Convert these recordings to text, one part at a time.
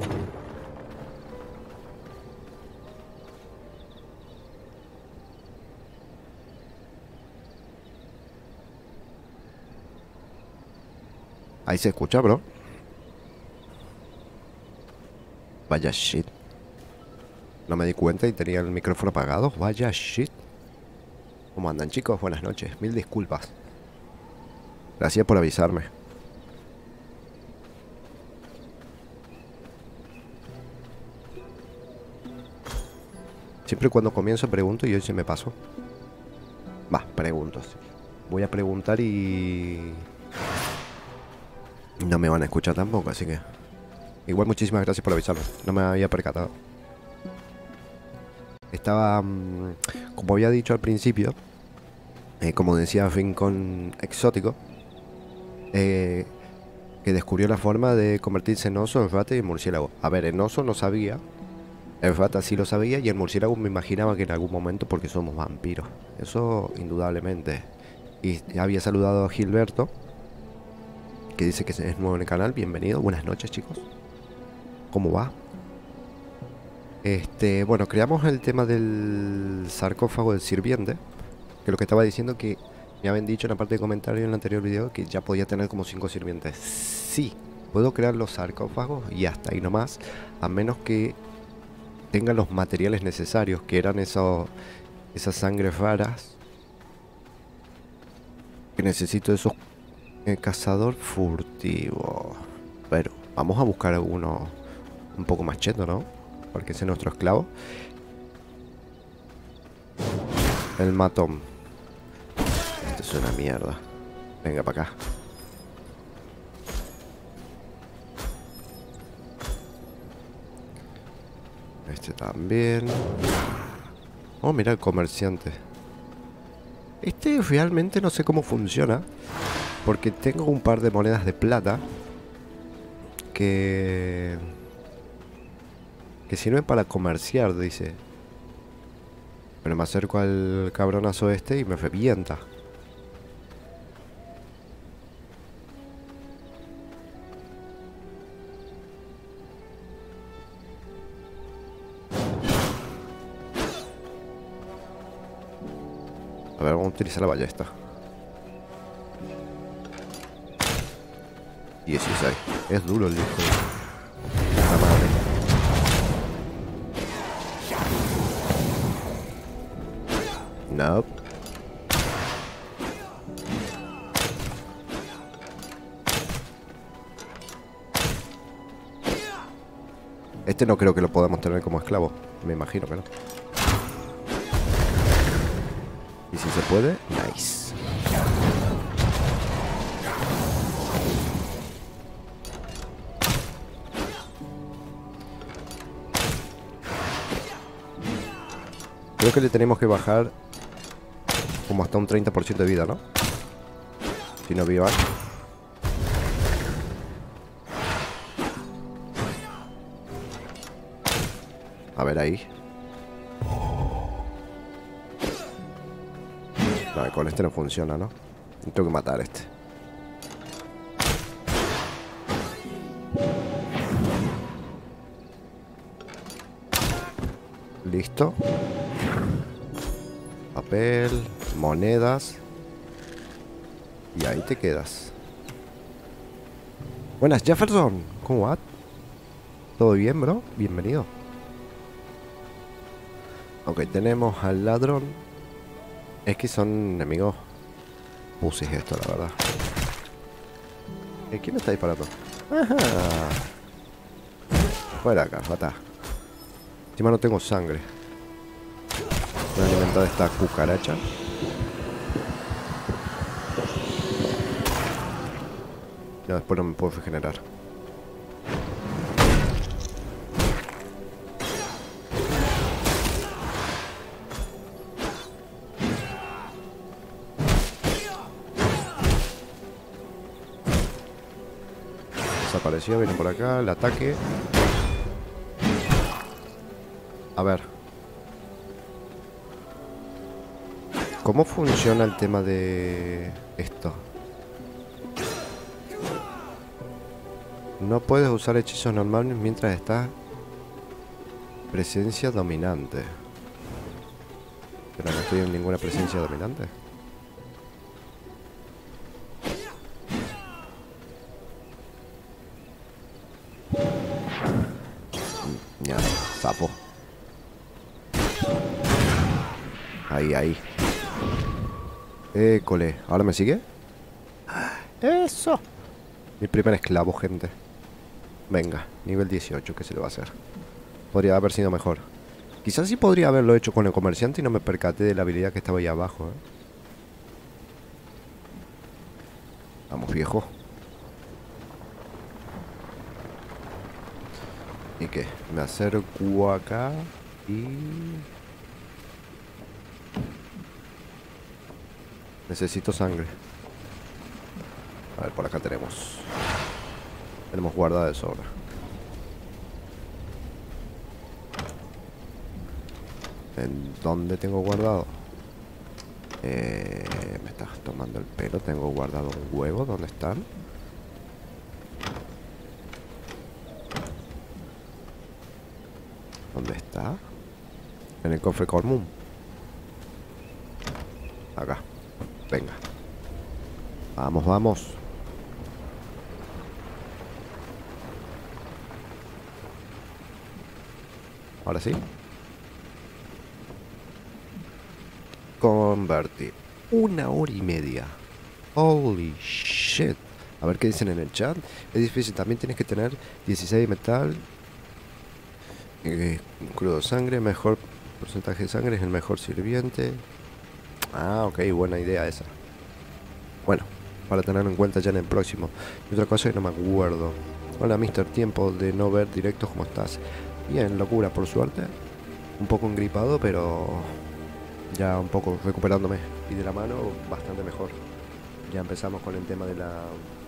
Ahí se escucha, bro. Vaya shit. No me di cuenta y tenía el micrófono apagado. Vaya shit. ¿Cómo andan, chicos? Buenas noches. Mil disculpas. Gracias por avisarme. Siempre cuando comienzo pregunto y hoy se me pasó. Va, pregunto. Voy a preguntar y... no me van a escuchar tampoco, así que... igual muchísimas gracias por avisarme. No me había percatado. Estaba... como había dicho al principio, como decía Rincón Exótico, que descubrió la forma de convertirse en oso, en rata y en murciélago. A ver, en oso no sabía. El rata sí lo sabía y el murciélago me imaginaba que en algún momento, porque somos vampiros. Eso indudablemente. Y había saludado a Gilberto, que dice que es nuevo en el canal. Bienvenido, buenas noches, chicos. ¿Cómo va? Bueno, creamos el tema del sarcófago del sirviente, que lo que estaba diciendo que me habían dicho en la parte de comentarios en el anterior video que ya podía tener como 5 sirvientes. Sí, puedo crear los sarcófagos y hasta ahí nomás, a menos que tenga los materiales necesarios, que eran esas sangres raras que necesito. Esos cazador furtivo. Pero vamos a buscar alguno un poco más cheto, ¿no? Porque ese es nuestro esclavo. El matón. Esto es una mierda. Venga para acá. Este también. Oh, mira el comerciante. Este realmente no sé cómo funciona, porque tengo un par de monedas de plata que sirven para comerciar, dice. Pero me acerco al cabronazo este y me revienta. A ver, vamos a utilizar la ballesta. 16. Es duro el disco. La madre. No. Este no creo que lo podamos tener como esclavo. Me imagino que no. Y si se puede, nice. Creo que le tenemos que bajar como hasta un 30% de vida, ¿no? Si no vivan. A ver ahí. No, con este no funciona, ¿no? Tengo que matar a este. Listo. Papel, monedas. Y ahí te quedas. Buenas, Jefferson. ¿Cómo va? ¿Todo bien, bro? Bienvenido. Ok, tenemos al ladrón. Es que son enemigos pusis esto, la verdad. ¿Quién me está disparando? Ajá. Fuera acá, rata. Encima no tengo sangre. Voy a alimentar esta cucaracha. Ya después no me puedo regenerar. Desapareció, viene por acá, el ataque. A ver. ¿Cómo funciona el tema de esto? No puedes usar hechizos normales mientras estás presencia dominante. Pero no estoy en ninguna presencia dominante. Ya, sapo. Ahí. École. ¿Ahora me sigue? ¡Eso! Mi primer esclavo, gente. Venga, nivel 18, ¿qué se le va a hacer? Podría haber sido mejor. Quizás sí podría haberlo hecho con el comerciante y no me percaté de la habilidad que estaba ahí abajo, ¿eh? Vamos, viejo. ¿Y qué? Me acerco acá y... necesito sangre. A ver, por acá tenemos. Tenemos guarda de sobra. ¿En dónde tengo guardado? Me estás tomando el pelo. Tengo guardado un huevo. ¿Dónde están? ¿Dónde está? En el cofre común. Acá. Venga. Vamos, vamos. Ahora sí. Convertir. 1 hora y media. Holy shit. A ver qué dicen en el chat. Es difícil. También tienes que tener 16 de metal. Crudo de sangre. Mejor porcentaje de sangre. Es el mejor sirviente. Ah, ok. Buena idea esa. Bueno, para tenerlo en cuenta ya en el próximo. Y otra cosa que no me acuerdo. Hola, Mister. Tiempo de no ver directos. ¿Cómo estás? Bien, locura, por suerte. Un poco engripado, pero ya un poco recuperándome. Y de la mano, bastante mejor. Ya empezamos con el tema de la...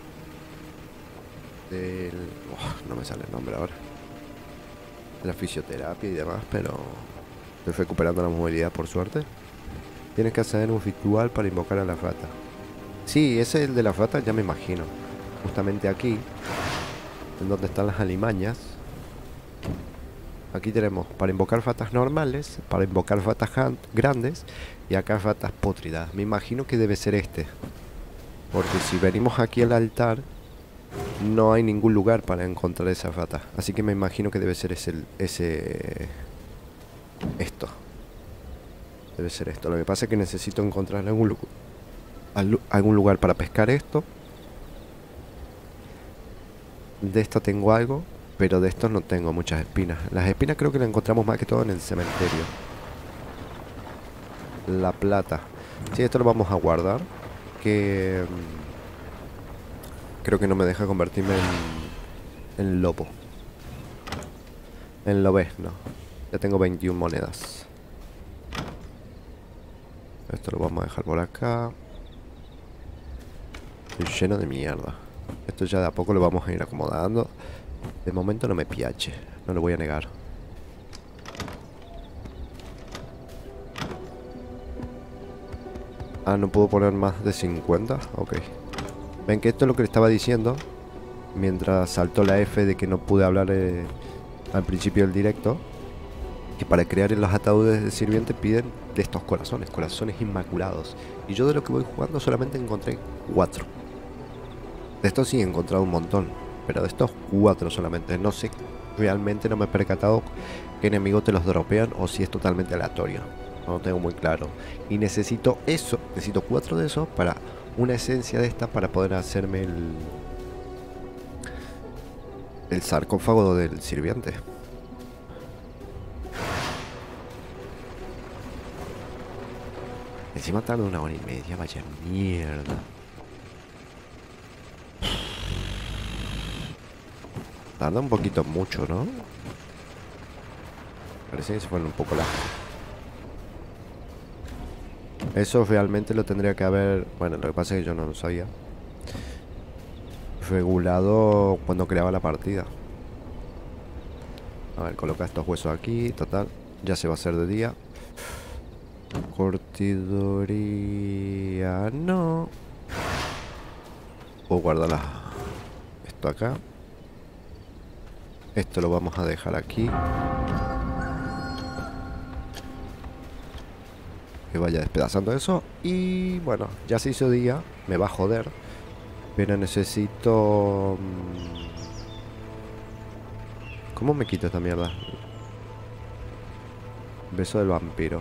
no me sale el nombre ahora. De la fisioterapia y demás, pero... estoy recuperando la movilidad, por suerte. Tienes que hacer un ritual para invocar a la rata. Sí, ese es el de la rata, ya me imagino. Justamente aquí, en donde están las alimañas. Aquí tenemos para invocar ratas normales, para invocar ratas grandes y acá ratas pótridas. Me imagino que debe ser este. Porque si venimos aquí al altar, no hay ningún lugar para encontrar esa rata. Así que me imagino que debe ser esto. Debe ser esto. Lo que pasa es que necesito encontrar algún lugar para pescar esto. De esto tengo algo, pero de estos no tengo muchas espinas. Las espinas creo que las encontramos más que todo en el cementerio. La plata. Sí, esto lo vamos a guardar. Que... creo que no me deja convertirme en lobo. En lobezno. Ya tengo 21 monedas. Esto lo vamos a dejar por acá. Estoy lleno de mierda. Esto ya de a poco lo vamos a ir acomodando. De momento no me piache, no lo voy a negar. Ah, no puedo poner más de 50. Ok. Ven que esto es lo que le estaba diciendo mientras saltó la F de que no pude hablar al principio del directo. Que para crear en los ataúdes de sirviente piden de estos corazones, corazones inmaculados. Y yo de lo que voy jugando solamente encontré 4. De estos sí he encontrado un montón, pero de estos 4 solamente. No sé, realmente no me he percatado qué enemigos te los dropean o si es totalmente aleatorio. No lo tengo muy claro. Y necesito eso, necesito 4 de esos para una esencia de esta para poder hacerme el sarcófago del sirviente. Encima tarda 1 hora y media, vaya mierda. Tarda un poquito mucho, ¿no? Parece que se fueron un poco largos. Eso realmente lo tendría que haber... bueno, lo que pasa es que yo no lo sabía. Regulado cuando creaba la partida. A ver, coloca estos huesos aquí. Total, ya se va a hacer de día. Curtiduría... no. Puedo guardar esto acá. Esto lo vamos a dejar aquí. Que vaya despedazando eso. Y bueno, ya se hizo día. Me va a joder. Pero necesito... ¿Cómo me quito esta mierda? Beso del vampiro.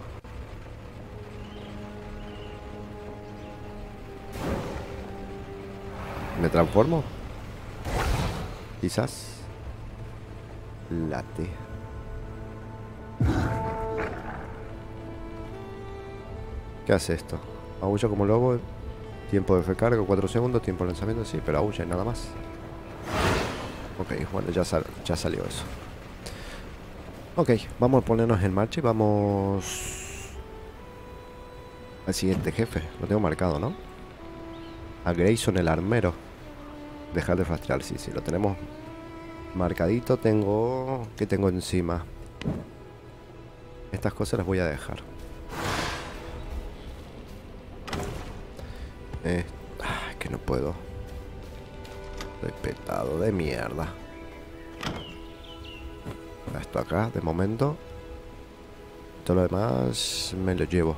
¿Me transformo? Quizás. Late. ¿Qué hace esto? Aúlla como lobo. Tiempo de recarga 4 segundos. Tiempo de lanzamiento, sí, pero aúlla y nada más. Ok, bueno, ya salió eso. Ok, vamos a ponernos en marcha y vamos al siguiente jefe. Lo tengo marcado, ¿no? A Grayson el armero. Dejar de rastrear, sí, lo tenemos marcadito. ¿Qué tengo encima? Estas cosas las voy a dejar. Es que no puedo. Estoy petado de mierda. Esto acá, de momento. Todo lo demás me lo llevo.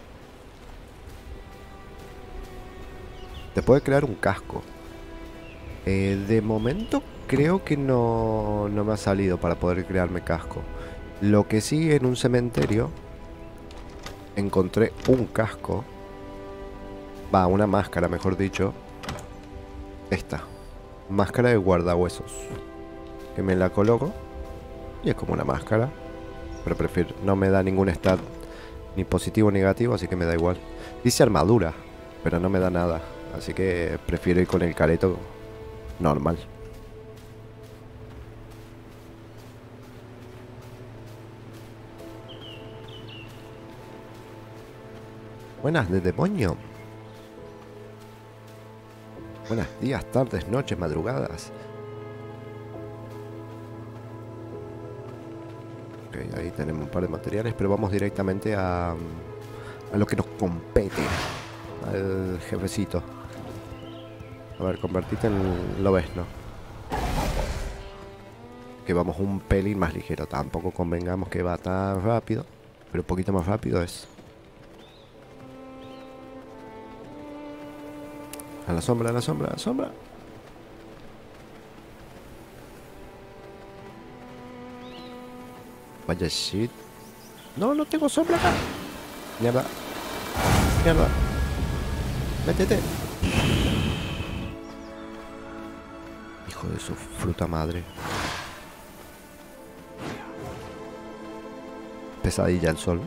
Te puede crear un casco. De momento creo que no me ha salido para poder crearme casco. Lo que sí, en un cementerio encontré un casco. Va, una máscara, mejor dicho. Esta. Máscara de guardahuesos. Que me la coloco. Y es como una máscara. Pero prefiero... No me da ningún stat. Ni positivo ni negativo, así que me da igual. Dice armadura. Pero no me da nada. Así que prefiero ir con el careto normal. Buenas de demonio. Buenos días, tardes, noches, madrugadas. Ok, ahí tenemos un par de materiales, pero vamos directamente a lo que nos compete. Al jefecito. A ver, convertite en lobezno. Que vamos un pelín más ligero. Tampoco convengamos que va tan rápido, pero un poquito más rápido es. A la sombra, a la sombra, a la sombra. Vaya shit. No, no tengo sombra acá. Mierda. Mierda. Métete. Hijo de su fruta madre. Pesadilla el sol.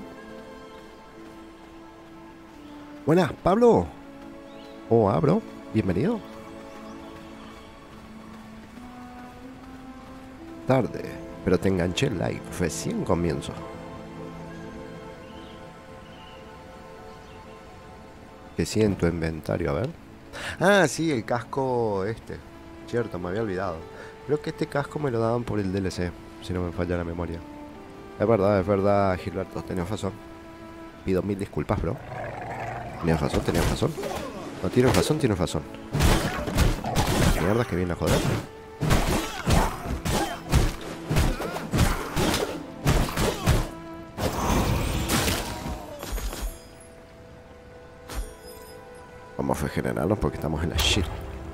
Buenas, Pablo. Oh, abro. Bienvenido. Tarde, pero te enganché el live. Recién comienzo. Que sí en tu inventario, a ver. Ah, sí, el casco este. Cierto, me había olvidado. Creo que este casco me lo daban por el DLC, si no me falla la memoria. Es verdad, Gilberto, tenías razón. Pido mil disculpas, bro. Tenías razón, tenías razón. No, tienes razón, tienes razón. Mierda, que viene a joder. Vamos a regenerarnos porque estamos en la shit.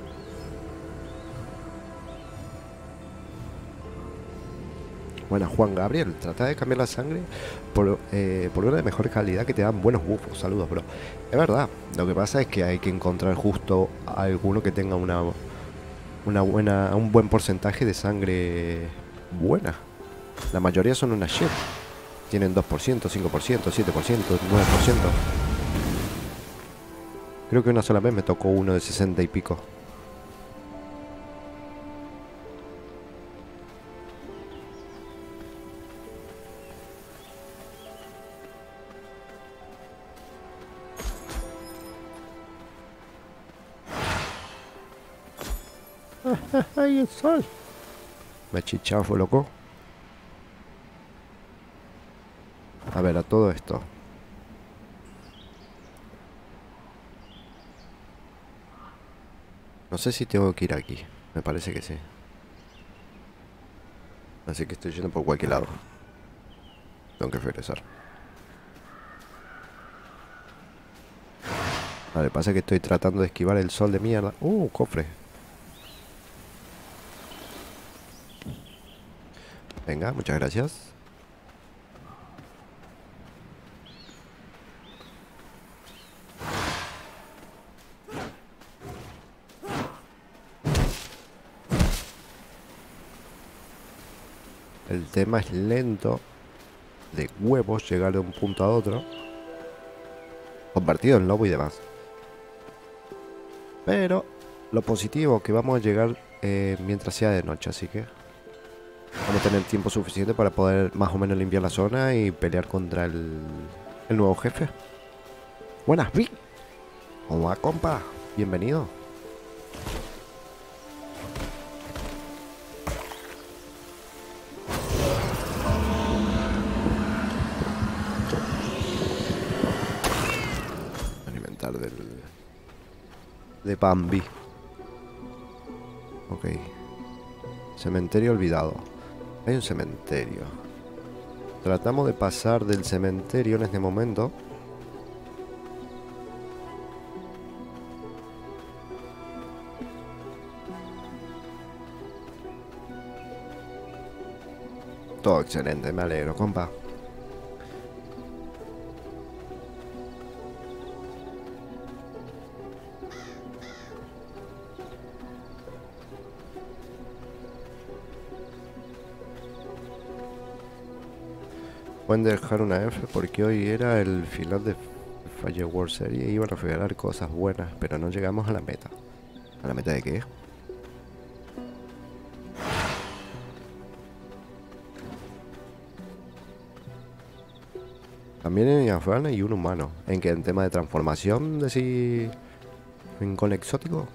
Bueno, Juan Gabriel, trata de cambiar la sangre por una de mejor calidad que te dan buenos buffos. Saludos, bro. Es verdad, lo que pasa es que hay que encontrar justo alguno que tenga un buen porcentaje de sangre buena. La mayoría son una shit. Tienen 2%, 5%, 7%, 9%. Creo que una sola vez me tocó uno de 60 y pico. ¡Ay, el sol! Me chichafo, loco. A ver, a todo esto. No sé si tengo que ir aquí. Me parece que sí. Así que estoy yendo por cualquier lado. Tengo que regresar. Vale, pasa que estoy tratando de esquivar el sol de mierda. Cofre. Venga, muchas gracias. El tema es lento. De huevos llegar de un punto a otro. Convertido en lobo y demás. Pero lo positivo que vamos a llegar mientras sea de noche, así que vamos a tener tiempo suficiente para poder más o menos limpiar la zona y pelear contra el nuevo jefe. Buenas, Vic. ¿Cómo va, compa? Bienvenido. Alimentar de Bambi. Ok. Cementerio olvidado. Hay un cementerio. Tratamos de pasar del cementerio en este momento. Todo excelente, me alegro, compa. Pueden dejar una F porque hoy era el final de Fire World Series y iban a regalar cosas buenas, pero no llegamos a la meta. ¿A la meta de qué? También en Afgan hay un humano. ¿En que en tema de transformación decís con exótico?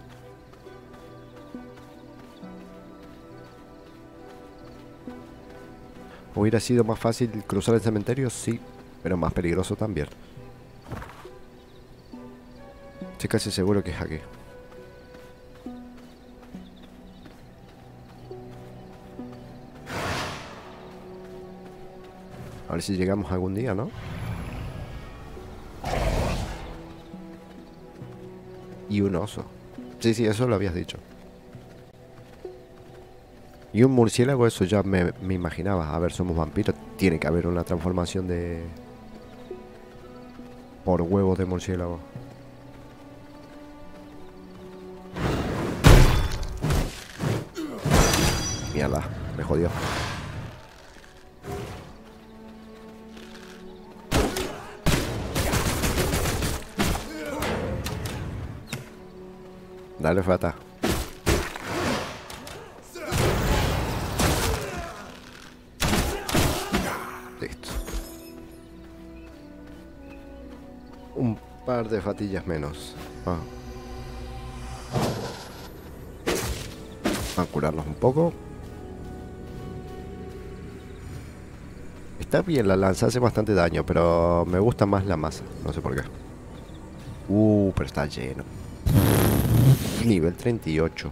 ¿Hubiera sido más fácil cruzar el cementerio? Sí, pero más peligroso también. Estoy casi seguro que es aquí. A ver si llegamos algún día, ¿no? Y un oso. Sí, sí, eso lo habías dicho. Y un murciélago, eso ya me imaginaba. A ver, somos vampiros. Tiene que haber una transformación de... por huevos de murciélago. Mierda, me jodió. Dale, Fata. Listo. Un par de fatillas menos. A curarnos un poco. Está bien la lanza, hace bastante daño, pero me gusta más la masa. No sé por qué. Pero está lleno. Nivel 38.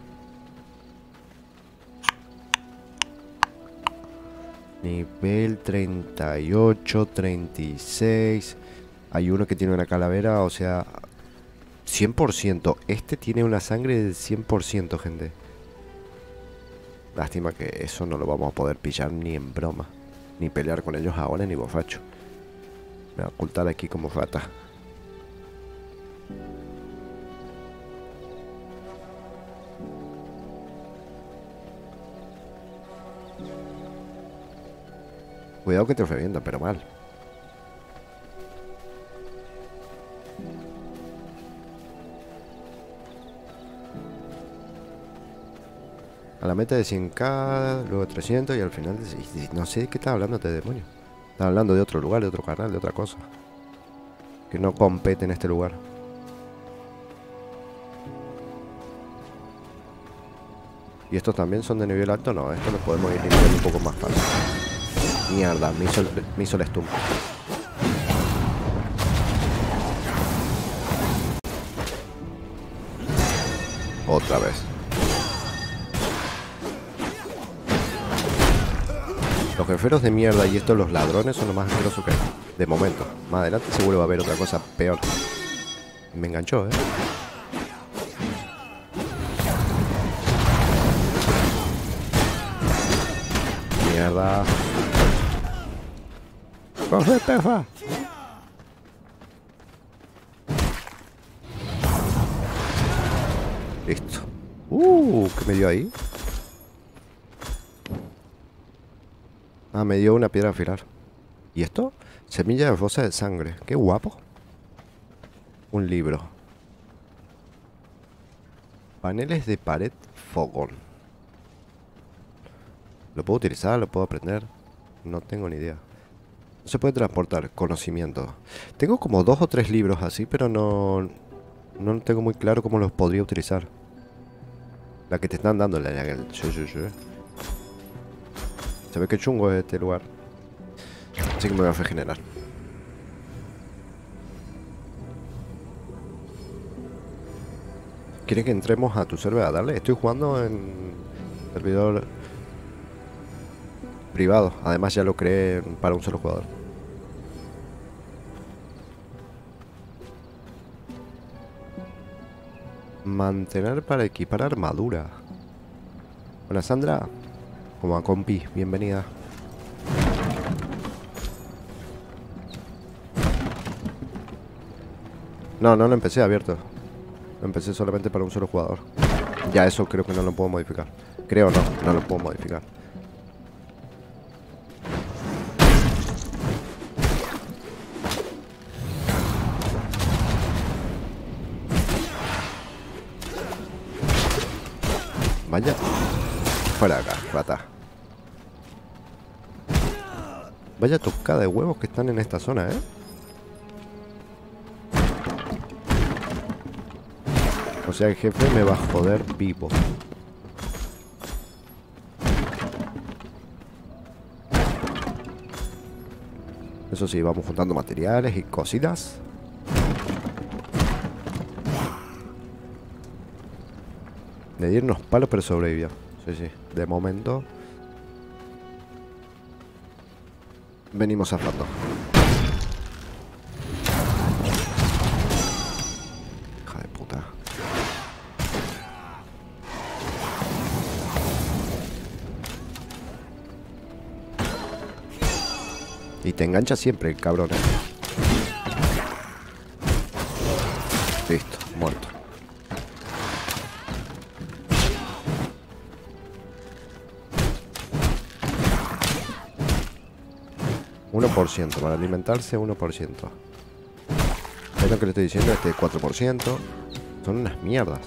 Nivel 38, 36. Hay uno que tiene una calavera, o sea, 100%. Este tiene una sangre del 100%, gente. Lástima que eso no lo vamos a poder pillar ni en broma. Ni pelear con ellos ahora, ni bofacho. Me voy a ocultar aquí como rata. Cuidado que te revienta, pero mal. A la meta de 100k, luego 300 y al final no sé de qué está hablando este demonio. Está hablando de otro lugar, de otro canal, de otra cosa. Que no compete en este lugar. ¿Y estos también son de nivel alto? No, estos los podemos ir limpiando un poco más fácil. Mierda, me hizo el stun. Otra vez. Los jeferos de mierda y estos los ladrones son los más asquerosos que hay. De momento. Más adelante seguro va a haber otra cosa peor. Me enganchó, ¿eh? Mierda. ¡Coge, pefa! Listo. ¿Qué me dio ahí? Ah, me dio una piedra a afilar. ¿Y esto? Semilla de fosa de sangre. ¡Qué guapo! Un libro. Paneles de pared fogón. ¿Lo puedo utilizar? ¿Lo puedo aprender? No tengo ni idea. No se puede transportar. Conocimiento. Tengo como 2 o 3 libros así, pero no tengo muy claro cómo los podría utilizar. La que te están dando. Sí. Se ve que chungo es este lugar. Así que me voy a regenerar. ¿Quiere que entremos a tu server a darle? Estoy jugando en servidor privado. Además ya lo creé para un solo jugador. Mantener para equipar armadura. Hola Sandra. Como a compi, bienvenida. No lo empecé abierto. Lo empecé solamente para un solo jugador. Ya eso creo que no lo puedo modificar. Creo no lo puedo modificar. Vaya. Fuera de acá, rata. Vaya tocada de huevos que están en esta zona, ¿eh? O sea, el jefe me va a joder vivo. Eso sí, vamos juntando materiales y cositas. Le dieron unos palos, pero sobrevivió. Sí. De momento venimos zafando. Hija de puta. Y te engancha siempre el cabrón, ¿eh? Listo, muerto. %, para alimentarse 1%. Es lo que le estoy diciendo, este 4%. Son unas mierdas.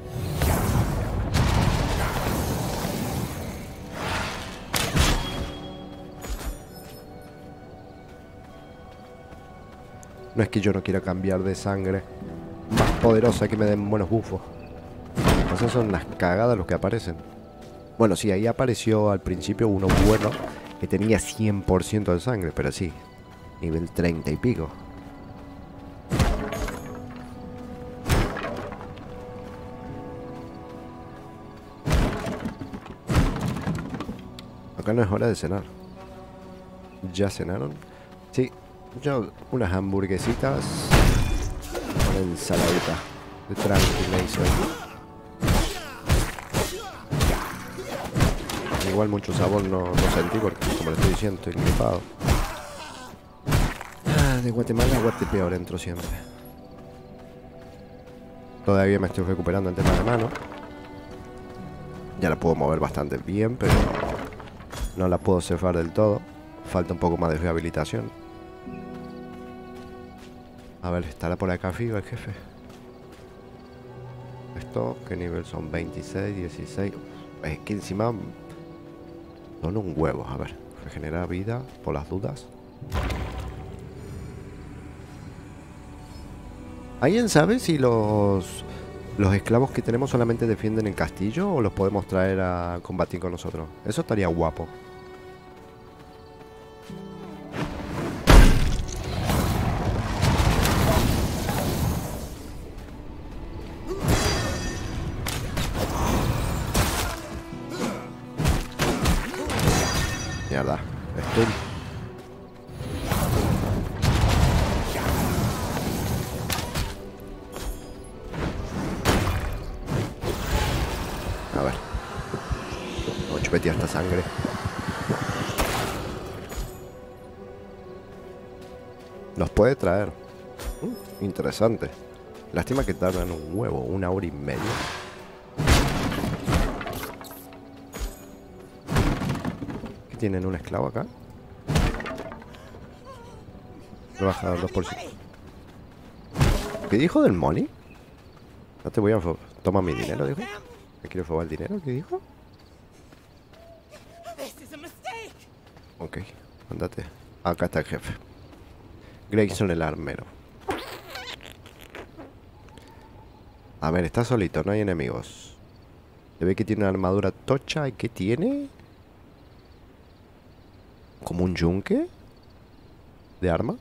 No es que yo no quiera cambiar de sangre más poderosa, que me den buenos bufos. Esas son las cagadas los que aparecen. Bueno, sí, ahí apareció al principio uno bueno que tenía 100% de sangre, pero sí, nivel 30 y pico. Acá no es hora de cenar. ¿Ya cenaron? Sí, yo unas hamburguesitas, una ensaladita de tranquilización. Igual mucho sabor no sentí porque, como le estoy diciendo, estoy gripado. De Guatemala a Guatepeor entro siempre. Todavía me estoy recuperando en tema de mano. Ya la puedo mover bastante bien, pero no la puedo cerrar del todo. Falta un poco más de rehabilitación. A ver, ¿estará por acá arriba el jefe? ¿Esto qué nivel son? 26, 16... Es que encima son un huevo. A ver, regenera vida por las dudas. ¿Alguien sabe si los esclavos que tenemos solamente defienden el castillo o los podemos traer a combatir con nosotros? Eso estaría guapo. Mierda. Stun. A ver. No chupete hasta sangre. Los puede traer. Interesante. Lástima que tardan un huevo, 1 hora y media. ¿Qué tienen? ¿Un esclavo acá? Rebaja 2%. ¿Qué dijo del money? No te voy a... Toma mi dinero, dijo. ¿Me quiere robar el dinero? ¿Qué dijo? Ok, andate. Acá está el jefe. Grayson el armero. A ver, está solito, no hay enemigos. Se ve que tiene una armadura tocha. ¿Y qué tiene? ¿Como un yunque? ¿De arma?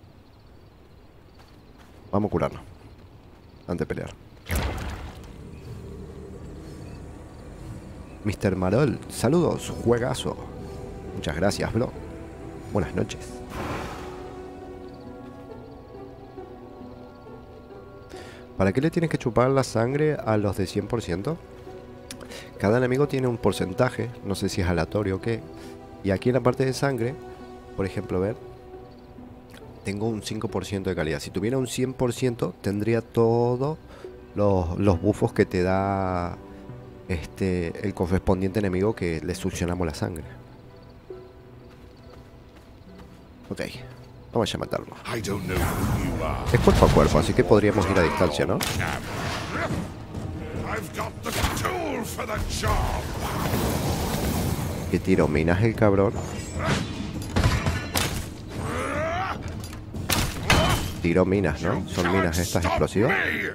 Vamos a curarnos antes de pelear. Mr. Marol, saludos, juegazo. Muchas gracias, bro. Buenas noches. ¿Para qué le tienes que chupar la sangre a los de 100%? Cada enemigo tiene un porcentaje, no sé si es aleatorio o qué. Y aquí en la parte de sangre, por ejemplo, ver, tengo un 5% de calidad. Si tuviera un 100%, tendría todos los buffos que te da el correspondiente enemigo que le succionamos la sangre. Ok, vamos a matarlo. Es cuerpo a cuerpo, así que podríamos ir a distancia, ¿no? Que tiro minas el cabrón. Tiro minas, ¿no? Son minas estas explosivas.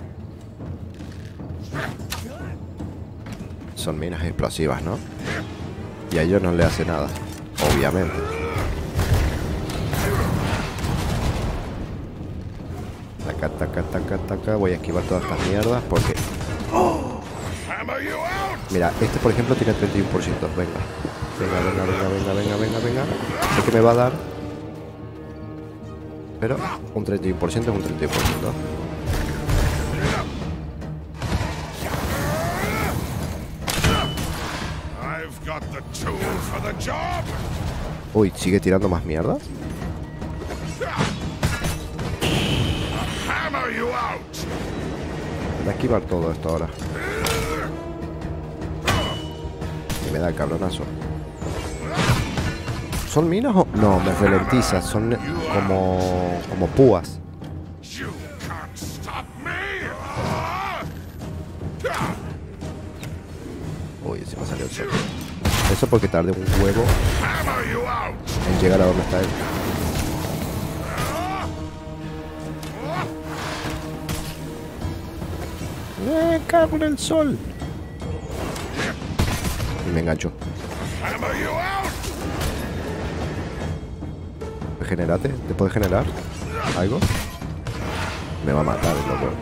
Son minas explosivas, ¿no? Y a ellos no le hace nada, obviamente. Taca, taca, taca, taca. Voy a esquivar todas estas mierdas porque... ¡Oh! Mira, este por ejemplo tiene 31%. Venga. Venga. Sé que me va a dar. Pero un 31% es un 31%. Uy, ¿sigue tirando más mierda? Voy a esquivar todo esto ahora. Y me da el cabronazo. ¿Son minas o...? No, me ralentiza. Son como púas. Uy, encima salió el sol. Eso porque tardé un huevo en llegar a donde está él. Cago en el sol. Y me engancho. Regenerate. ¿Te puedes generar algo? Me va a matar el loco.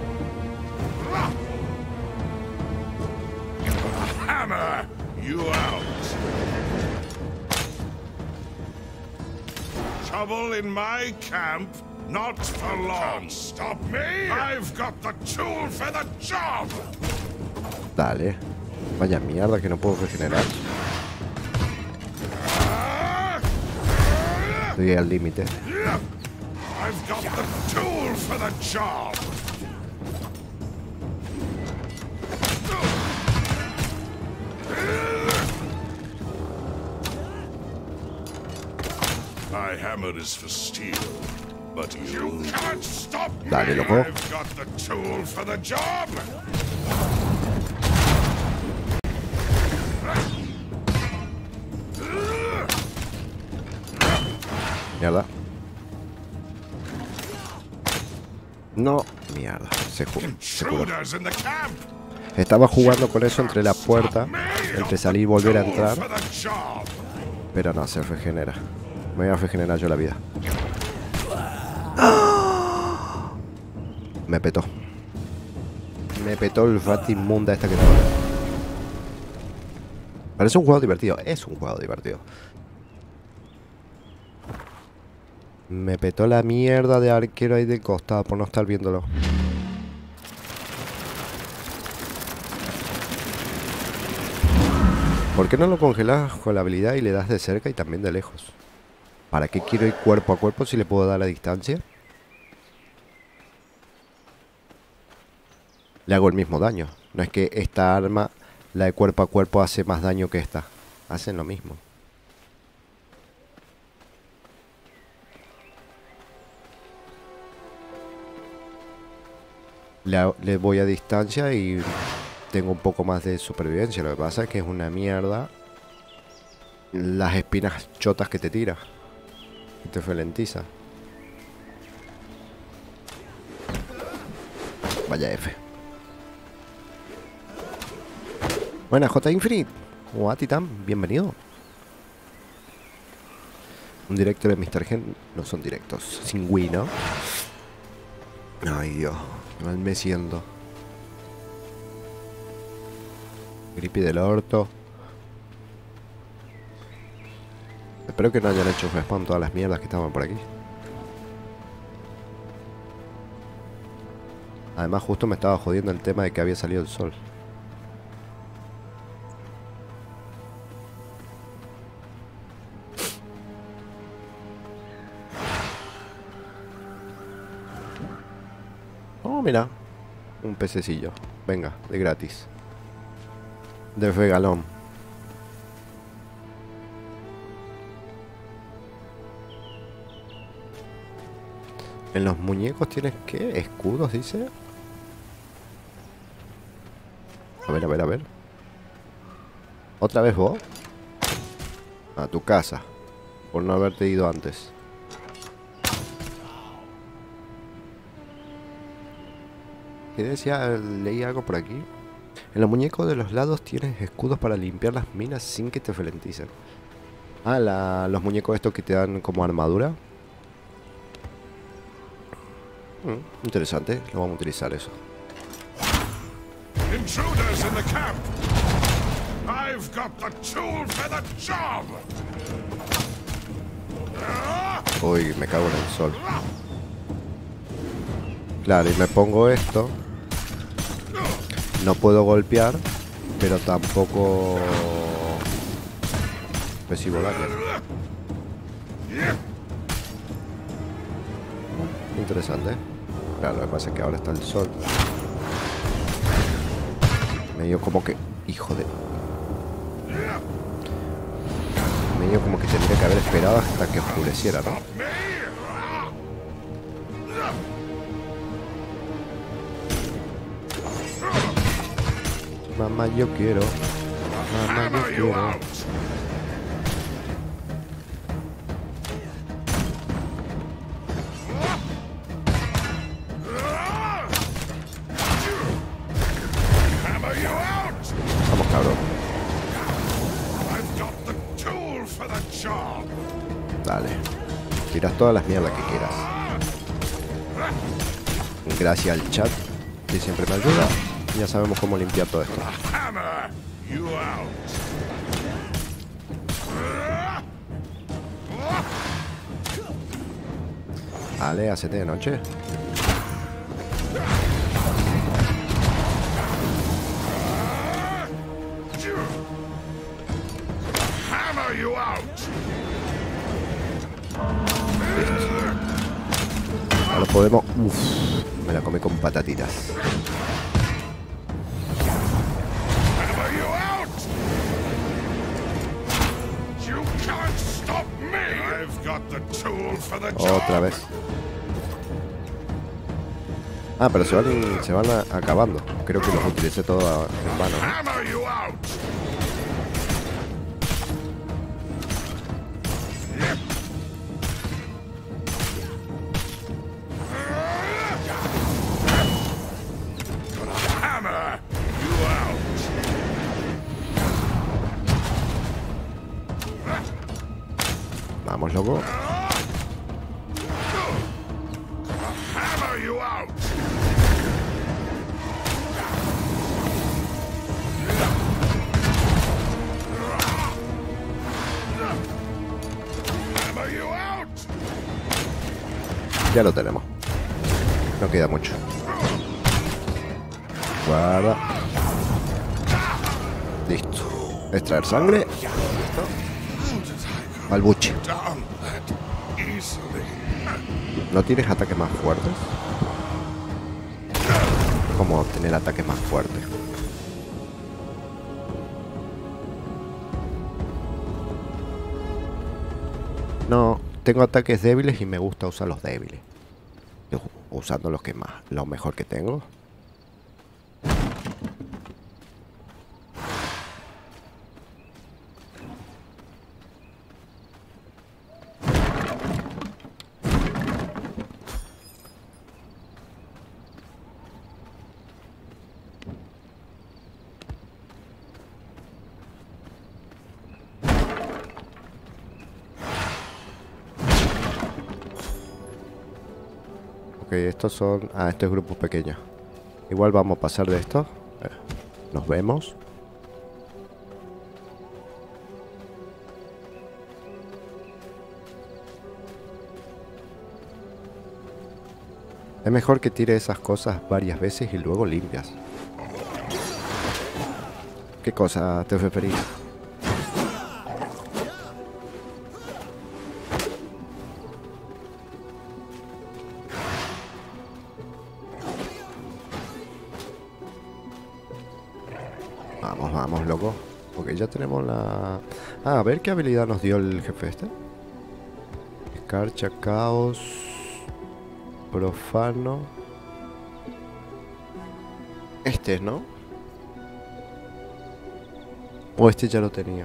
Trouble in my camp, not for long. Stop me! I've got the tool for the job. Dale. Vaya mierda que no puedo regenerar. Estoy al límite. I've got the tool for the job. My hammer is for steel, but you can't stop me. Dale, loco. I've got the tool for the job. Mierda. No, mierda. Se curó. Intruders in the camp. Estaba jugando con eso entre la puerta, entre salir y volver a entrar. For the job. Pero no, se regenera. Me voy a regenerar yo la vida. Me petó. Me petó el rat inmunda esta que tengo. Parece un juego divertido. Es un juego divertido. Me petó la mierda de arquero ahí de costado por no estar viéndolo. ¿Por qué no lo congelas con la habilidad y le das de cerca y también de lejos? ¿Para qué quiero ir cuerpo a cuerpo si le puedo dar a distancia? Le hago el mismo daño. No es que esta arma, la de cuerpo a cuerpo, hace más daño que esta. Hacen lo mismo. Le voy a distancia y tengo un poco más de supervivencia. Lo que pasa es que es una mierda las espinas chotas que te tira. Y te ralentiza. Vaya F. Buenas, J Infinite. ¿Cómo va, Titán? Bienvenido. Un directo de Mr. Gen. No son directos. Sin Wii, ¿no? Ay, Dios. Mal me siento. Creepy del orto. Espero que no hayan hecho respawn todas las mierdas que estaban por aquí. Además justo me estaba jodiendo el tema de que había salido el sol. Oh, mira. Un pececillo. Venga, de gratis. De regalón. En los muñecos tienes, ¿qué? ¿Escudos, dice? A ver, a ver, a ver. ¿Otra vez vos? A tu casa. Por no haberte ido antes. ¿Qué decía? Leí algo por aquí. En los muñecos de los lados tienes escudos para limpiar las minas sin que te ralenticen. Ah, los muñecos estos que te dan como armadura. Interesante, lo vamos a utilizar eso. Intruders in the camp. I've got the tool for the job. Uy, me cago en el sol. Claro, y me pongo esto. No puedo golpear, pero tampoco recibo daño. Interesante. Claro, lo que pasa es que ahora está el sol. Medio como que... Hijo de... Medio como que tendría que haber esperado hasta que oscureciera, ¿no? Mamá, yo quiero. Mamá, yo quiero. Vamos, cabrón. Dale. Tiras todas las mierdas que quieras. Gracias al chat, que siempre me ayuda. Ya sabemos cómo limpiar todo esto. Vale, hacete de noche. Ahora podemos... Uf, me la come con patatitas. Otra vez. Ah, pero se van acabando. Creo que los utilicé todos en vano, ¿no? Vamos, loco. Ya lo tenemos. No queda mucho. Guarda. Listo. Extraer sangre. Al buche. Down that easily. ¿No tienes ataques más fuertes? ¿Cómo obtener ataques más fuertes? No, tengo ataques débiles y me gusta usar los débiles. Usando los que más, lo mejor que tengo. Ok, estos son... Ah, este es grupos pequeños. Igual vamos a pasar de esto. Nos vemos. Es mejor que tire esas cosas varias veces y luego limpias. ¿Qué cosa te referís? Vamos, vamos, loco. Ok, ya tenemos la... Ah, a ver qué habilidad nos dio el jefe este. Escarcha, caos... Profano... Este, ¿no? O este ya lo tenía.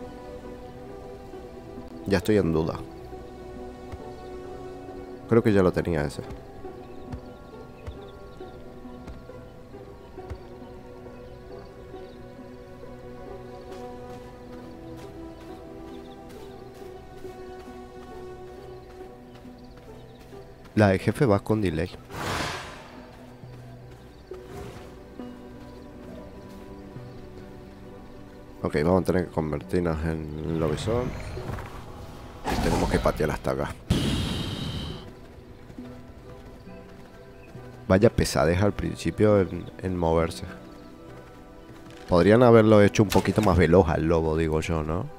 Ya estoy en duda. Creo que ya lo tenía ese. La de jefe va con delay. Ok, vamos a tener que convertirnos en lobizón. Y tenemos que patear hasta acá. Vaya pesadez al principio en moverse. Podrían haberlo hecho un poquito más veloz al lobo, digo yo, ¿no?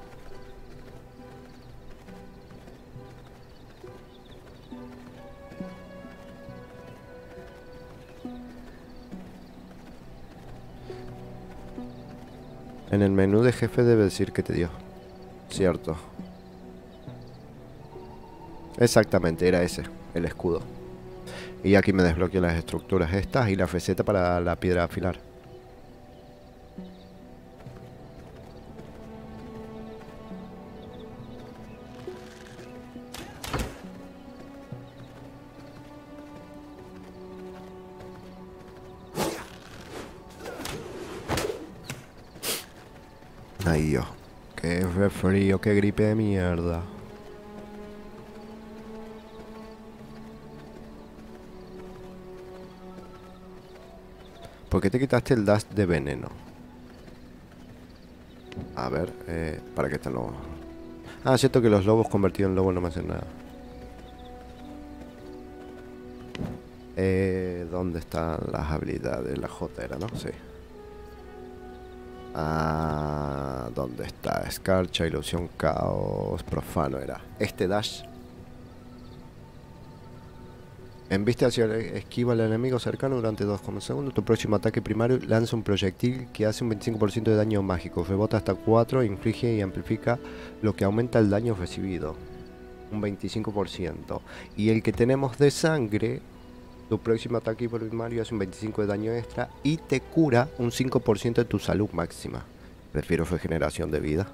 En el menú de jefe debe decir que te dio. Cierto. Exactamente, era ese, el escudo. Y aquí me desbloqueo las estructuras estas y la receta para la piedra a afilar. Ay, Dios. Qué frío, qué gripe de mierda. ¿Por qué te quitaste el dash de veneno? A ver, ¿para qué están los...? Ah, cierto que los lobos convertidos en lobos no me hacen nada. ¿Dónde están las habilidades? La J era, ¿no? Sí. Ah, ¿dónde está? Escarcha, ilusión, caos, profano era. Este dash. Embiste hacia esquiva al enemigo cercano durante 2 segundos. Tu próximo ataque primario lanza un proyectil que hace un 25% de daño mágico. Rebota hasta 4, inflige y amplifica lo que aumenta el daño recibido. Un 25%. Y el que tenemos de sangre, tu próximo ataque primario hace un 25% de daño extra y te cura un 5% de tu salud máxima. Prefiero regeneración de vida.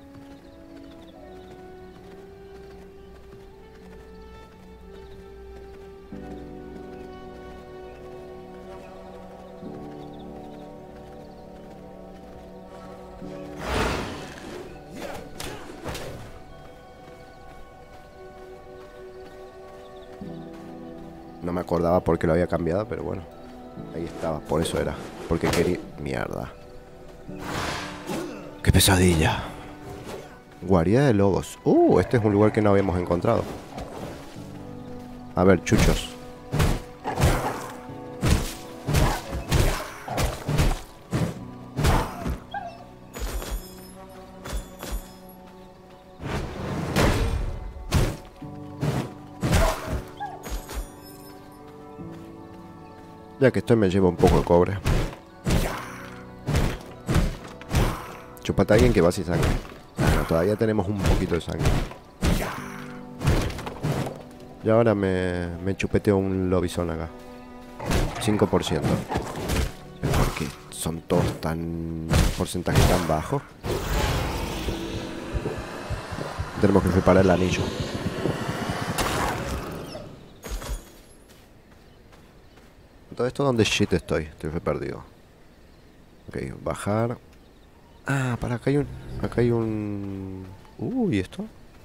No me acordaba por qué lo había cambiado, pero bueno. Ahí estaba, por eso era. Porque quería... Mierda. ¡Qué pesadilla! Guarida de lobos. Este es un lugar que no habíamos encontrado. A ver, chuchos. Ya que estoy me llevo un poco de cobre. Chupate a alguien que va sin sangre. Bueno, todavía tenemos un poquito de sangre. Y ahora me chupeteo un lobizón acá. 5%. ¿Por qué son todos tan... porcentaje tan bajo? Tenemos que preparar el anillo. Todo esto donde shit estoy perdido. Ok, bajar. Ah, para acá hay un... acá hay un... ¿y esto?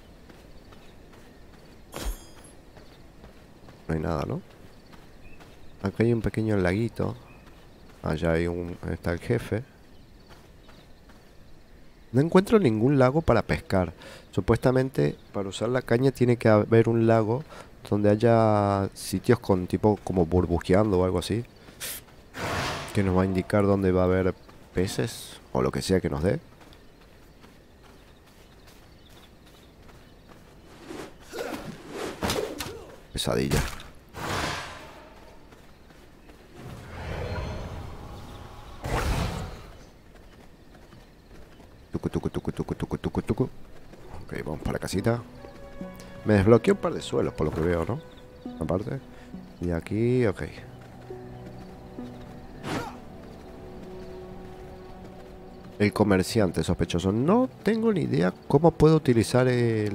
No hay nada, ¿no? Acá hay un pequeño laguito. Allá hay un... está el jefe. No encuentro ningún lago para pescar. Supuestamente para usar la caña tiene que haber un lago donde haya sitios con tipo como burbujeando o algo así, que nos va a indicar dónde va a haber peces o lo que sea que nos dé. Pesadilla. Tucu, tucu, tucu, tucu, tucu, tucu, tucu. Ok, vamos para la casita. Me desbloqueó un par de suelos por lo que veo, ¿no? Aparte. Y aquí, ok. El comerciante sospechoso. No tengo ni idea cómo puedo utilizar el...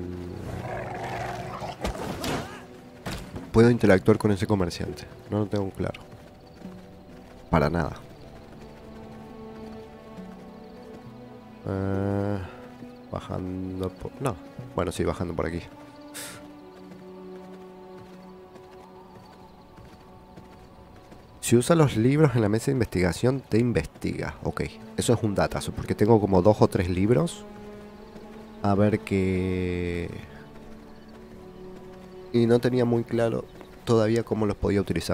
puedo interactuar con ese comerciante. No lo tengo claro. Para nada. Bajando por... no. Bueno, sí, bajando por aquí. Si usa los libros en la mesa de investigación, te investiga. Ok, eso es un datazo, porque tengo como 2 o 3 libros. A ver qué... y no tenía muy claro todavía cómo los podía utilizar.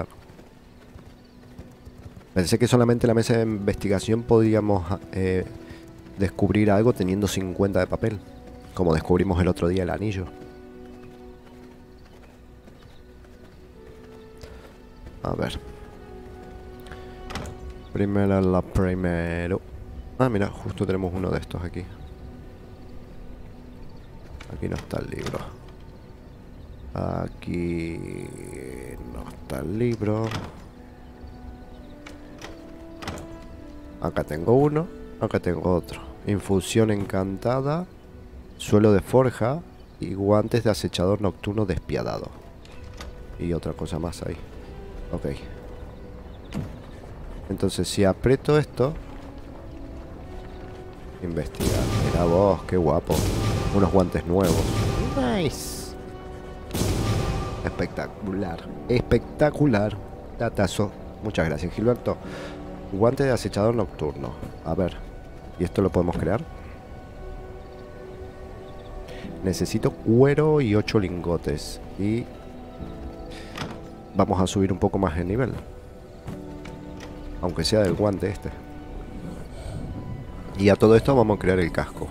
Pensé que solamente en la mesa de investigación podíamos descubrir algo teniendo 50 de papel, como descubrimos el otro día el anillo. A ver. Primero. Ah, mira, justo tenemos uno de estos aquí. Aquí no está el libro. Aquí no está el libro. Acá tengo uno. Acá tengo otro. Infusión encantada. Suelo de forja. Y guantes de acechador nocturno despiadado. Y otra cosa más ahí. Ok. Entonces si aprieto esto... investigar. Mira vos, qué guapo. Unos guantes nuevos. Nice. Espectacular. Espectacular. Datazo. Muchas gracias, Gilberto. Guante de acechador nocturno. A ver. ¿Y esto lo podemos crear? Necesito cuero y 8 lingotes. Y... vamos a subir un poco más el nivel. Aunque sea del guante este. Y a todo esto vamos a crear el casco.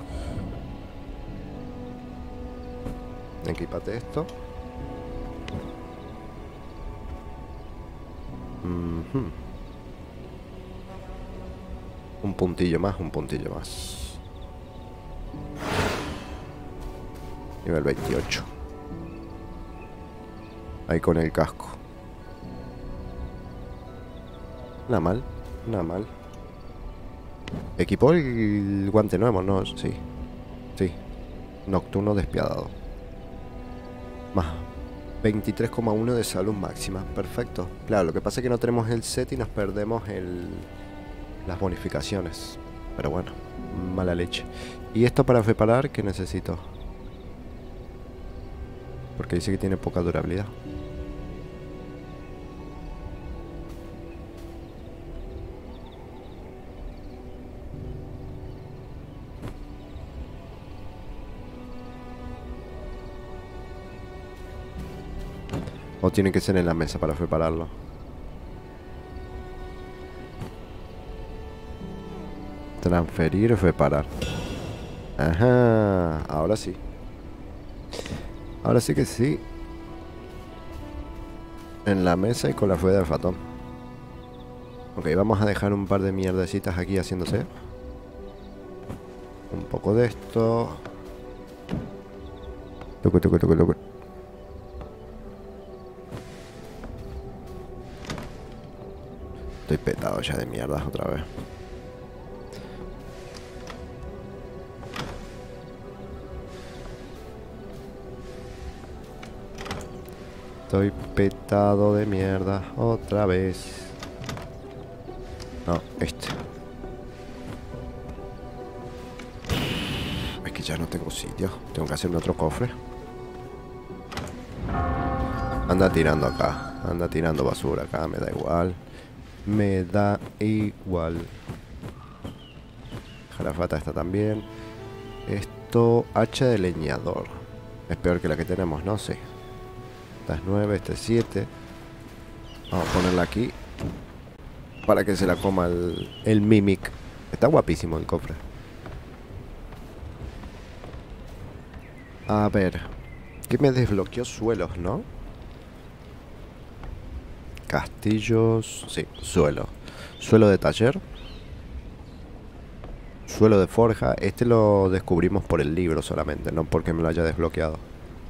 Equípate esto. Un puntillo más, un puntillo más. Nivel 28. Ahí con el casco. Nada mal, nada mal. Equipó el guante nuevo, ¿no? Sí. Sí. Nocturno despiadado. Más 23,1 de salud máxima. Perfecto. Claro, lo que pasa es que no tenemos el set y nos perdemos las bonificaciones. Pero bueno, mala leche. ¿Y esto para preparar qué necesito? Porque dice que tiene poca durabilidad. ¿O tiene que ser en la mesa para prepararlo? Transferir o preparar. Ajá, ahora sí. Ahora sí que sí. En la mesa y con la rueda del ratón. Ok, vamos a dejar un par de mierdecitas aquí haciéndose. Un poco de esto. Toque, toque, toque, toque. Estoy petado ya de mierdas otra vez. Estoy petado de mierda otra vez. No, este. Es que ya no tengo sitio. Tengo que hacerme otro cofre. Anda tirando acá. Anda tirando basura acá. Me da igual. Me da igual. Jarafata está también. Esto, hacha de leñador. Es peor que la que tenemos, ¿no? Sí. Esta es 9, este es 7. Vamos a ponerla aquí para que se la coma el Mimic. Está guapísimo el cofre. A ver. ¿Qué me desbloqueó? Suelos, ¿no? Castillos. Sí, suelo. Suelo de taller. Suelo de forja. Este lo descubrimos por el libro solamente, no porque me lo haya desbloqueado.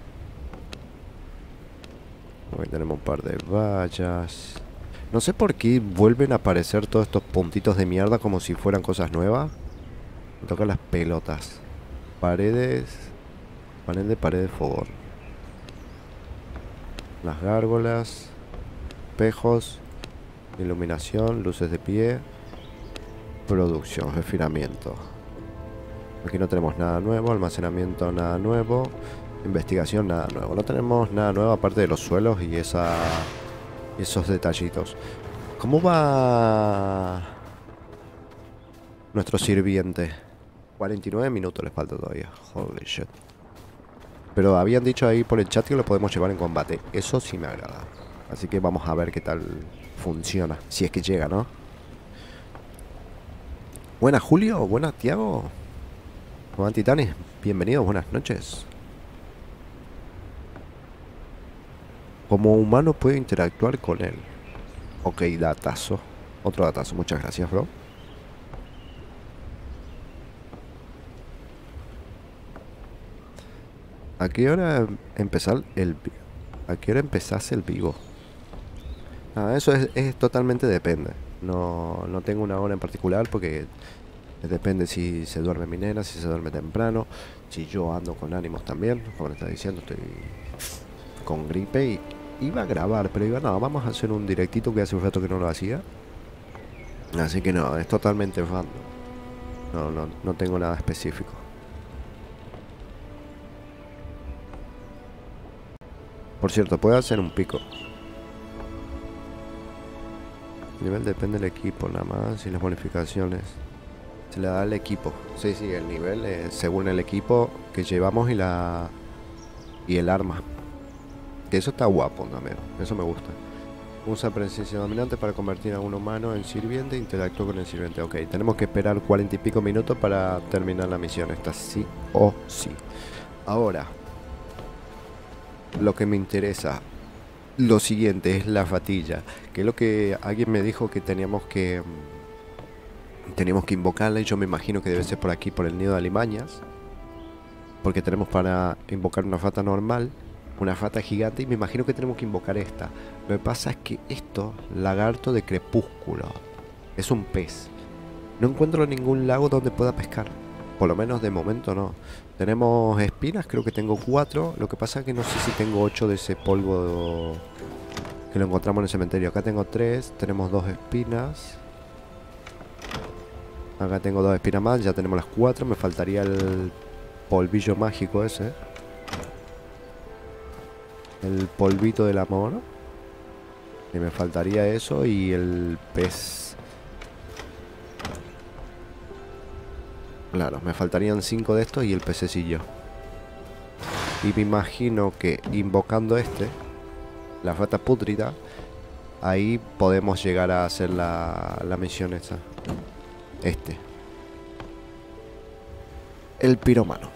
Hoy tenemos un par de vallas. No sé por qué vuelven a aparecer todos estos puntitos de mierda como si fueran cosas nuevas. Me tocan las pelotas. Paredes. Pared de fogón. Las gárgolas. Espejos. Iluminación. Luces de pie. Producción. Refinamiento. Aquí no tenemos nada nuevo. Almacenamiento nada nuevo. Investigación nada nuevo. No tenemos nada nuevo aparte de los suelos y esos detallitos. ¿Cómo va nuestro sirviente? 49 minutos le falta todavía. Holy shit. Pero habían dicho ahí por el chat que lo podemos llevar en combate. Eso sí me agrada. Así que vamos a ver qué tal funciona. Si es que llega, ¿no? Buenas Julio, buenas Tiago. Buenas Titanes, bienvenidos, buenas noches. Como humano puedo interactuar con él. Ok, datazo. Otro datazo, muchas gracias, bro. ¿A qué hora empezar ¿A qué hora empezase el vivo? Eso es totalmente depende. No tengo una hora en particular porque depende si se duerme mi nena, si se duerme temprano, si yo ando con ánimos también. Como le está diciendo, estoy con gripe y iba a grabar, pero iba, no, vamos a hacer un directito que hace un rato que no lo hacía. Así que no, es totalmente random. No tengo nada específico. Por cierto, puedo hacer un pico. El nivel depende del equipo, nada más, y las bonificaciones. Se le da al equipo. Sí, el nivel es según el equipo que llevamos y el arma. Que eso está guapo también, eso me gusta. Usa presencia dominante para convertir a un humano en sirviente e interactúa con el sirviente. Ok, tenemos que esperar 40 y pico minutos para terminar la misión. Esta sí o sí. Ahora, lo que me interesa, lo siguiente es la fatilla. Que es lo que alguien me dijo que teníamos que invocarla. Y yo me imagino que debe ser por aquí, por el nido de alimañas. Porque tenemos para invocar una fata normal, una fata gigante, y me imagino que tenemos que invocar esta. Lo que pasa es que esto, lagarto de crepúsculo, es un pez. No encuentro ningún lago donde pueda pescar. Por lo menos de momento no. Tenemos espinas, creo que tengo 4. Lo que pasa es que no sé si tengo 8 de ese polvo que lo encontramos en el cementerio. Acá tengo 3, tenemos 2 espinas. Acá tengo 2 espinas más, ya tenemos las 4. Me faltaría el polvillo mágico ese. El polvito del amor. Y me faltaría eso y el pez. Claro, me faltarían 5 de estos y el pececillo. Y me imagino que invocando la fata pútrida, ahí podemos llegar a hacer la misión esa. El piromano.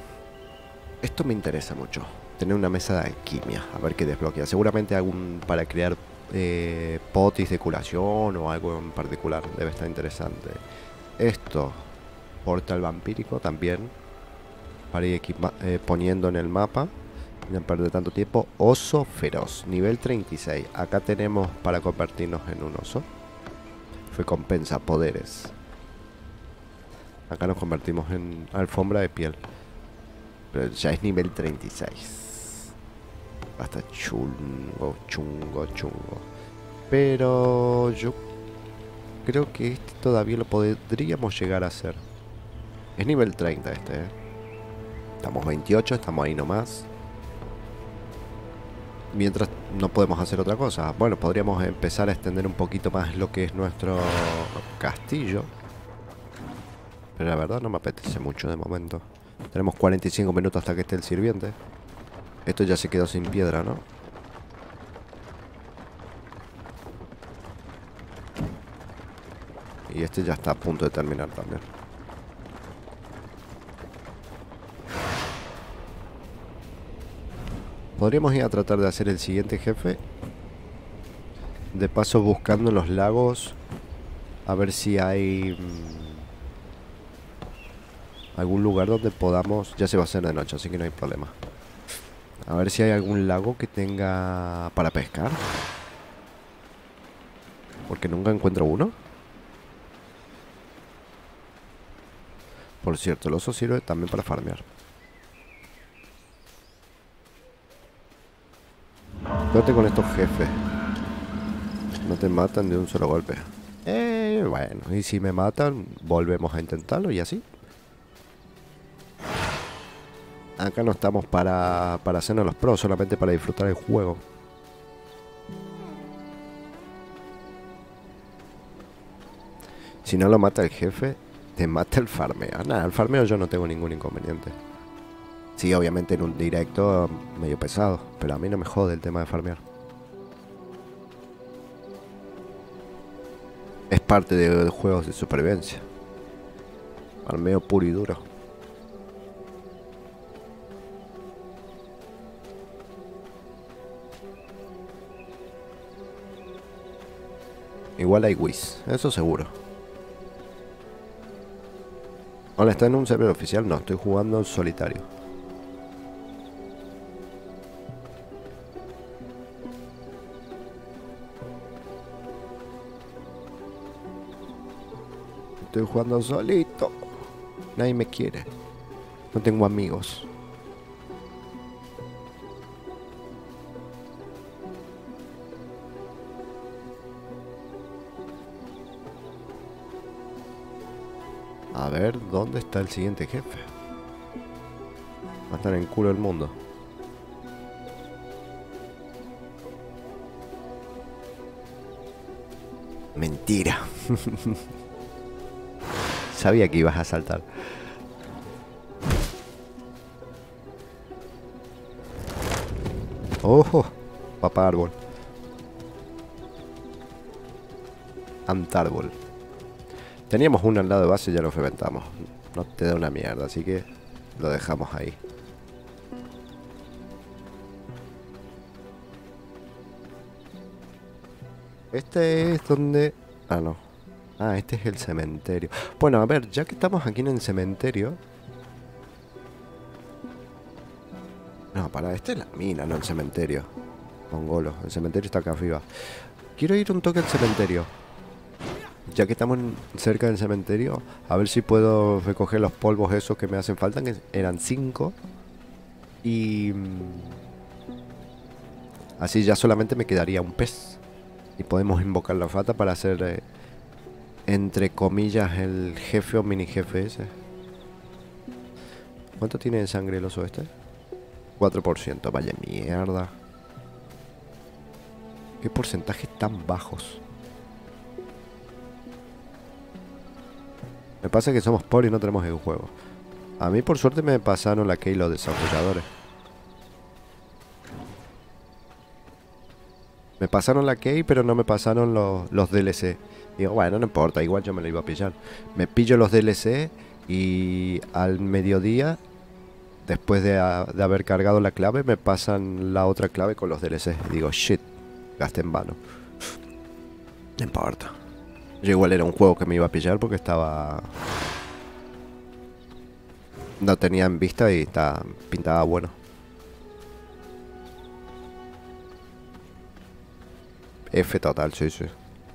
Esto me interesa mucho. Tener una mesa de alquimia. A ver qué desbloquea. Seguramente para crear potis de curación o algo en particular. Debe estar interesante. Esto, portal vampírico también, para ir poniendo en el mapa. No perder tanto tiempo. Oso feroz, nivel 36. Acá tenemos para convertirnos en un oso. Recompensa, poderes. Acá nos convertimos en alfombra de piel. Pero ya es nivel 36. Hasta chungo, chungo, chungo. Pero yo creo que este todavía lo podríamos llegar a hacer. Es nivel 30 este, ¿eh? Estamos 28, estamos ahí nomás. Mientras no podemos hacer otra cosa. Bueno, podríamos empezar a extender un poquito más lo que es nuestro castillo. Pero la verdad no me apetece mucho de momento. Tenemos 45 minutos hasta que esté el sirviente. Esto ya se quedó sin piedra, ¿no? Y este ya está a punto de terminar también. Podríamos ir a tratar de hacer el siguiente jefe. De paso buscando los lagos. A ver si hay algún lugar donde podamos... Ya se va a hacer de noche, así que no hay problema. A ver si hay algún lago que tenga para pescar. Porque nunca encuentro uno. Por cierto, el oso sirve también para farmear. Suerte con estos jefes. No te matan de un solo golpe. Bueno, y si me matan, volvemos a intentarlo y así. Acá no estamos para hacernos los pros, solamente para disfrutar el juego. Si no lo mata el jefe, te mata el farmeo. Nada, el farmeo yo no tengo ningún inconveniente. Sí, obviamente en un directo medio pesado, pero a mí no me jode el tema de farmear. Es parte de juegos de supervivencia. Farmeo puro y duro. Igual hay Wiz, eso seguro. Ahora está en un server oficial, no, estoy jugando en solitario. Estoy jugando solito. Nadie me quiere. No tengo amigos. A ver, ¿dónde está el siguiente jefe? Va a estar en culo el mundo. Mentira. Sabía que ibas a saltar. ¡Ojo! Papá árbol. Antárbol. Teníamos uno al lado de base y ya lo reventamos. No te da una mierda, así que lo dejamos ahí. Este es donde... Ah, no. Ah, este es el cementerio. Bueno, a ver, ya que estamos aquí en el cementerio... No, para, este es la mina, no el cementerio. Mongolo, el cementerio está acá arriba. Quiero ir un toque al cementerio. Ya que estamos cerca del cementerio, a ver si puedo recoger los polvos esos que me hacen falta, que eran 5. Y... así ya solamente me quedaría un pez. Y podemos invocar la rata para hacer, entre comillas, el jefe o mini jefe ese. ¿Cuánto tiene de sangre el oso este? 4%, vaya mierda. ¿Qué porcentajes tan bajos? Me pasa que somos pobres y no tenemos el juego. A mí por suerte me pasaron la key los desarrolladores. Me pasaron la key pero no me pasaron los DLC. Digo, bueno, no importa, igual yo me lo iba a pillar. Me pillo los DLC y al mediodía, después de haber cargado la clave, me pasan la otra clave con los DLC. Digo, shit, gasté en vano. No importa. Yo igual era un juego que me iba a pillar porque estaba... No tenía en vista y pintaba bueno. F total, sí, sí.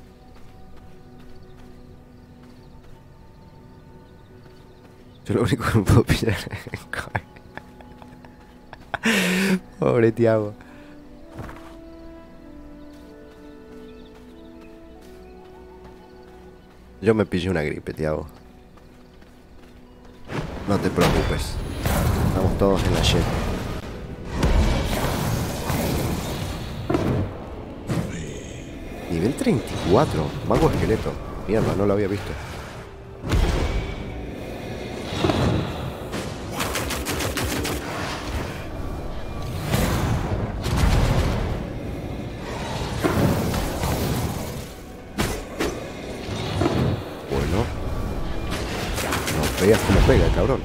Yo lo único que me puedo pillar es... Pobre Tiago. Yo me pillé una gripe, Tiago. No te preocupes. Estamos todos en la shit. Nivel 34. Mago esqueleto. Mierda, no lo había visto. Bueno. No pegas como pega, cabrón.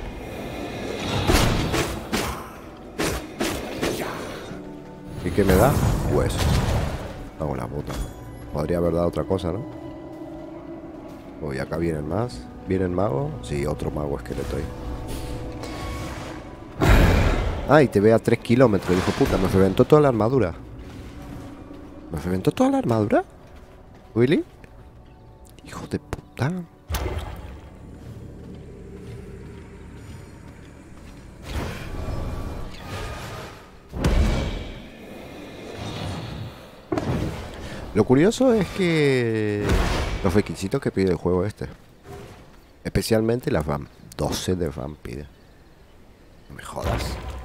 ¿Y qué me da? Hueso. Hago la puta. Podría haber dado otra cosa, ¿no? Uy, acá vienen más. ¿Viene el mago? Sí, otro mago esqueleto ahí. Ay, te ve a 3 kilómetros, hijo puta. Me reventó toda la armadura. ¿Me reventó toda la armadura? ¿Willy? Hijo de puta. Lo curioso es que los requisitos que pide el juego este, especialmente la RAM, 12 de RAM pide. No me jodas.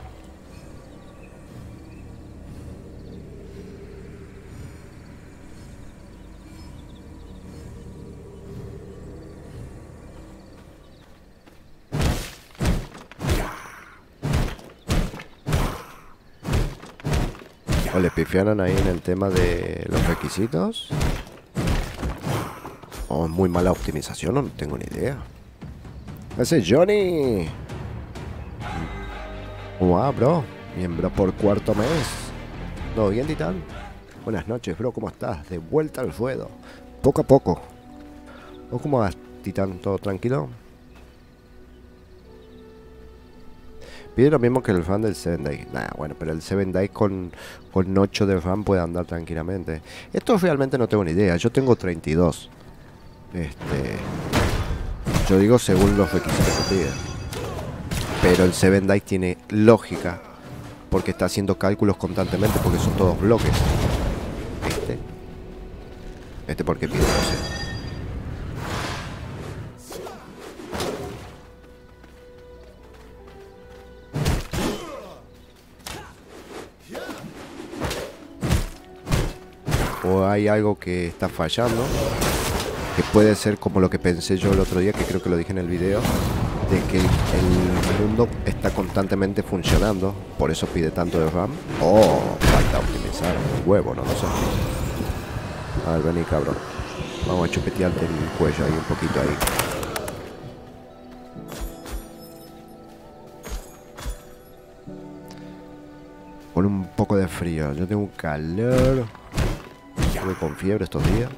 O le pifiaron ahí en el tema de los requisitos. O es muy mala optimización, no tengo ni idea. Ese es Johnny. ¿Cómo va, bro? Miembro por cuarto mes. ¿Todo bien, Titán? Buenas noches, bro, ¿cómo estás? De vuelta al ruedo. Poco a poco. ¿O cómo vas, Titán? ¿Todo tranquilo? Pide lo mismo que el RAM del 7 Days. Nah, bueno, pero el 7 Days con 8 de RAM puede andar tranquilamente. Esto realmente no tengo ni idea. Yo tengo 32. Yo digo según los requisitos que pide. Pero el 7 Days tiene lógica. Porque está haciendo cálculos constantemente. Porque son todos bloques. Este porque pide 12. O hay algo que está fallando, que puede ser como lo que pensé yo el otro día, que creo que lo dije en el video, de que el mundo está constantemente funcionando, por eso pide tanto de RAM. O falta optimizar un huevo, no lo sé. A ver, vení, cabrón. Vamos a chupetearte el cuello ahí un poquito ahí. Con un poco de frío. Yo tengo un calor. Estuve con fiebre estos días.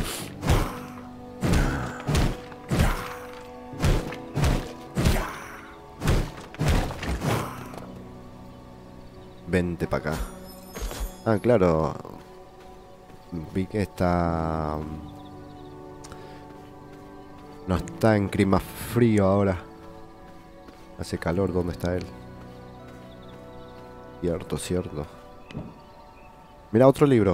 Vente para acá. Ah, claro. Vi que está... No está en clima frío ahora. Hace calor. ¿Dónde está él? Cierto, cierto. Mira, otro libro.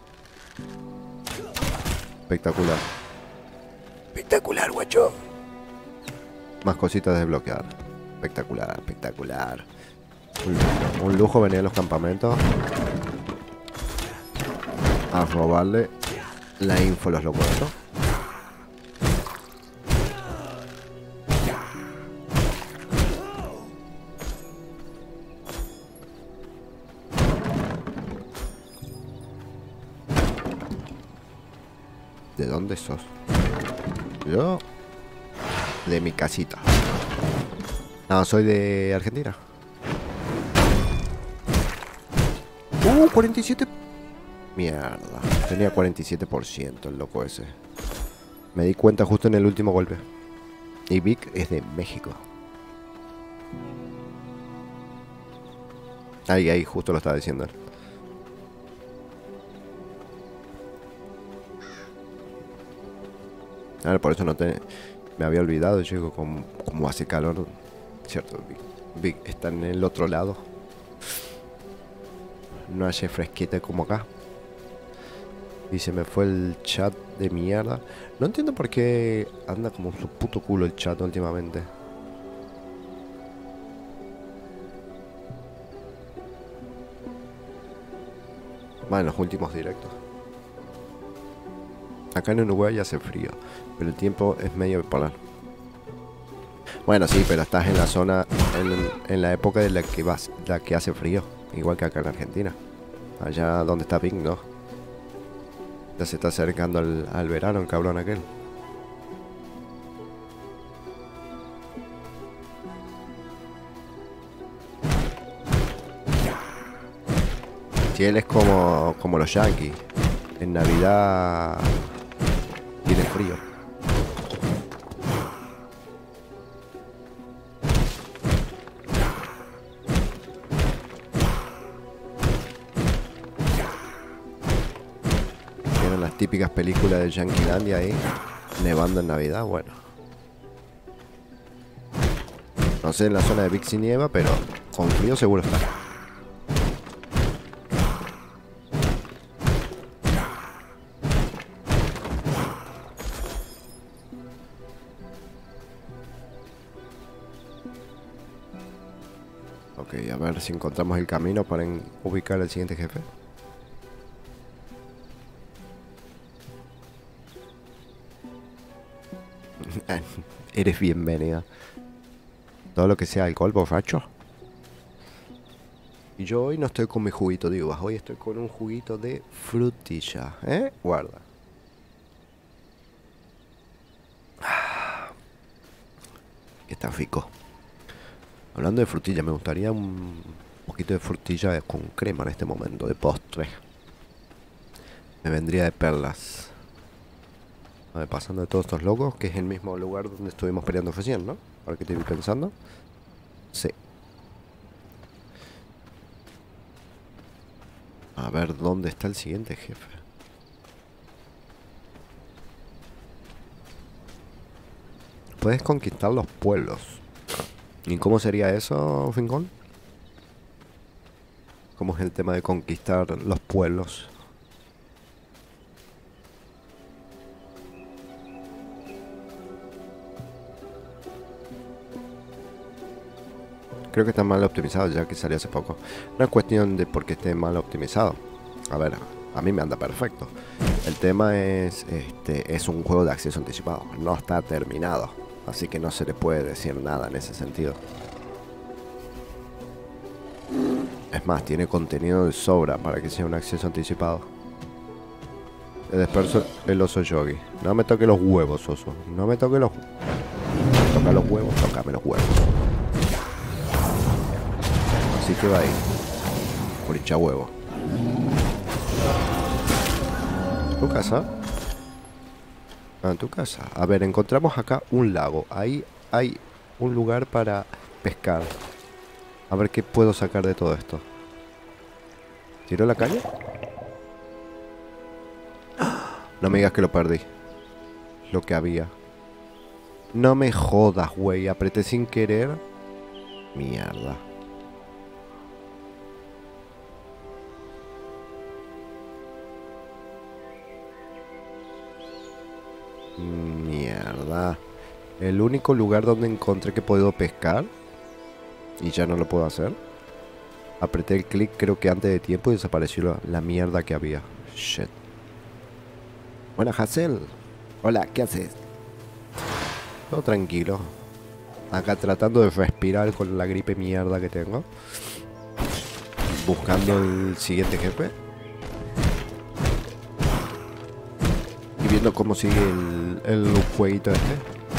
Espectacular. Espectacular, guacho. Más cositas de desbloquear. Espectacular, espectacular. Un lujo venir a los campamentos a robarle la info a los locos, ¿no? ¿De dónde sos? Yo... De mi casita. No, soy de Argentina. 47... Mierda. Tenía 47% el loco ese. Me di cuenta justo en el último golpe. Y Vic es de México. Ahí, justo lo estaba diciendo él. A ver, por eso me había olvidado, chico, como hace calor. Cierto, Vic está en el otro lado. No hace fresquita como acá. Y se me fue el chat de mierda. No entiendo por qué anda como su puto culo el chat últimamente. Va, en los últimos directos. Acá en Uruguay ya hace frío, pero el tiempo es medio bipolar. Bueno, sí, pero estás en la zona, en la época de la que hace frío. Igual que acá en Argentina. Allá donde está Pink, ¿no? Ya se está acercando al verano el cabrón aquel. Si él es como los yankees. En Navidad tiene frío. Tienen las típicas películas de Yanquilandia ahí, nevando en Navidad, bueno. No sé en la zona de Vic si nieva, pero con frío seguro está. Ok, a ver si encontramos el camino para ubicar al siguiente jefe. Eres bienvenida. Todo lo que sea alcohol, borracho. Y yo hoy no estoy con mi juguito de uvas. Hoy estoy con un juguito de frutilla. Guarda. Está rico. Hablando de frutilla, me gustaría un poquito de frutilla con crema en este momento, de postre. Me vendría de perlas. A ver, pasando de todos estos locos, que es el mismo lugar donde estuvimos peleando recién, ¿no? Ahora que estoy pensando. Sí. A ver, ¿dónde está el siguiente jefe? Puedes conquistar los pueblos. ¿Y cómo sería eso, Rincón? ¿Cómo es el tema de conquistar los pueblos? Creo que está mal optimizado ya que salió hace poco. No es cuestión de por qué esté mal optimizado. A ver, a mí me anda perfecto. El tema es un juego de acceso anticipado. No está terminado. Así que no se le puede decir nada en ese sentido. Es más, tiene contenido de sobra para que sea un acceso anticipado. Le disperso el oso yogi. No me toque los huevos, oso. No me toque los... Toca los huevos, tócame los huevos. Así que va ahí. Por hincha huevo. ¿Tu casa? Ah, en tu casa. A ver, encontramos acá un lago. Ahí hay un lugar para pescar. A ver qué puedo sacar de todo esto. ¿Tiró la calle? No me digas que lo perdí. Lo que había. No me jodas, güey. Apreté sin querer. Mierda. Mierda. El único lugar donde encontré que puedo pescar y ya no lo puedo hacer. Apreté el clic creo que antes de tiempo y desapareció la mierda que había. Shit. Buenas, Hazel. Hola, ¿qué haces? Todo tranquilo. Acá tratando de respirar con la gripe mierda que tengo. Buscando el siguiente jefe. Y viendo cómo sigue el jueguito este.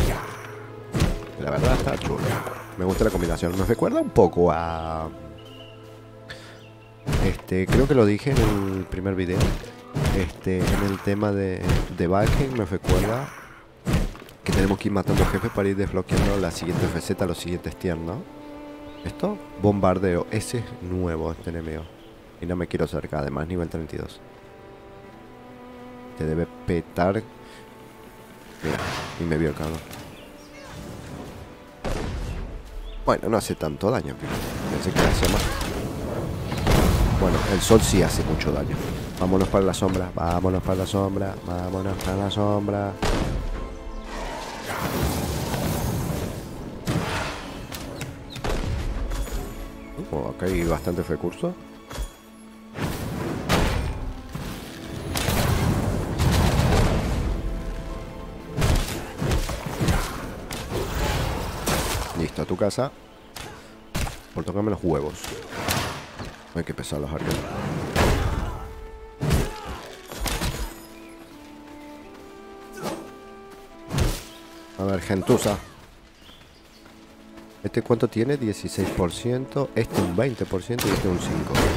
La verdad está chulo. Me gusta la combinación. Me recuerda un poco a... creo que lo dije en el primer video. En el tema de Valheim me recuerda que tenemos que ir matando jefes para ir desbloqueando la siguiente receta, los siguientes tiers, ¿no? Esto, bombardeo, ese es nuevo este enemigo. Y no me quiero acercar, además nivel 32. Te debe petar. Mira, y me vio el cabrón. Bueno, no hace tanto daño, pensé que hacía más. Bueno, el sol sí hace mucho daño. Vámonos para la sombra, vámonos para la sombra, vámonos para la sombra. Acá hay bastantes recursos. Listo, a tu casa. Por tocarme los huevos. Hay que pesar los arcos. A ver, gentuza. ¿Este cuánto tiene? 16%. Este un 20% y este un 5%.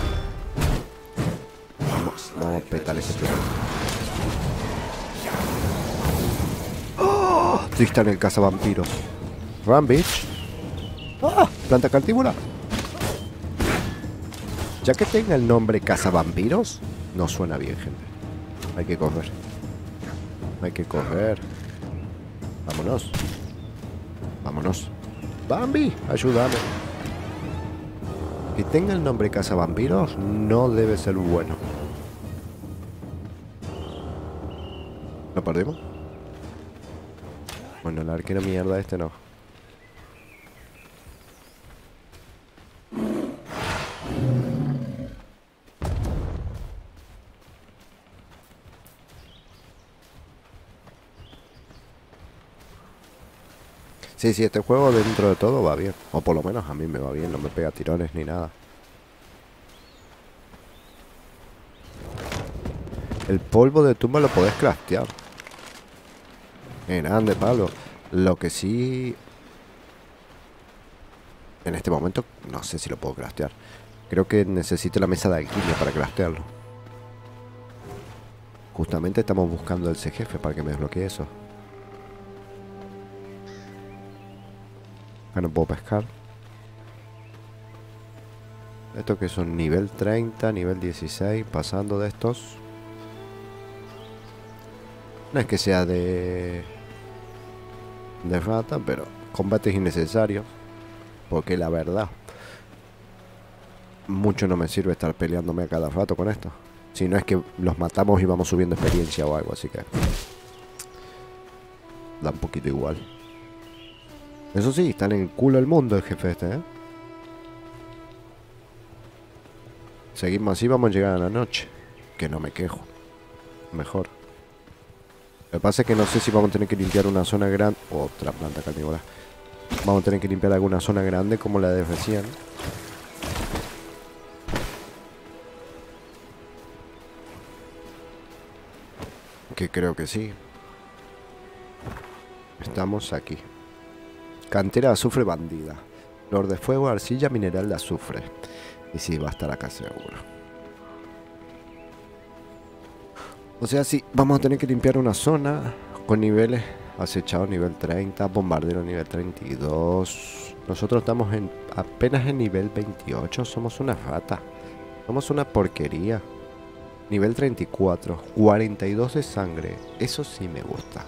Vamos a petar ese truco. ¡Oh! Tristan el cazavampiros. Run, bitch. ¡Ah! Planta carnívora. Ya que tenga el nombre cazavampiros, no suena bien, gente. Hay que correr. Hay que correr. Vámonos. Vámonos. Bambi, ayúdame. Que tenga el nombre cazavampiros no debe ser bueno. ¿Lo perdimos? Bueno, el arquero mierda este no. Sí, sí, este juego dentro de todo va bien. O por lo menos a mí me va bien, no me pega tirones ni nada. El polvo de tumba lo podés craftear. Grande, Pablo. Lo que sí... En este momento no sé si lo puedo craftear. Creo que necesito la mesa de alquimia para craftearlo. Justamente estamos buscando ese jefe para que me desbloquee eso. Acá no puedo pescar. Estos que son nivel 30, nivel 16, pasando de estos. No es que sea de rata, pero combates innecesarios. Porque la verdad, mucho no me sirve estar peleándome a cada rato con esto. Si no es que los matamos y vamos subiendo experiencia o algo, así que da un poquito igual. Eso sí, está en el culo del mundo el jefe este, ¿eh? Seguimos así, vamos a llegar a la noche. Que no me quejo. Mejor. Lo que pasa es que no sé si vamos a tener que limpiar una zona grande. Otra planta carnívora. Vamos a tener que limpiar alguna zona grande como la de recién. Que creo que sí. Estamos aquí. Cantera de azufre bandida. Flor de fuego, arcilla, mineral de azufre. Y sí, va a estar acá seguro. O sea, sí, vamos a tener que limpiar una zona con niveles acechado nivel 30, bombardero nivel 32. Nosotros estamos apenas en nivel 28. Somos una rata. Somos una porquería. Nivel 34, 42 de sangre. Eso sí me gusta.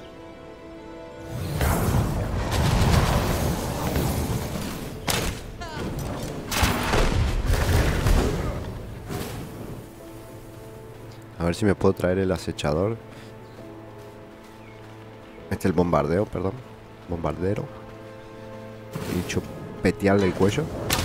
A ver si me puedo traer el acechador. El bombardeo, perdón. Bombardero. He dicho petearle el cuello.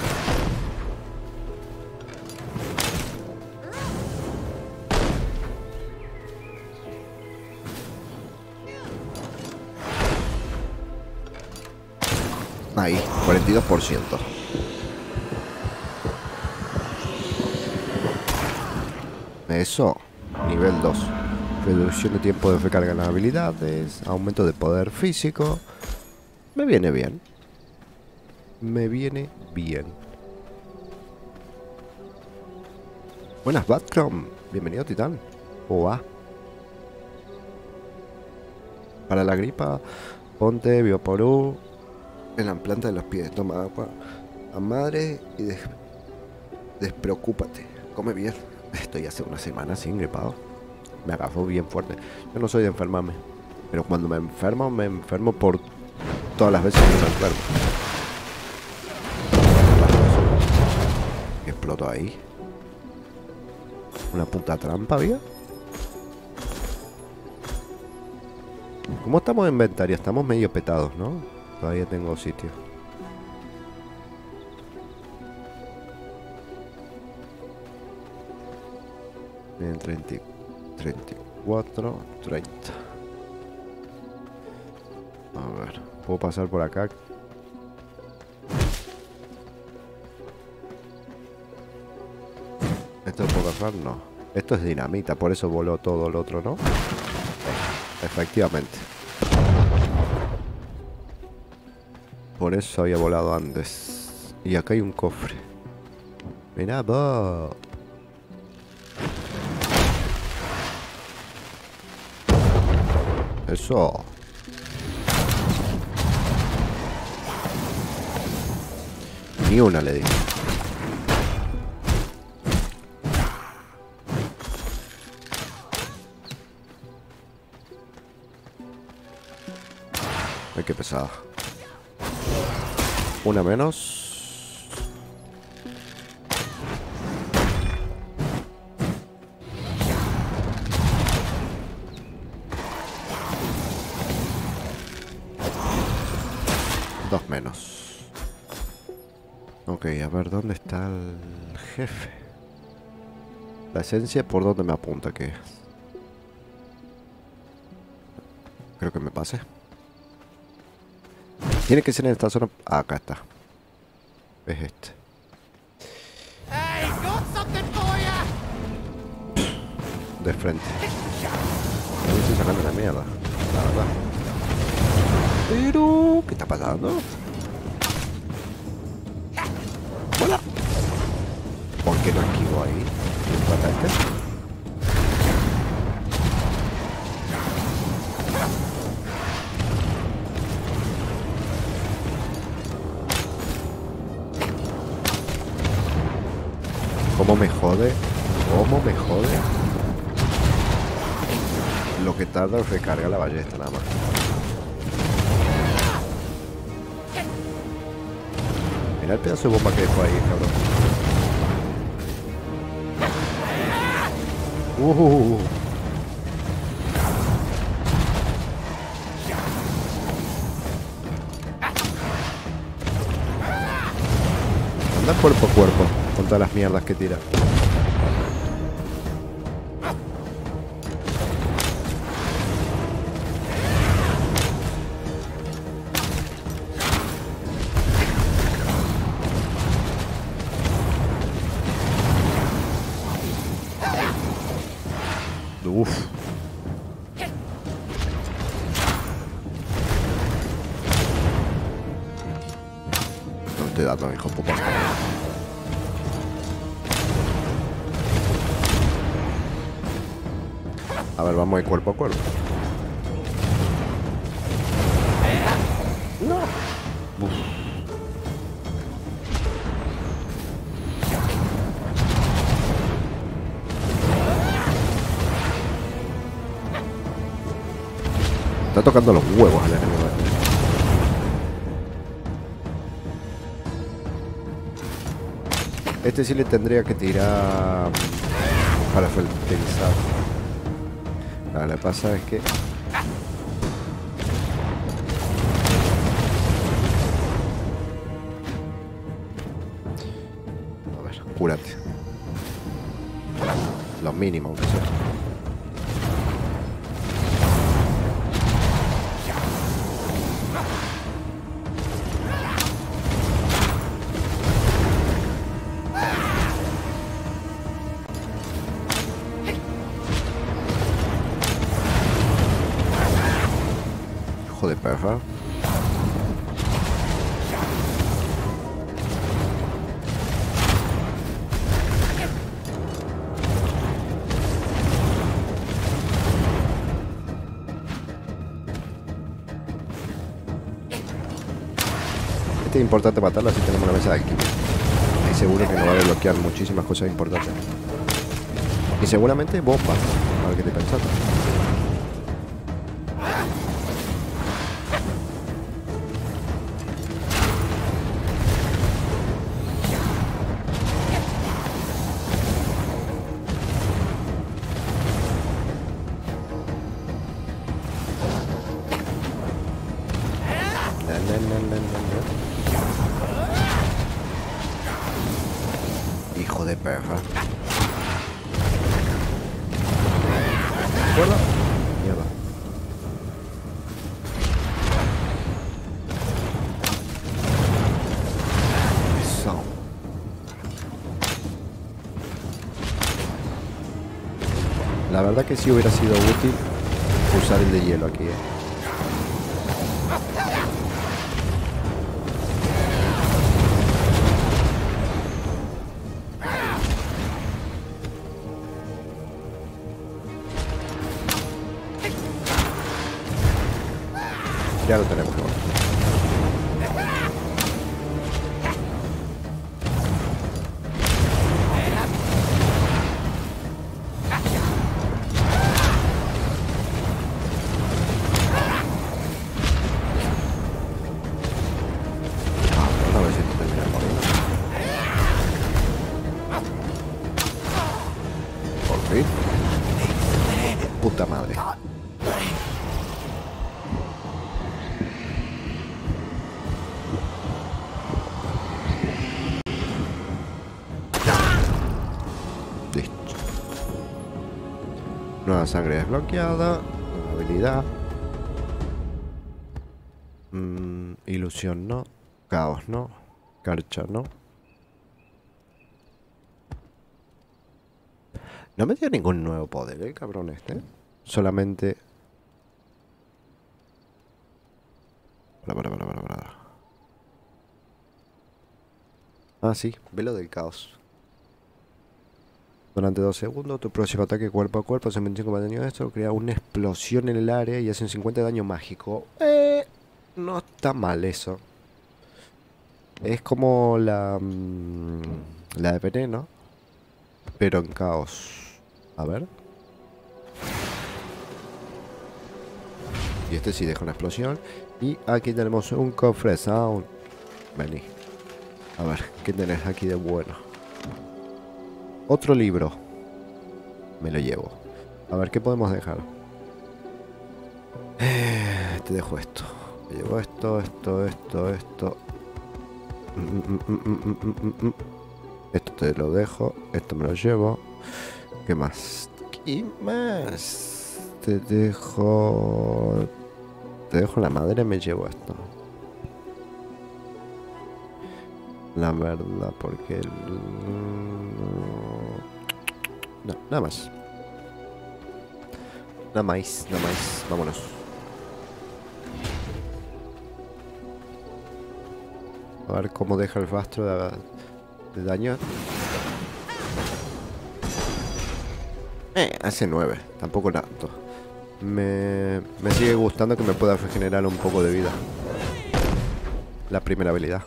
Ahí, 42%. Eso, nivel 2. Reducción de tiempo de recarga en las habilidades. Aumento de poder físico. Me viene bien. Me viene bien. Buenas, Batcrom. Bienvenido, Titán. OA. Para la gripa, ponte Bioporú en la planta de los pies. Toma agua a madre y despreocúpate. Come bien. Estoy hace una semana sin gripado. Me agarró bien fuerte. Yo no soy de enfermarme, pero cuando me enfermo por todas las veces que me enfermo. ¿Qué explotó ahí? ¿Una puta trampa había? ¿Cómo estamos en inventario? Estamos medio petados, ¿no? Todavía tengo sitio. En 30, 34, 30. A ver, ¿puedo pasar por acá? ¿Esto lo puedo pasar? No. Esto es dinamita, por eso voló todo el otro, ¿no? Efectivamente. Por eso había volado antes. Y acá hay un cofre. Mirá vos. Eso. Ni una le di. Ay, qué pesada. Una menos. Dos menos. Ok, a ver, ¿dónde está el jefe? La esencia, ¿por dónde me apunta que es? Creo que me pase. Tiene que ser en esta zona. Ah, acá está. Es este. De frente. Me estoy sacando la mierda, la verdad. Pero, ¿qué está pasando? ¡Hola! ¿Por qué no esquivo ahí? ¿Qué pasa este? ¿Cómo me jode? ¿Cómo me jode? Lo que tarda es recarga la ballesta nada más. Mira el pedazo de bomba que dejó ahí, cabrón. Anda cuerpo a cuerpo con todas las mierdas que tira. Uf. No estoy dando, hijo puta. A ver, vamos a ir cuerpo a cuerpo. No. Uf. Está tocando los huevos al enemigo. Este sí le tendría que tirar para fertilizar. Lo que pasa es que... A ver, cúrate. Lo mínimo, aunque sea. Hijo de perra. es importante matarlo, así tenemos una mesa de alquimia. Y seguro que nos va a desbloquear muchísimas cosas importantes. Y seguramente bombas. A ver qué te pensás. Hijo de perra. ¿De acuerdo? Mierda. Eso. La verdad que sí hubiera sido útil usar el de hielo aquí, Ya lo tenemos. A ver si esto termina el morir. Por fin. Puta madre. Listo. Nueva sangre desbloqueada. Nueva habilidad. Ilusión no. Caos no. Carcha no. No me dio ningún nuevo poder, el cabrón este. Solamente... Para. Ah, sí. Velo del caos. Durante 2 segundos, tu próximo ataque cuerpo a cuerpo hace 25 más daño de esto. Crea una explosión en el área y hace un 50 de daño mágico. No está mal eso. Es como la de veneno, pero en caos. A ver. Y este sí deja una explosión. Y aquí tenemos un cofre sound. Vení. A ver, ¿qué tenés aquí de bueno? Otro libro. Me lo llevo. A ver, ¿qué podemos dejar? Te dejo esto. Me llevo esto. Esto te lo dejo. Esto me lo llevo. ¿Qué más? ¿Qué más? Te dejo la madera y me llevo esto. La verdad, porque... No, nada más. Nada más. Vámonos. A ver cómo deja el rastro de daño. Hace 9. Tampoco tanto. Me sigue gustando que me pueda regenerar un poco de vida. La primera habilidad.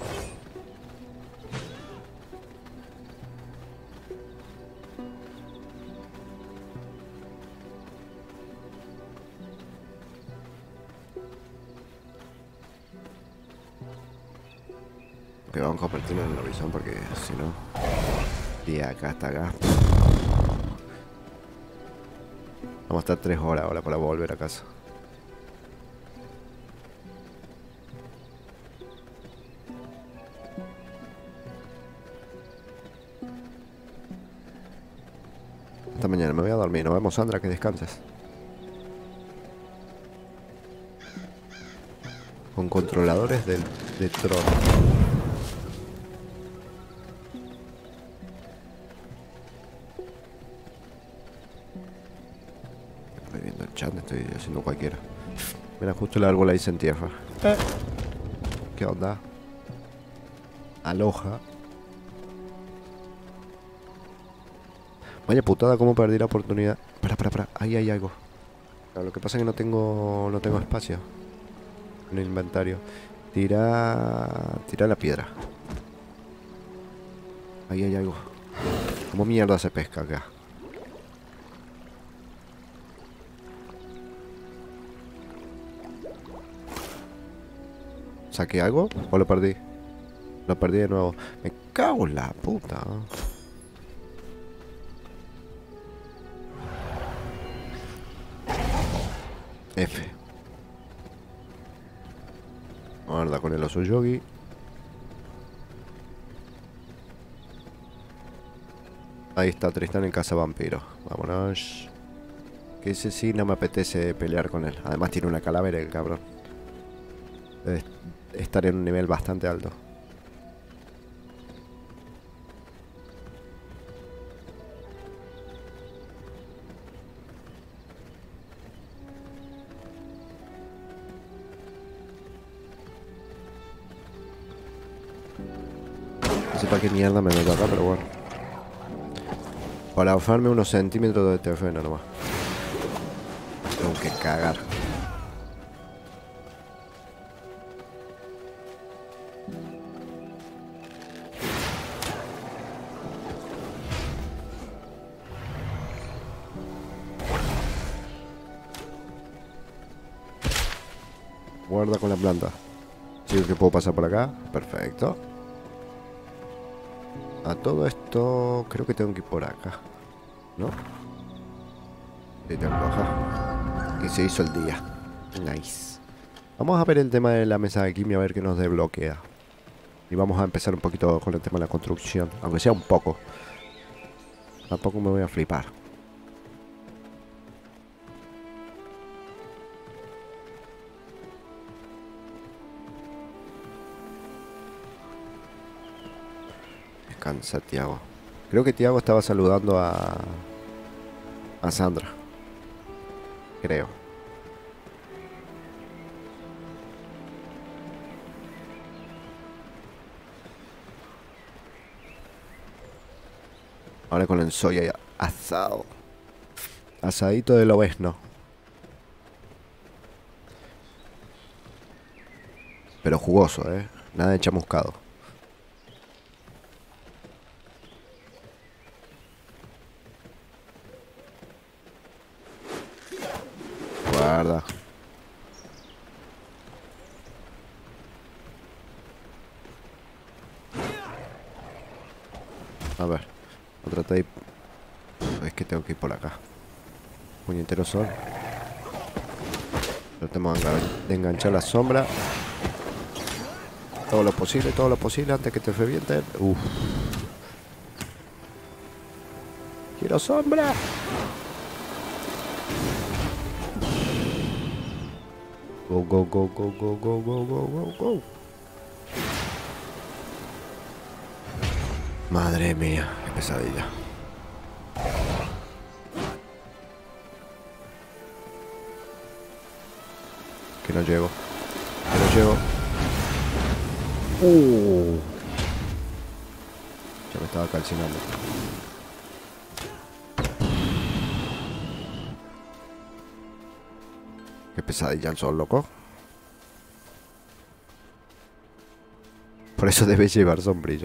Que vamos a convertirnos en el horizonte porque si no... Y acá hasta acá. Vamos a estar 3 horas ahora para volver a casa. Esta mañana me voy a dormir. Nos vemos, Sandra, que descanses. Con controladores de trono. Estoy haciendo cualquiera. Mira, justo el árbol ahí se entierra. ¿Qué onda? Aloha. Vaya putada, cómo perdí la oportunidad. Para. Ahí hay algo. Claro, lo que pasa es que no tengo espacio en el inventario. Tira la piedra. Ahí hay algo. ¿Cómo mierda se pesca acá? ¿Saqué algo? ¿O lo perdí? Lo perdí de nuevo. Me cago en la puta. F. Guarda con el oso yogi. Ahí está Tristán en casa vampiro. Vámonos. Que ese sí no me apetece pelear con él. Además tiene una calavera el cabrón. Debe estar en un nivel bastante alto. No sé para qué mierda me meto acá, pero bueno. Para bajarme unos centímetros de terreno nomás. Tengo que cagar. Guarda con la planta. Sí, que puedo pasar por acá. Perfecto. A todo esto creo que tengo que ir por acá, ¿no? Sí, tengo que bajar. Y se hizo el día. Nice. Vamos a ver el tema de la mesa de alquimia, a ver qué nos desbloquea. Y vamos a empezar un poquito con el tema de la construcción, aunque sea un poco. Tampoco me voy a flipar. Descansa, Tiago. Creo que Tiago estaba saludando a Sandra. Creo. Ahora con el soya asado. Asadito de lobezno. Pero jugoso, nada de chamuscado. Guarda. A ver. Otra tape. Es que tengo que ir por acá. Puñetero sol. Tratemos de enganchar la sombra. Todo lo posible antes que te revienten. Uff. Quiero sombra. Go, go, go, go, go, go, go, go, go, go. Madre mía, qué pesadilla. Que no llego. Que no llego. Ya me estaba calcinando. Qué pesadilla el sol, loco. Por eso debes llevar sombrilla.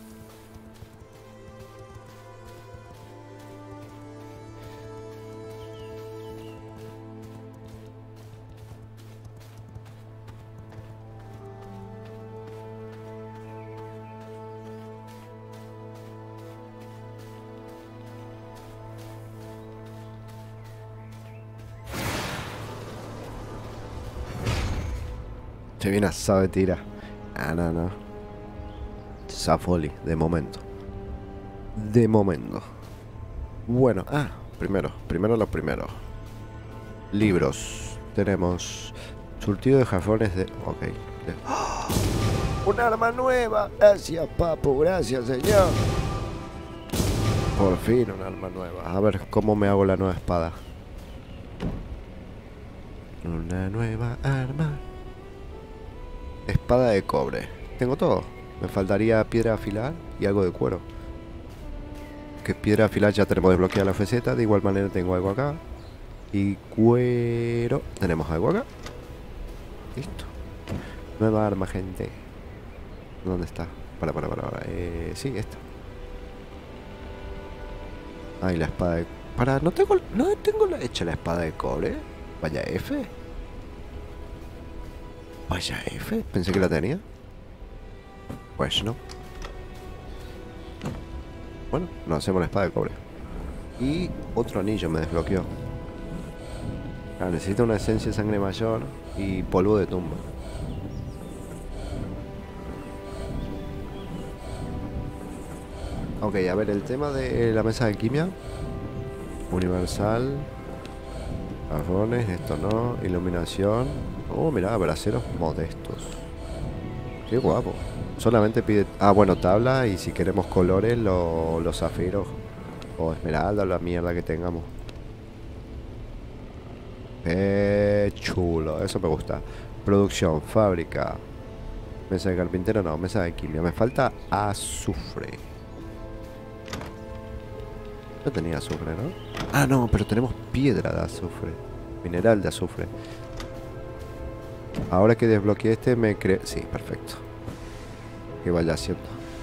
Se viene asado de tira. Ah, no. Safoli, de momento. De momento. Bueno, primero lo primero. Libros. Tenemos surtido de jafones de... Ok. ¡Oh! ¡Un arma nueva! Gracias, papu. Gracias, señor. Por fin un arma nueva. A ver cómo me hago la nueva espada. Una nueva arma. Espada de cobre. Tengo todo. Me faltaría piedra afilar y algo de cuero. Que piedra afilar ya tenemos desbloqueada la receta. De igual manera tengo algo acá. Y cuero. Tenemos algo acá. Listo. Nueva arma, gente. ¿Dónde está? Para. Sí, esta. Ay, la espada de... no tengo hecha la espada de cobre. Vaya F. Vaya F. Pensé que la tenía. Pues no. Bueno, nos hacemos la espada de cobre. Y otro anillo me desbloqueó. Ah, necesito una esencia de sangre mayor y polvo de tumba. Ok, a ver, el tema de la mesa de alquimia. Universal. Jarrones, esto no. Iluminación. Oh, mirá, braseros modestos. Qué guapo. Solamente pide... Ah, bueno, tabla y si queremos colores, los zafiros. O esmeralda o la mierda que tengamos. Chulo, eso me gusta. Producción, fábrica. Mesa de carpintero, no, mesa de alquimia. Me falta azufre. No tenía azufre, ¿no? Ah, no, pero tenemos piedra de azufre. Mineral de azufre. Ahora que desbloqueé este me creo... Sí, perfecto. Que vaya haciendo.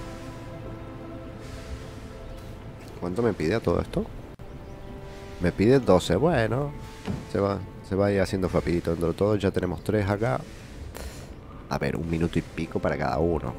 ¿Cuánto me pide a todo esto? Me pide 12, bueno. Se va a ir haciendo rapidito. Dentro de todo ya tenemos 3 acá. A ver, 1 minuto y pico para cada uno.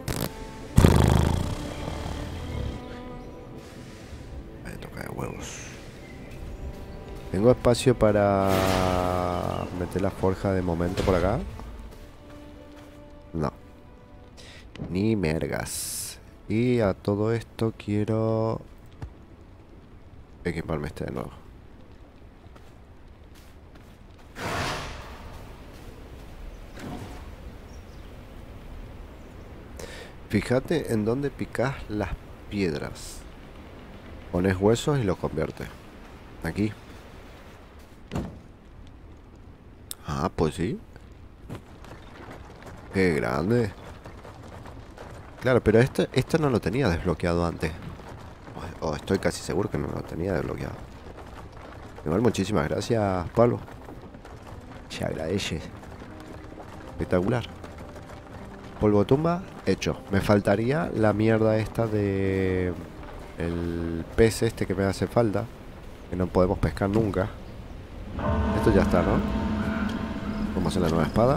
Me toca de huevos. Tengo espacio para meter la forja de momento por acá. No. Ni mergas. Y a todo esto quiero equiparme este de nuevo. Fíjate en dónde picas las piedras. Pones huesos y los conviertes. Aquí. Ah, pues sí. Qué grande. Claro, pero esto no lo tenía desbloqueado antes. O estoy casi seguro que no lo tenía desbloqueado. Igual, muchísimas gracias, Pablo. Se agradece. Espectacular. Polvo tumba, hecho. Me faltaría la mierda esta de... El pez este que me hace falta. Que no podemos pescar nunca. Esto ya está, ¿no? Vamos a hacer la nueva espada.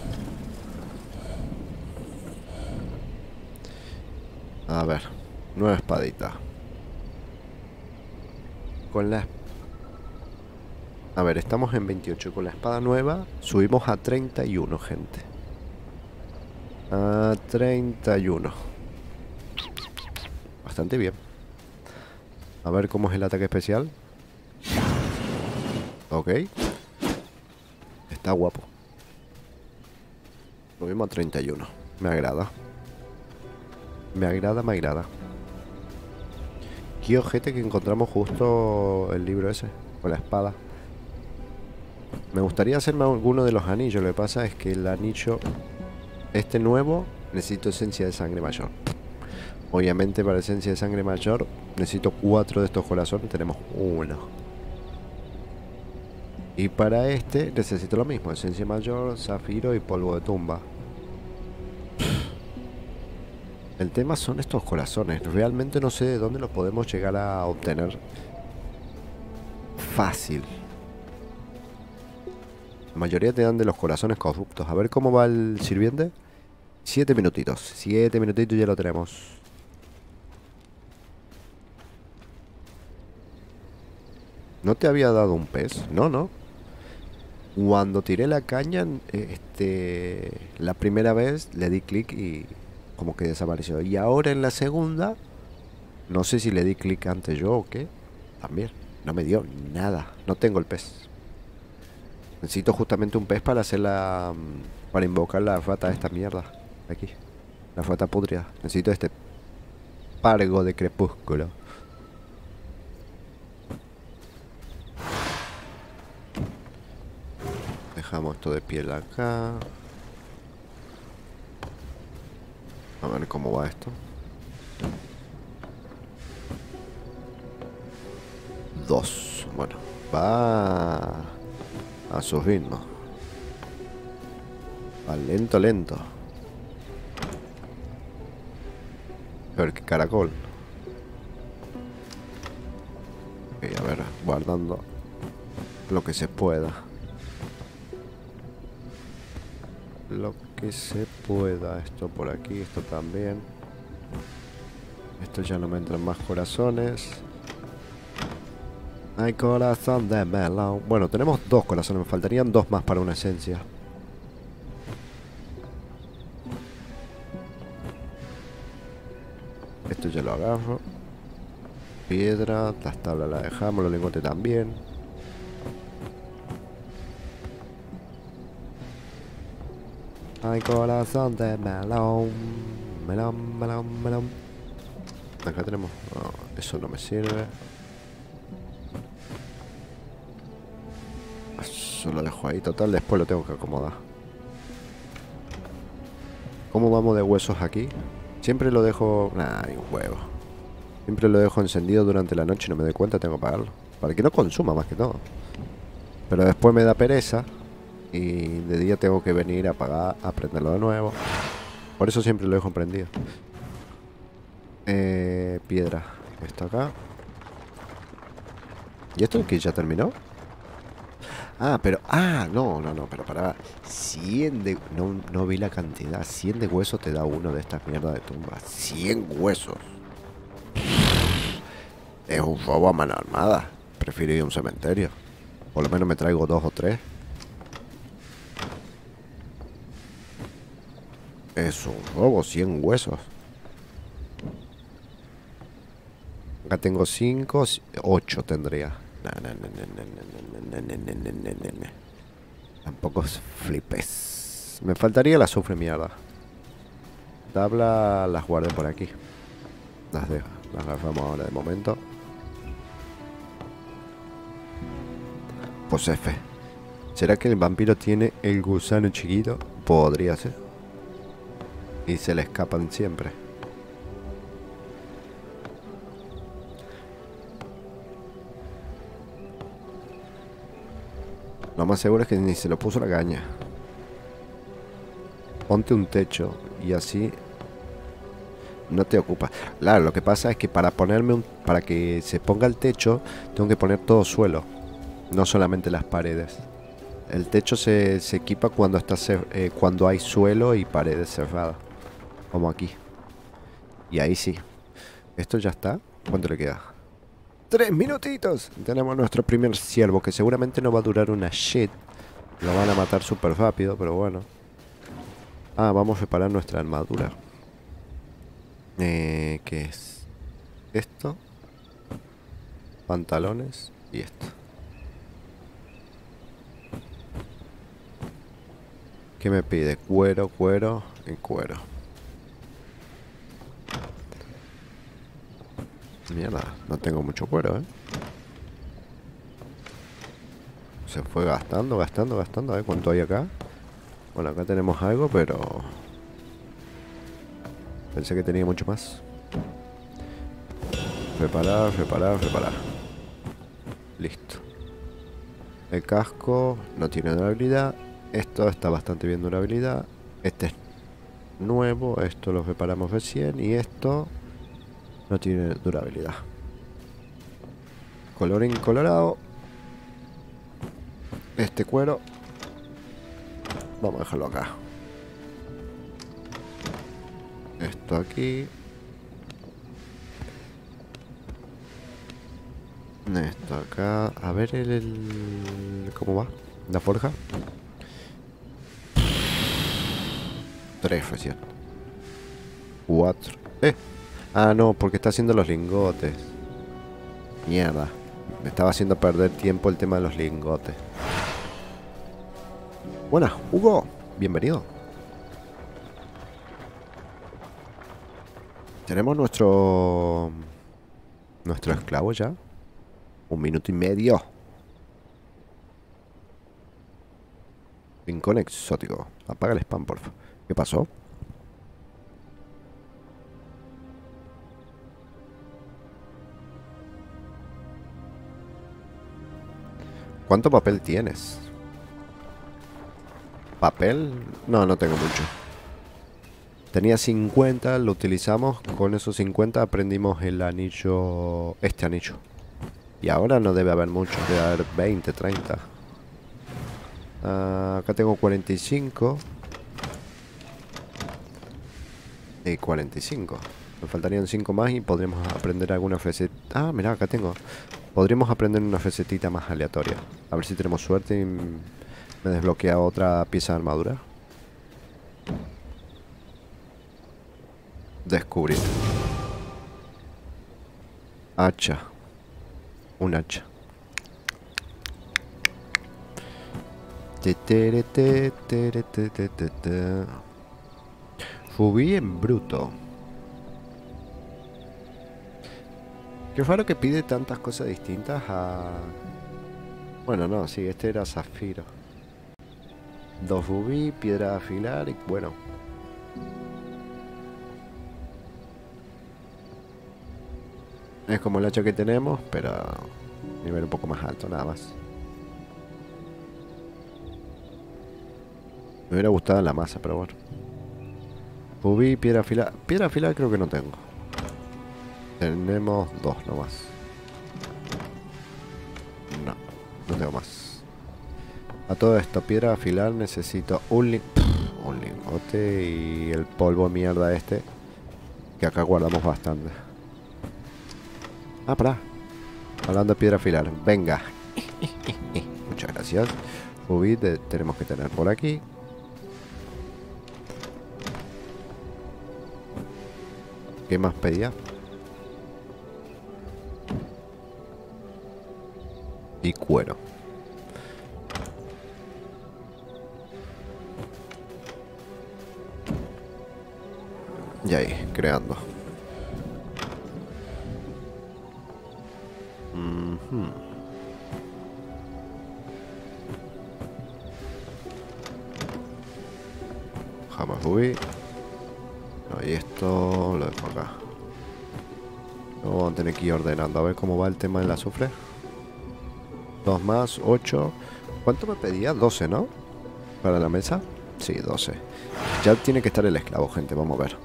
A ver. Nueva espadita. Con la... A ver, estamos en 28. Con la espada nueva subimos a 31, gente. A 31. Bastante bien. A ver cómo es el ataque especial. Ok. Está guapo. Subimos a 31. Me agrada. Me agrada. Qué ojete que encontramos justo el libro ese. Con la espada. Me gustaría hacerme alguno de los anillos. Lo que pasa es que el anillo... Este nuevo necesito esencia de sangre mayor. Obviamente para esencia de sangre mayor necesito 4 de estos corazones. Tenemos 1. Y para este necesito lo mismo. Esencia mayor, zafiro y polvo de tumba. El tema son estos corazones. Realmente no sé de dónde los podemos llegar a obtener fácil. La mayoría te dan de los corazones corruptos. A ver cómo va el sirviente. 7 minutitos. 7 minutitos y ya lo tenemos. ¿No te había dado un pez? No. Cuando tiré la caña, la primera vez le di clic y como que desapareció. Y ahora en la segunda, no sé si le di clic antes yo o qué. También, no me dio nada. No tengo el pez. Necesito justamente un pez para hacer la... Para invocar la rata de esta mierda. Aquí. La rata pútrida. Necesito este pargo de crepúsculo. Dejamos esto de piel acá. A ver cómo va esto. 2. Bueno, va a su ritmo. Va lento. Pero qué caracol. Ok, a ver, guardando lo que se pueda. Lo que se pueda. Esto por aquí, esto también. Esto ya no me entran más corazones. Hay corazón de melón. Bueno, tenemos 2 corazones. Me faltarían 2 más para una esencia. Esto ya lo agarro. Piedra. Las tablas las dejamos. Los lingotes también. Hay corazón de melón. Melón, melón, melón. Acá tenemos... No, eso no me sirve. Eso lo dejo ahí. Total, después lo tengo que acomodar. ¿Cómo vamos de huesos aquí? Siempre lo dejo... Nah, hay un huevo. Siempre lo dejo encendido durante la noche y no me doy cuenta, tengo que apagarlo. Para que no consuma más que todo. Pero después me da pereza. Y de día tengo que venir a apagar, a prenderlo de nuevo. Por eso siempre lo dejo prendido. Piedra. Esto acá. ¿Y esto que ya terminó? Ah, pero... Ah, no, pero para... 100 de... No vi la cantidad. 100 de huesos te da uno de estas mierdas de tumbas. 100 huesos. Es un robo a mano armada. Prefiero ir a un cementerio. Por lo menos me traigo 2 o 3. Es un robo, 100 huesos. Acá tengo 5, 8 tendría. Tampoco flipes. Me faltaría la azufre mierda. Tabla las guardé por aquí. Las dejo. Las agarramos ahora de momento. Pues F. ¿Será que el vampiro tiene el gusano chiquito? Podría ser. Y se le escapan siempre. Lo más seguro es que ni se lo puso la caña. Ponte un techo y así no te ocupa. Claro, lo que pasa es que para ponerme para que se ponga el techo, tengo que poner todo suelo, no solamente las paredes. El techo se equipa cuando cuando hay suelo y paredes cerradas, como aquí. Y ahí sí. Esto ya está. ¿Cuánto le queda? 3 minutitos. Tenemos nuestro primer ciervo, que seguramente no va a durar una shit. Lo van a matar súper rápido, pero bueno. Ah, vamos a reparar nuestra armadura. ¿Qué es? Esto. Pantalones y esto. ¿Qué me pide? Cuero, cuero y cuero. Mierda, no tengo mucho cuero, Se fue gastando. A ver cuánto hay acá. Bueno, acá tenemos algo, pero... Pensé que tenía mucho más. Reparar. Listo. El casco no tiene durabilidad. Esto está bastante bien durabilidad. Este es nuevo. Esto lo reparamos recién. Y esto no tiene durabilidad. Colorín colorado. Este cuero vamos a dejarlo acá. Esto aquí. Esto acá. A ver ¿cómo va? ¿La forja? 3 recién. 4. Ah, no, porque está haciendo los lingotes. Mierda. Me estaba haciendo perder tiempo el tema de los lingotes. Buenas, Hugo. Bienvenido. Tenemos nuestro esclavo ya. 1 minuto y medio. Rincón exótico. Apaga el spam, porfa. ¿Qué pasó? ¿Cuánto papel tienes? ¿Papel? No, no tengo mucho. Tenía 50, lo utilizamos. Con esos 50 aprendimos el anillo, este anillo. Y ahora no debe haber mucho, debe haber 20, 30. Acá tengo 45. Y 45. Me faltarían 5 más y podríamos aprender alguna receta. Ah, mirá, acá tengo. Podríamos aprender una recetita más aleatoria. A ver si tenemos suerte y me desbloquea otra pieza de armadura. Descubrir. Hacha. Un hacha. Rubí en bruto. Qué raro que pide tantas cosas distintas a... Bueno, no, sí, este era zafiro. 2 rubí, piedra de afilar y bueno. Es como el hacha que tenemos, pero nivel un poco más alto, nada más. Me hubiera gustado la masa, pero bueno. Rubí, piedra afilar. Piedra afilar creo que no tengo. Tenemos 2 nomás. No, no tengo más. A todo esto, piedra afilar necesito un lingote y el polvo mierda este. Que acá guardamos bastante. Ah, pará. Hablando de piedra afilar. Venga. Muchas gracias. Rubí tenemos que tener por aquí. ¿Qué más pedía? Y cuero. Y ahí, creando. Jamás rubí. No, y esto lo dejo acá. Luego vamos a tener que ir ordenando. A ver cómo va el tema del azufre. 2 más, 8. ¿Cuánto me pedía? 12, ¿no? Para la mesa. Sí, 12. Ya tiene que estar el esclavo, gente. Vamos a ver.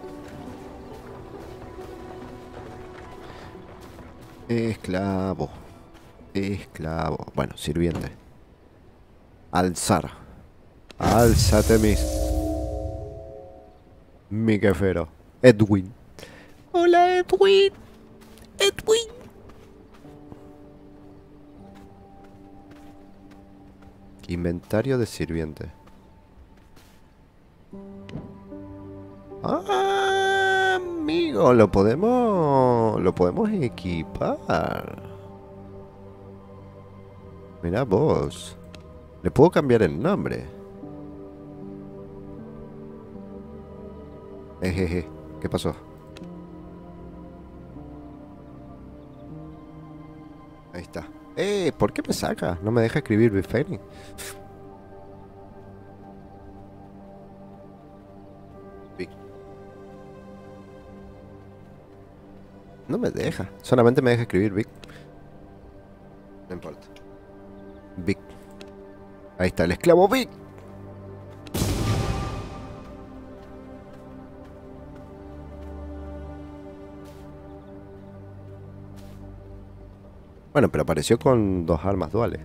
Esclavo. Esclavo. Bueno, sirviente. Alzar. Alzate mi quefero. Edwin. Hola, Edwin. Edwin. Inventario de sirviente. Ah, amigo, lo podemos equipar. Mira vos. Le puedo cambiar el nombre. Ejeje, ¿qué pasó? Ahí está. ¿Por qué me saca? No me deja escribir Bifeni. No me deja. Solamente me deja escribir Vic. No importa. Vic. Ahí está el esclavo Vic. Bueno, pero apareció con 2 armas duales.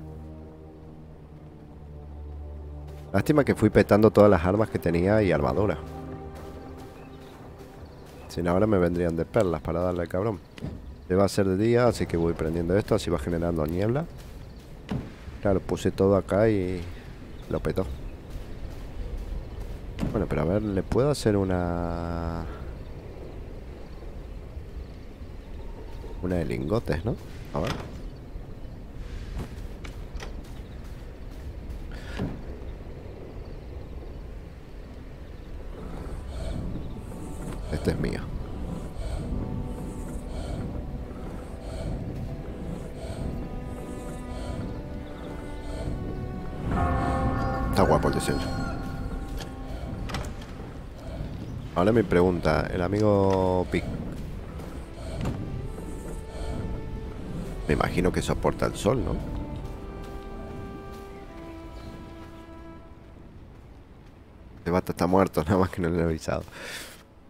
Lástima que fui petando todas las armas que tenía y armadura. Si no, ahora me vendrían de perlas para darle al cabrón. Se va a hacer de día, así que voy prendiendo esto, así va generando niebla. Claro, puse todo acá y lo petó. Bueno, pero a ver, le puedo hacer una de lingotes, ¿no? A ver. Este es mío. Está guapo el diseño. Ahora mi pregunta, el amigo Pic. Me imagino que soporta el sol, ¿no? Este vato está muerto, nada más que no le he avisado.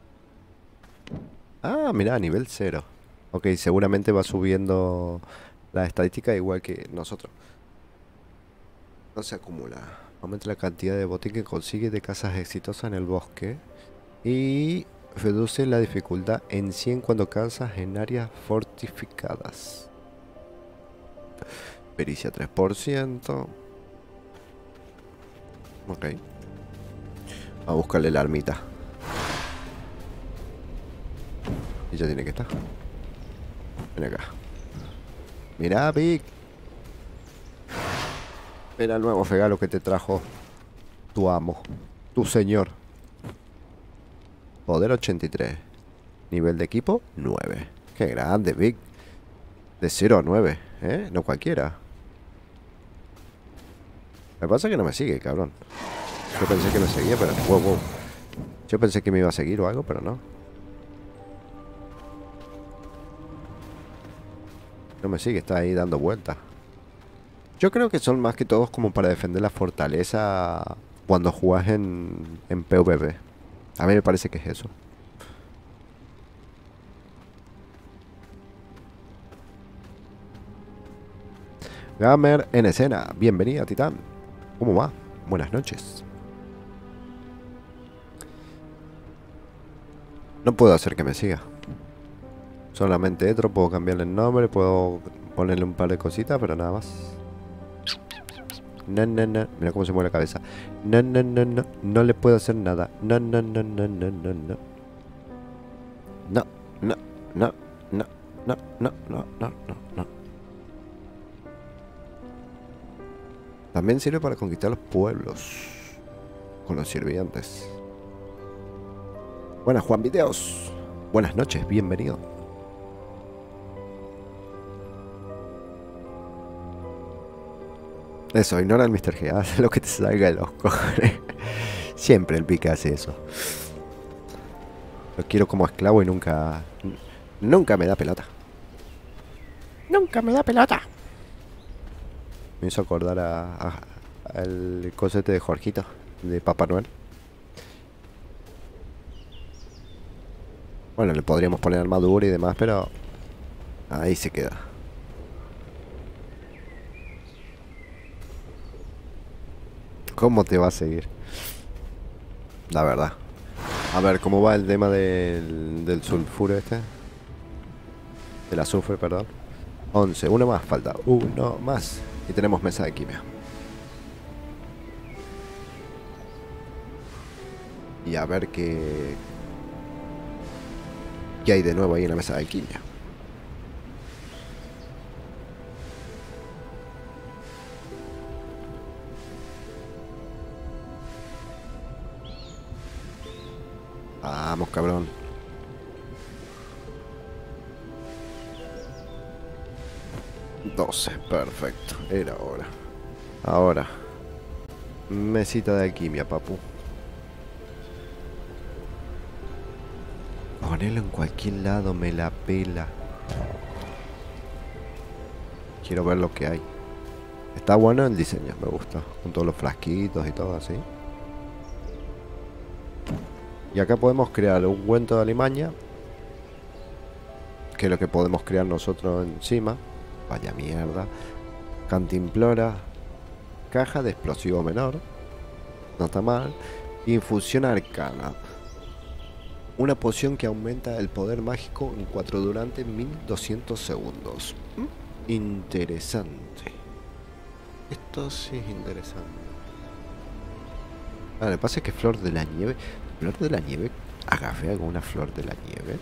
Ah, mira, nivel 0. Ok, seguramente va subiendo la estadística igual que nosotros. No se acumula. Aumenta la cantidad de botín que consigue de cazas exitosas en el bosque. Y reduce la dificultad en 100 cuando cazas en áreas fortificadas. Pericia 3%. Ok. A buscarle la armita. Y ya tiene que estar. Ven acá. Mira, Vic. Mira el nuevo regalo que te trajo tu amo, tu señor. Poder 83. Nivel de equipo 9. Qué grande, Vic. De 0 a 9, ¿eh? No cualquiera. Me pasa que no me sigue, cabrón. Yo pensé que me seguía, pero... Wow, wow. Yo pensé que me iba a seguir o algo, pero no. No me sigue, está ahí dando vueltas. Yo creo que son más que todos como para defender la fortaleza cuando juegas en PvP. A mí me parece que es eso. Gamer en escena, bienvenida, Titán. ¿Cómo va? Buenas noches. No puedo hacer que me siga. Solamente entro, puedo cambiarle el nombre, puedo ponerle un par de cositas, pero nada más. No, no, no. Mira cómo se mueve la cabeza. No, no, no, no. No le puedo hacer nada. No, no, no, no, no, no, no. No, no, no, no, no, no, no, no, no. También sirve para conquistar los pueblos con los sirvientes. Buenas, Juan Videos. Buenas noches, bienvenido. Eso, ignora al Mr. G. Haz lo que te salga de los cojones. Siempre el pique hace eso. Lo quiero como esclavo y nunca me da pelota. Nunca me da pelota. Me hizo acordar al cosete de Jorgito, de Papá Noel. Bueno, le podríamos poner armadura y demás, pero ahí se queda. ¿Cómo te va a seguir? La verdad. A ver, ¿cómo va el tema del sulfuro este? Del azufre, perdón. 11, uno más, falta uno más. Y tenemos mesa de quimia. Y a ver qué hay de nuevo ahí en la mesa de quimia. Vamos, cabrón. $12, perfecto. Era hora. Ahora. Mesita de alquimia, papu. Ponelo en cualquier lado, me la pela. Quiero ver lo que hay. Está bueno el diseño, me gusta. Con todos los frasquitos y todo así. Y acá podemos crear un ungüento de alimaña, que es lo que podemos crear nosotros encima. Vaya mierda. Cantimplora. Caja de explosivo menor. No está mal. Infusión arcana. Una poción que aumenta el poder mágico en 4 durante 1200 segundos. Interesante. Esto sí es interesante. Lo que pasa es que flor de la nieve. Flor de la nieve. Agarré alguna flor de la nieve.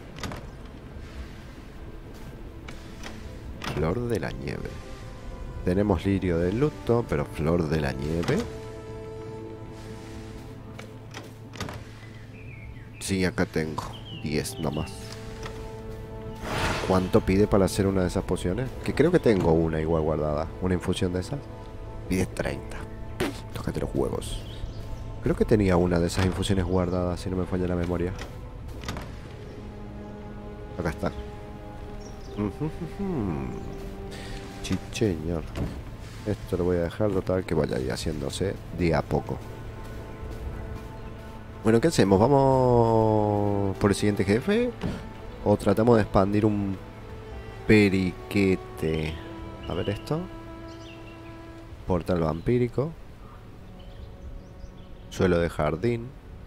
Flor de la nieve. Tenemos lirio de luto, pero flor de la nieve. Sí, acá tengo 10 nomás. ¿Cuánto pide para hacer una de esas pociones? Que creo que tengo una igual guardada. Una infusión de esas. Pide 30. Tócate los huevos. Creo que tenía una de esas infusiones guardadas, si no me falla la memoria. Acá está. Chicheñor. Esto lo voy a dejar total que vaya ahí haciéndose de a poco. Bueno, ¿qué hacemos? ¿Vamos por el siguiente jefe? O tratamos de expandir un periquete. A ver esto. Portal vampírico. Suelo de jardín.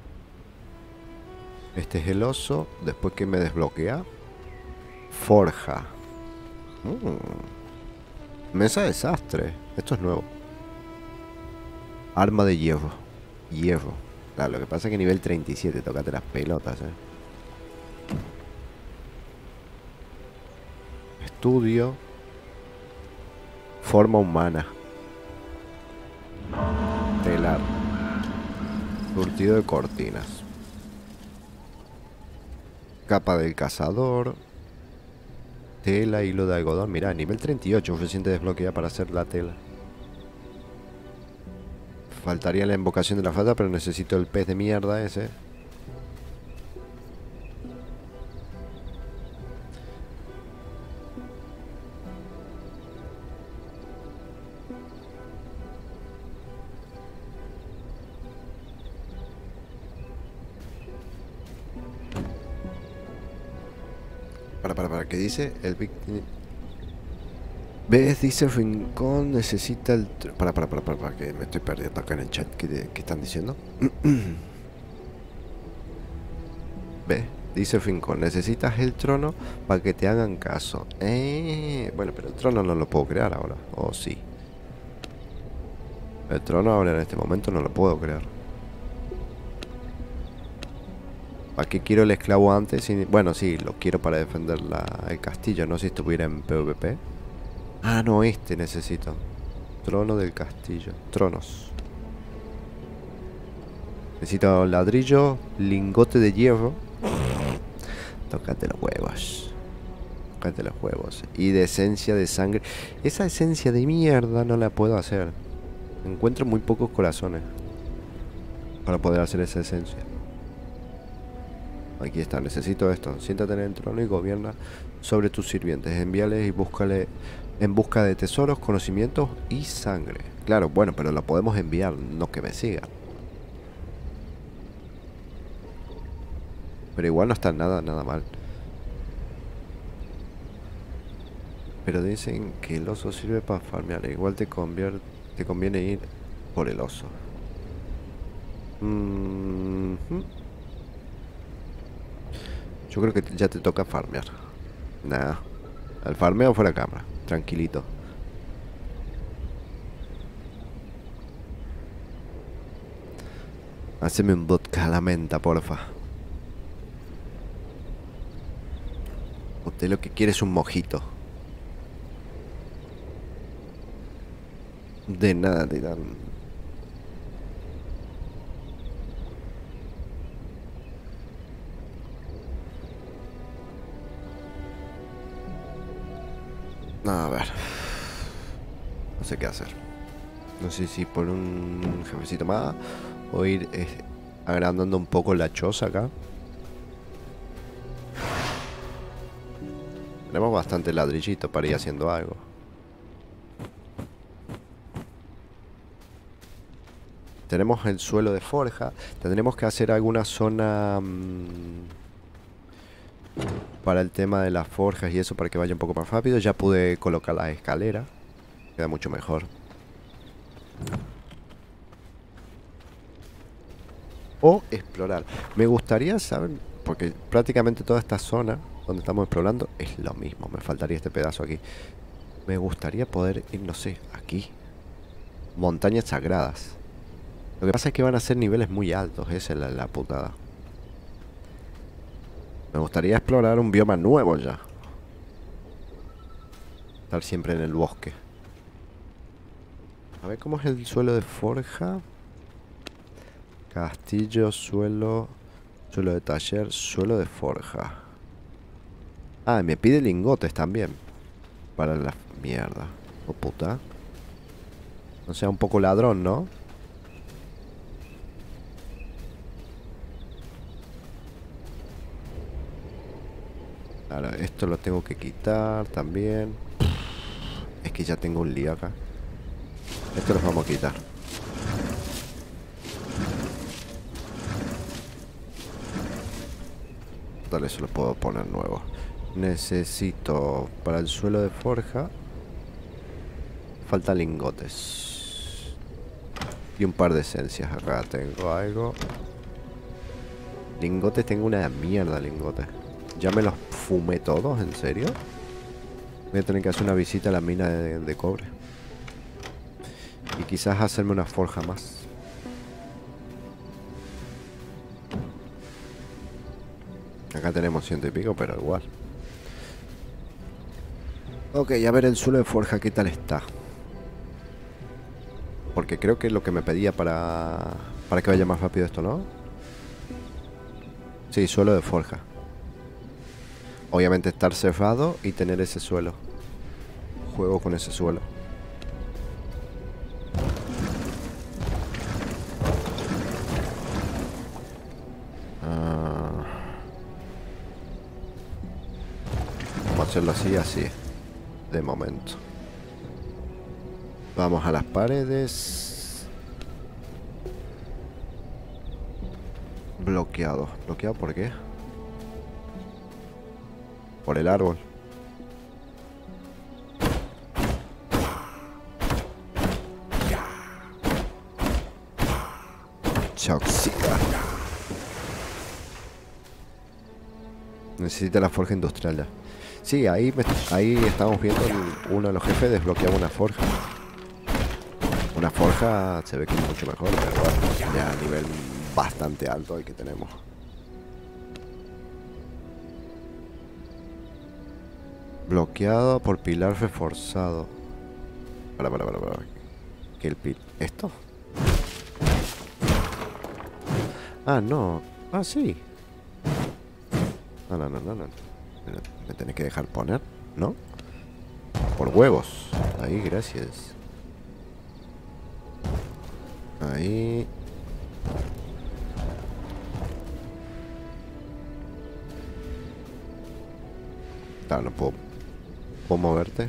Este es el oso. Después que me desbloquea. Forja. Mesa de desastre. Esto es nuevo. Arma de hierro. Hierro. Claro, lo que pasa es que nivel 37. Tócate las pelotas, Estudio. Forma humana. Telar. Surtido de cortinas. Capa del cazador. Tela, hilo de algodón. Mirá, nivel 38 suficiente desbloqueada para hacer la tela. Faltaría la invocación de la fata, pero necesito el pez de mierda ese. Para, ¿qué dice? El Big... ¿Ves? Dice Rincón necesita el... Para, que me estoy perdiendo acá en el chat. ¿Qué están diciendo? ¿Ves? Dice Rincón, necesitas el trono para que te hagan caso. Bueno, pero el trono no lo puedo crear ahora. ¿O sí? El trono ahora en este momento no lo puedo crear. ¿Para qué quiero el esclavo antes? Bueno, sí, lo quiero para defender el castillo, no si estuviera en PvP. Ah, no, este necesito. Trono del castillo. Tronos. Necesito ladrillo, lingote de hierro. Tócate los huevos. Tócate los huevos. Y de esencia de sangre. Esa esencia de mierda no la puedo hacer. Encuentro muy pocos corazones para poder hacer esa esencia. Aquí está, necesito esto. Siéntate en el trono y gobierna sobre tus sirvientes. Envíales y búscale en busca de tesoros, conocimientos y sangre. Claro, bueno, pero lo podemos enviar, no que me sigan. Pero igual no está nada mal. Pero dicen que el oso sirve para farmear. Igual te conviene ir por el oso. Yo creo que ya te toca farmear. Nah. Al farmeo fuera cámara. Tranquilito. Haceme un vodka a la menta, porfa. Usted lo que quiere es un mojito. De nada, titán. A ver. No sé qué hacer. No sé si por un jefecito más o ir agrandando un poco la choza acá. Tenemos bastante ladrillito para ir haciendo algo. Tenemos el suelo de forja. Tendremos que hacer alguna zona para el tema de las forjas y eso, para que vaya un poco más rápido. Ya pude colocar la escalera. Queda mucho mejor. O explorar. Me gustaría saber, porque prácticamente toda esta zona donde estamos explorando es lo mismo. Me faltaría este pedazo aquí. Me gustaría poder ir, no sé, aquí. Montañas sagradas. Lo que pasa es que van a ser niveles muy altos. Esa es la putada. Me gustaría explorar un bioma nuevo ya. Estar siempre en el bosque. A ver cómo es el suelo de forja. Castillo, suelo de taller, suelo de forja. Ah, me pide lingotes también. Para la mierda. Oh puta. O sea, un poco ladrón, ¿no? Ahora, esto lo tengo que quitar también. Es que ya tengo un lío acá. Esto lo vamos a quitar. Total, eso lo puedo poner nuevo. Necesito para el suelo de forja. Faltan lingotes. Y un par de esencias. Acá tengo algo. Lingotes, tengo una mierda lingotes. Ya me los fumé todos, ¿en serio? Voy a tener que hacer una visita a la mina de cobre. Y quizás hacerme una forja más. Acá tenemos 100 y pico, pero igual. Ok, a ver el suelo de forja, ¿qué tal está? Porque creo que es lo que me pedía para que vaya más rápido esto, ¿no? Sí, suelo de forja. Obviamente estar cerrado y tener ese suelo. Juego con ese suelo. Vamos a hacerlo así, así. De momento. Vamos a las paredes. Bloqueado. ¿Bloqueado por qué? Por el árbol. Choxica. Necesita la forja industrial ya. Sí, ahí estamos viendo uno de los jefes desbloqueaba una forja. Una forja se ve que es mucho mejor, pero bueno, ya a nivel bastante alto el que tenemos. Bloqueado por pilar reforzado. Para. ¿Qué el pil? ¿Esto? Ah, no. Ah, sí. No. Me tenés que dejar poner, ¿no? Por huevos. Ahí, gracias. Ahí. Claro, no puedo moverte.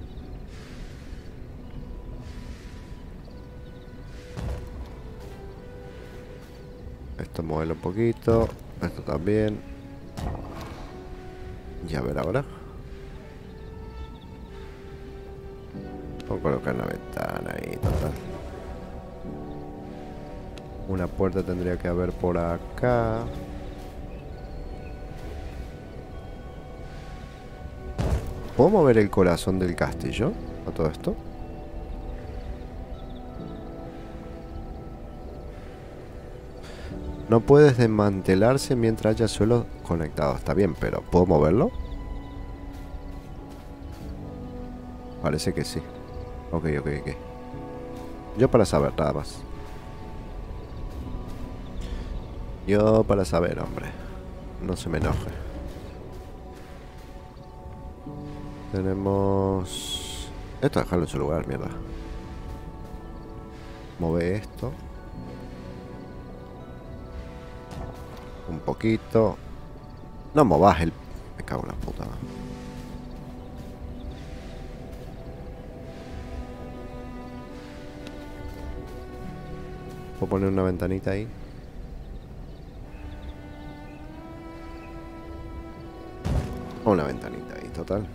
Esto muévelo un poquito. Esto también. Y a ver ahora. Voy a colocar la ventana ahí, total. Una puerta tendría que haber por acá. ¿Puedo mover el corazón del castillo a todo esto? No puedes desmantelarse mientras haya suelo conectado. Está bien, pero ¿puedo moverlo? Parece que sí. Ok. Yo para saber, nada más. Yo para saber, hombre. No se me enoje. Tenemos... Esto dejarlo en su lugar, mierda. Move esto. Un poquito. No movas el... Me cago en la puta. Puedo poner una ventanita ahí. Una ventanita ahí, total.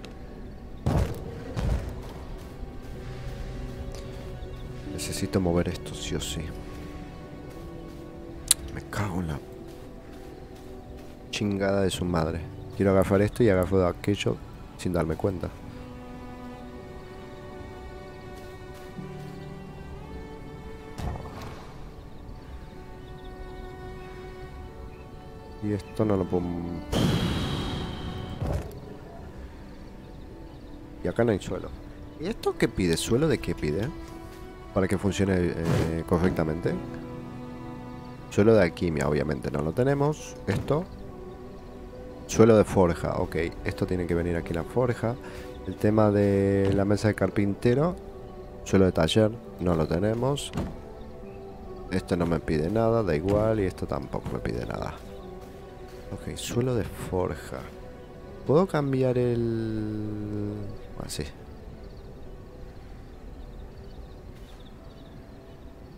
Necesito mover esto sí o sí. Me cago en la chingada de su madre. Quiero agarrar esto y agarro aquello sin darme cuenta. Y esto no lo puedo... Y acá no hay suelo. ¿Y esto qué pide? ¿Suelo de qué pide? Para que funcione correctamente. Suelo de alquimia, obviamente no lo tenemos. Esto. Suelo de forja, ok. Esto tiene que venir aquí la forja. El tema de la mesa de carpintero. Suelo de taller, no lo tenemos. Esto no me pide nada, da igual. Y esto tampoco me pide nada. Ok, suelo de forja. ¿Puedo cambiar el...? Así.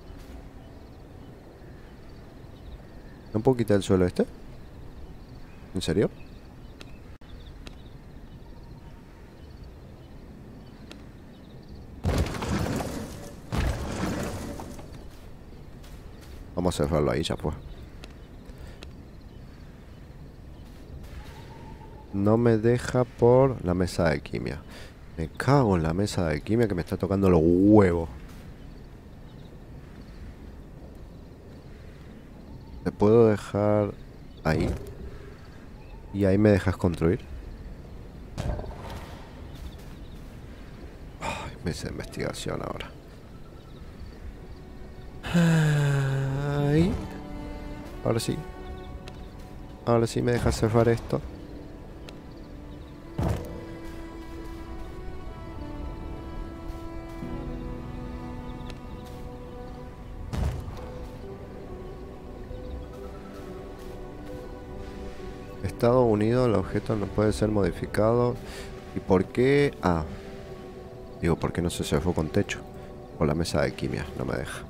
¿No puedo quitar el suelo este? ¿En serio? Vamos a cerrarlo ahí, ya pues. No me deja por la mesa de alquimia. Me cago en la mesa de alquimia que me está tocando los huevos. ¿Te puedo dejar ahí? ¿Y ahí me dejas construir? Ay, mesa de investigación ahora. Ahí. Ahora sí. Ahora sí me dejas cerrar esto. Estado unido, el objeto no puede ser modificado. ¿Y por qué? Ah, digo, ¿por qué no se cerró con techo? O la mesa de alquimia, no me deja.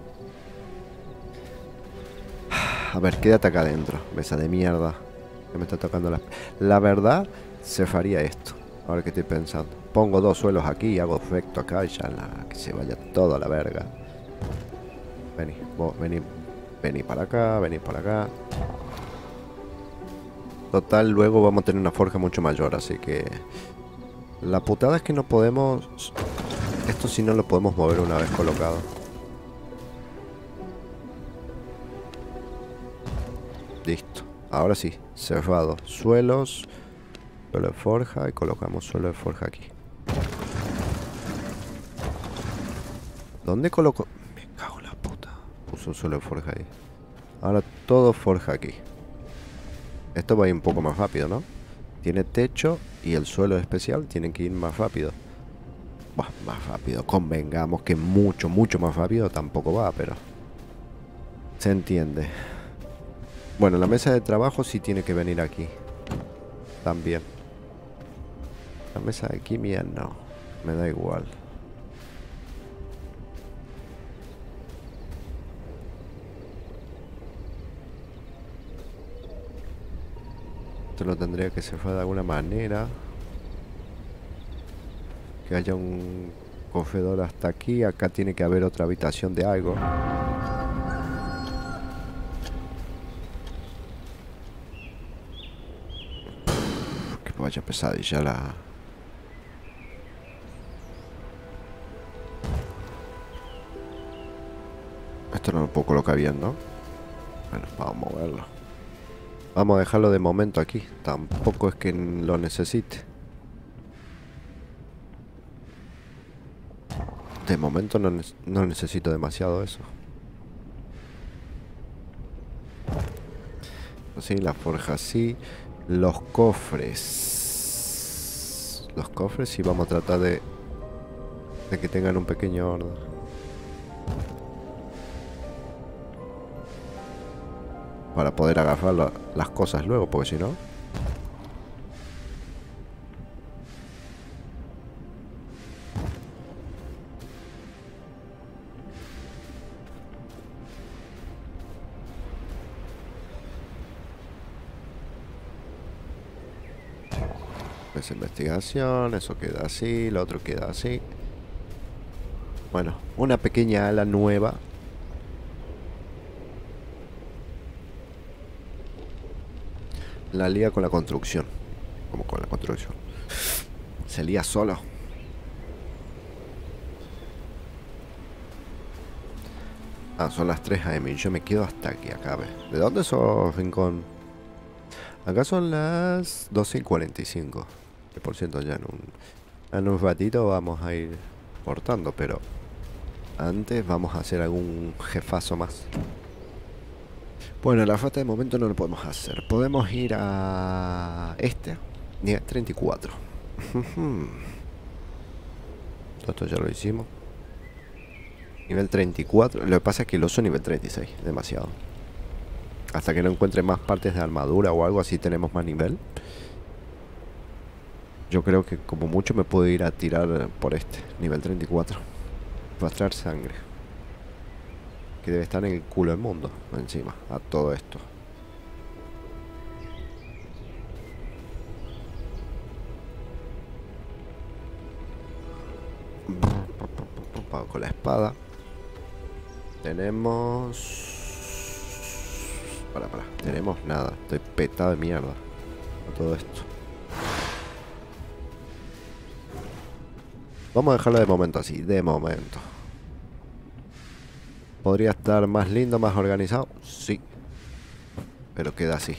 A ver, quédate acá adentro, mesa de mierda. Que me está tocando la verdad, cerraría esto. Ahora que estoy pensando. Pongo 2 suelos aquí y hago efecto acá y ya que se vaya todo a la verga. Vení, vos, vení para acá, vení para acá. Total, luego vamos a tener una forja mucho mayor, así que... La putada es que no podemos... Esto sí no lo podemos mover una vez colocado. Listo. Ahora sí, cerrado. Suelos, suelo de forja y colocamos suelo de forja aquí. ¿Dónde coloco? Me cago en la puta. Puso un suelo de forja ahí. Ahora todo forja aquí. Esto va a ir un poco más rápido, ¿no? Tiene techo y el suelo especial tienen que ir más rápido. Buah, más rápido. Convengamos que mucho, mucho más rápido tampoco va, pero... Se entiende. Bueno, la mesa de trabajo sí tiene que venir aquí. También. La mesa de alquimia no. Me da igual. Esto lo tendría que cerrar de alguna manera. Que haya un corredor hasta aquí. Acá tiene que haber otra habitación de algo. Que vaya pesadilla la... Esto no lo puedo colocar bien, ¿no? Bueno, vamos a moverlo. Vamos a dejarlo de momento aquí. Tampoco es que lo necesite. De momento no necesito demasiado eso. Así, la forja sí. Los cofres. Los cofres sí vamos a tratar de que tengan un pequeño orden. Para poder agarrar las cosas luego, porque si no... Esa investigación, eso queda así, lo otro queda así. Bueno, una pequeña ala nueva. La lía con la construcción. Como con la construcción. Se lía solo. Ah, son las 3 AM. Yo me quedo hasta que acabe. ¿De dónde sos, Rincón? Acá son las 12:45. Que por cierto ya en un ratito vamos a ir cortando, pero antes vamos a hacer algún jefazo más. Bueno, la rata de momento no lo podemos hacer. Podemos ir a este, nivel 34. Todo esto ya lo hicimos. Nivel 34. Lo que pasa es que el oso nivel 36. Demasiado. Hasta que no encuentre más partes de armadura o algo así tenemos más nivel. Yo creo que como mucho me puedo ir a tirar por este, nivel 34. Rastrear sangre. Que debe estar en el culo del mundo, encima, a todo esto. con la espada. Tenemos... Para. Tenemos nada. Estoy petado de mierda con todo esto. Vamos a dejarlo de momento así. De momento. ¿Podría estar más lindo, más organizado? Sí. Pero queda así.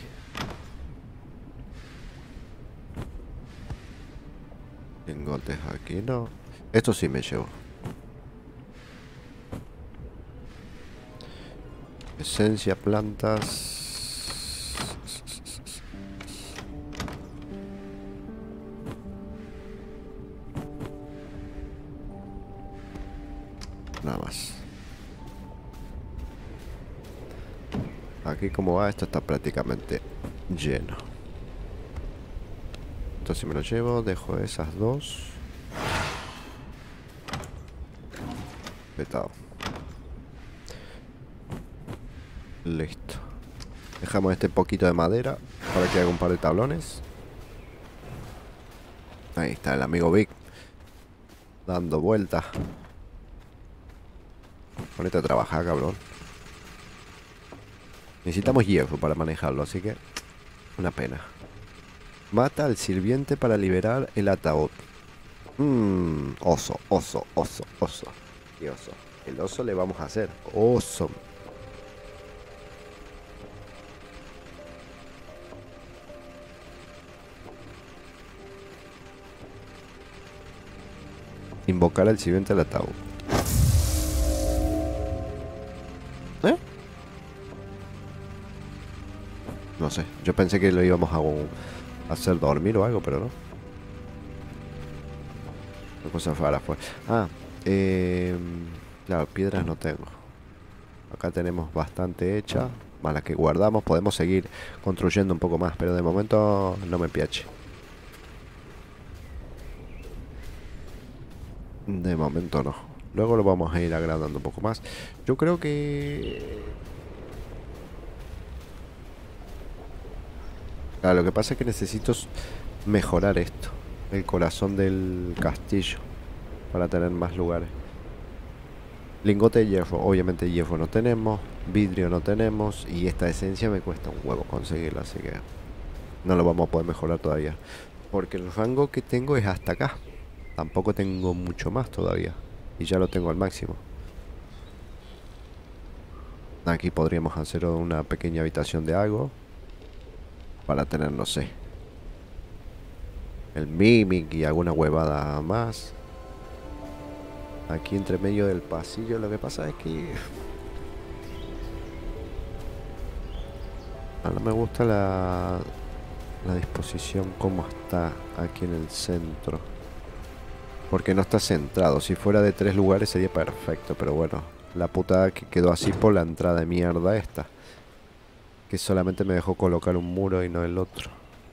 Lingotes aquí no. Esto sí me llevo. Esencia, plantas. Nada más. Aquí como va, esto está prácticamente lleno. Entonces me lo llevo, dejo esas dos. Petado. Listo. Dejamos este poquito de madera para que haga un par de tablones. Ahí está el amigo Vic dando vueltas. Ponete a trabajar, cabrón. Necesitamos hierro para manejarlo, así que... Una pena. Mata al sirviente para liberar el ataúd. Oso. ¿Qué oso? El oso le vamos a hacer. Oso. Invocar al sirviente al ataúd. No sé, yo pensé que lo íbamos a hacer dormir o algo, pero no. Una cosa rara fue. Claro, piedras no tengo. Acá tenemos bastante hecha. Más las que guardamos, podemos seguir construyendo un poco más, pero de momento no me piache. De momento no. Luego lo vamos a ir agrandando un poco más. Yo creo que... Claro, lo que pasa es que necesito mejorar esto. El corazón del castillo. Para tener más lugares. Lingote de hierro. Obviamente hierro no tenemos. Vidrio no tenemos. Y esta esencia me cuesta un huevo conseguirla. Así que no lo vamos a poder mejorar todavía. Porque el rango que tengo es hasta acá. Tampoco tengo mucho más todavía. Y ya lo tengo al máximo. Aquí podríamos hacer una pequeña habitación de algo. Para tener, no sé, el mimic y alguna huevada más. Aquí entre medio del pasillo. Lo que pasa es que no me gusta la disposición como está aquí en el centro. Porque no está centrado. Si fuera de 3 lugares sería perfecto. Pero bueno, la putada que quedó así por la entrada de mierda esta. Que solamente me dejó colocar un muro y no el otro.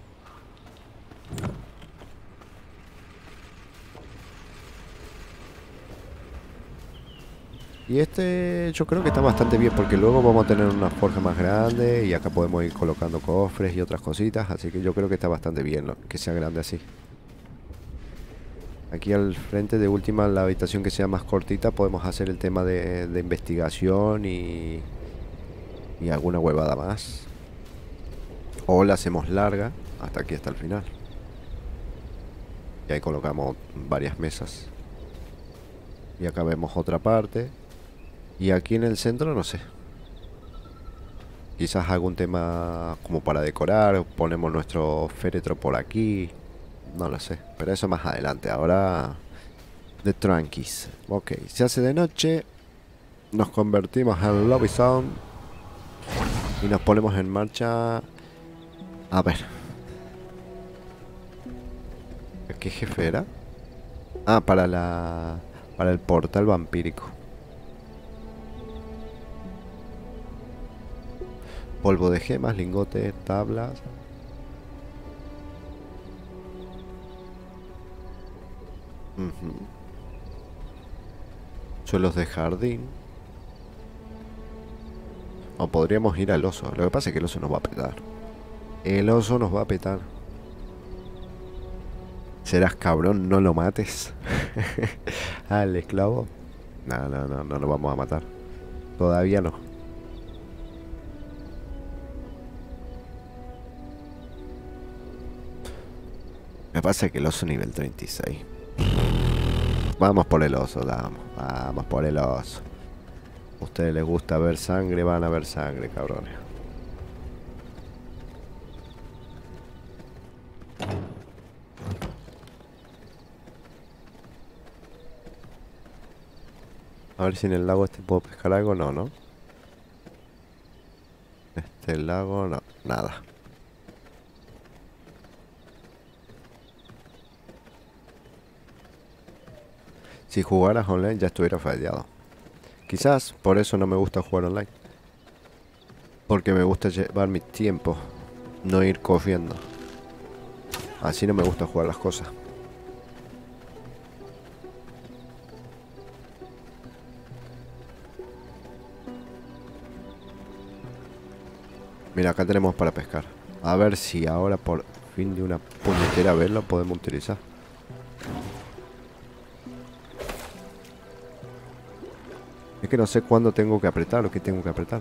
Y este yo creo que está bastante bien. Porque luego vamos a tener una forja más grande. Y acá podemos ir colocando cofres y otras cositas. Así que yo creo que está bastante bien, ¿no? Que sea grande así. Aquí al frente de última, la habitación que sea más cortita, podemos hacer el tema de investigación y alguna huevada más. O la hacemos larga hasta aquí, hasta el final. Y ahí colocamos varias mesas. Y acá vemos otra parte. Y aquí en el centro, no sé. Quizás algún tema como para decorar. Ponemos nuestro féretro por aquí. No lo sé. Pero eso más adelante. Ahora de tranquis. Ok, se hace de noche. Nos convertimos en Lobby Zone. Y nos ponemos en marcha. A ver. ¿Qué jefe era? Ah, para el portal vampírico. Polvo de gemas, lingotes, tablas. Suelos de jardín. O podríamos ir al oso. Lo que pasa es que el oso nos va a petar. El oso nos va a petar. Serás cabrón, no lo mates. Al esclavo. No, no, no, no lo vamos a matar. Todavía no. Me pasa que el oso nivel 36. Vamos por el oso, vamos. Vamos por el oso. A ustedes les gusta ver sangre, van a ver sangre, cabrones. A ver si en el lago este puedo pescar algo. No, ¿no? Este lago, no, nada. Si jugaras online ya estuviera fallado. Quizás por eso no me gusta jugar online. Porque me gusta llevar mi tiempo, no ir corriendo. Así no me gusta jugar las cosas. Mira, acá tenemos para pescar. A ver si ahora por fin de una puñetera vez lo podemos utilizar. Es que no sé cuándo tengo que apretar o qué tengo que apretar.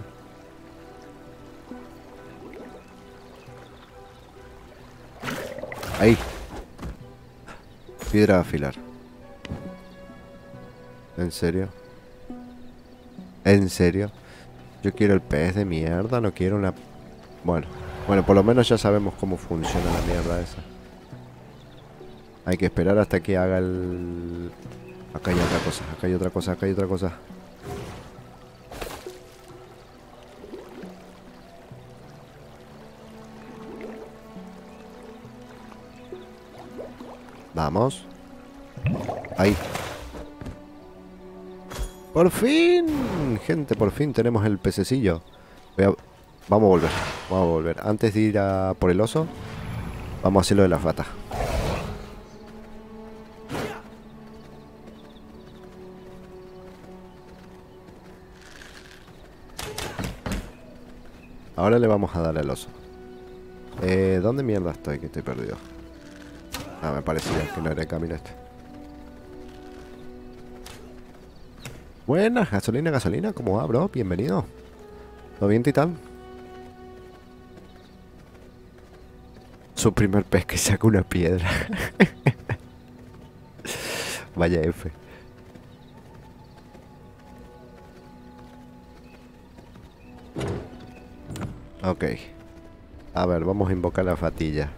Ahí. Piedra a afilar. ¿En serio? ¿En serio? Yo quiero el pez de mierda, no quiero una... Bueno, por lo menos ya sabemos cómo funciona la mierda esa. Hay que esperar hasta que haga el... Acá hay otra cosa, acá hay otra cosa, acá hay otra cosa. Vamos. Ahí. ¡Por fin! Gente, por fin tenemos el pececillo. Vamos a volver. Vamos a volver. Antes de ir a por el oso, vamos a hacer lo de las ratas. Ahora le vamos a dar al oso. ¿Dónde mierda estoy? Que estoy perdido. Ah, me parecía que no era el camino este. Buenas, gasolina, gasolina. ¿Cómo va, bro? Bienvenido. ¿Todo bien, Titán? Su primer pez que saca una piedra. Vaya F. Ok. A ver, vamos a invocar la fatilla.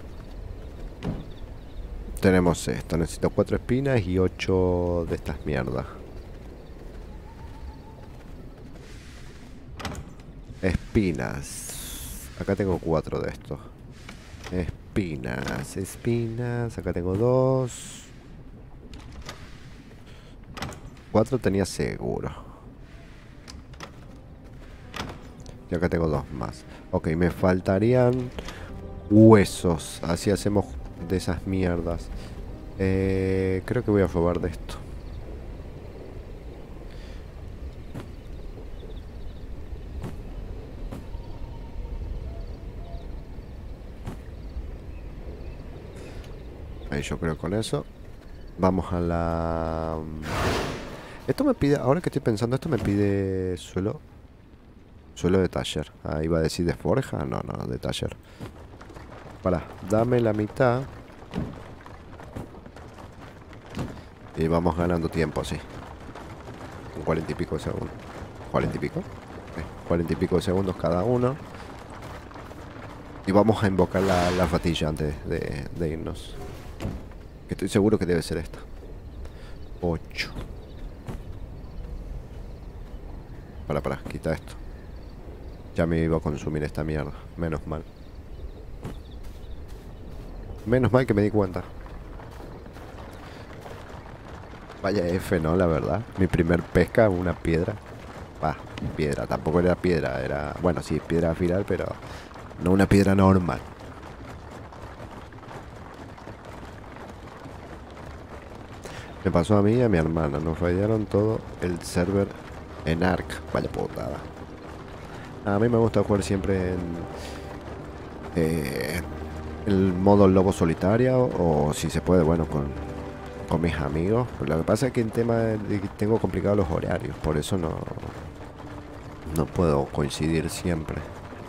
Tenemos esto. Necesito 4 espinas y 8 de estas mierdas. Espinas. Acá tengo 4 de estos. Espinas, espinas. Acá tengo 2. 4 tenía seguro. Y acá tengo 2 más. Ok, me faltarían huesos. Así hacemos de esas mierdas. Creo que voy a robar de esto. Ahí yo creo con eso. Vamos a la... Esto me pide, ahora que estoy pensando, esto me pide suelo. Suelo de taller. Ah, iba a decir de forja. No, no, de taller. Para, dame la mitad. Y vamos ganando tiempo así. Con 40 y pico de segundos. ¿40 y pico? 40 y pico de segundos cada uno. Y vamos a invocar la fatilla antes de irnos. Que estoy seguro que debe ser esta. 8. Para, quita esto. Ya me iba a consumir esta mierda. Menos mal. Menos mal que me di cuenta. Vaya F, ¿no? La verdad. Mi primer pesca, una piedra. Piedra. Tampoco era piedra. Era... Bueno, sí, piedra afilar, pero... No una piedra normal. Me pasó a mí y a mi hermana. Nos fallaron todo el server en Ark. Vaya putada. A mí me gusta jugar siempre en... el modo lobo solitario. O si se puede, bueno, con mis amigos. Lo que pasa es que en tema de que tengo complicados los horarios, por eso no puedo coincidir siempre.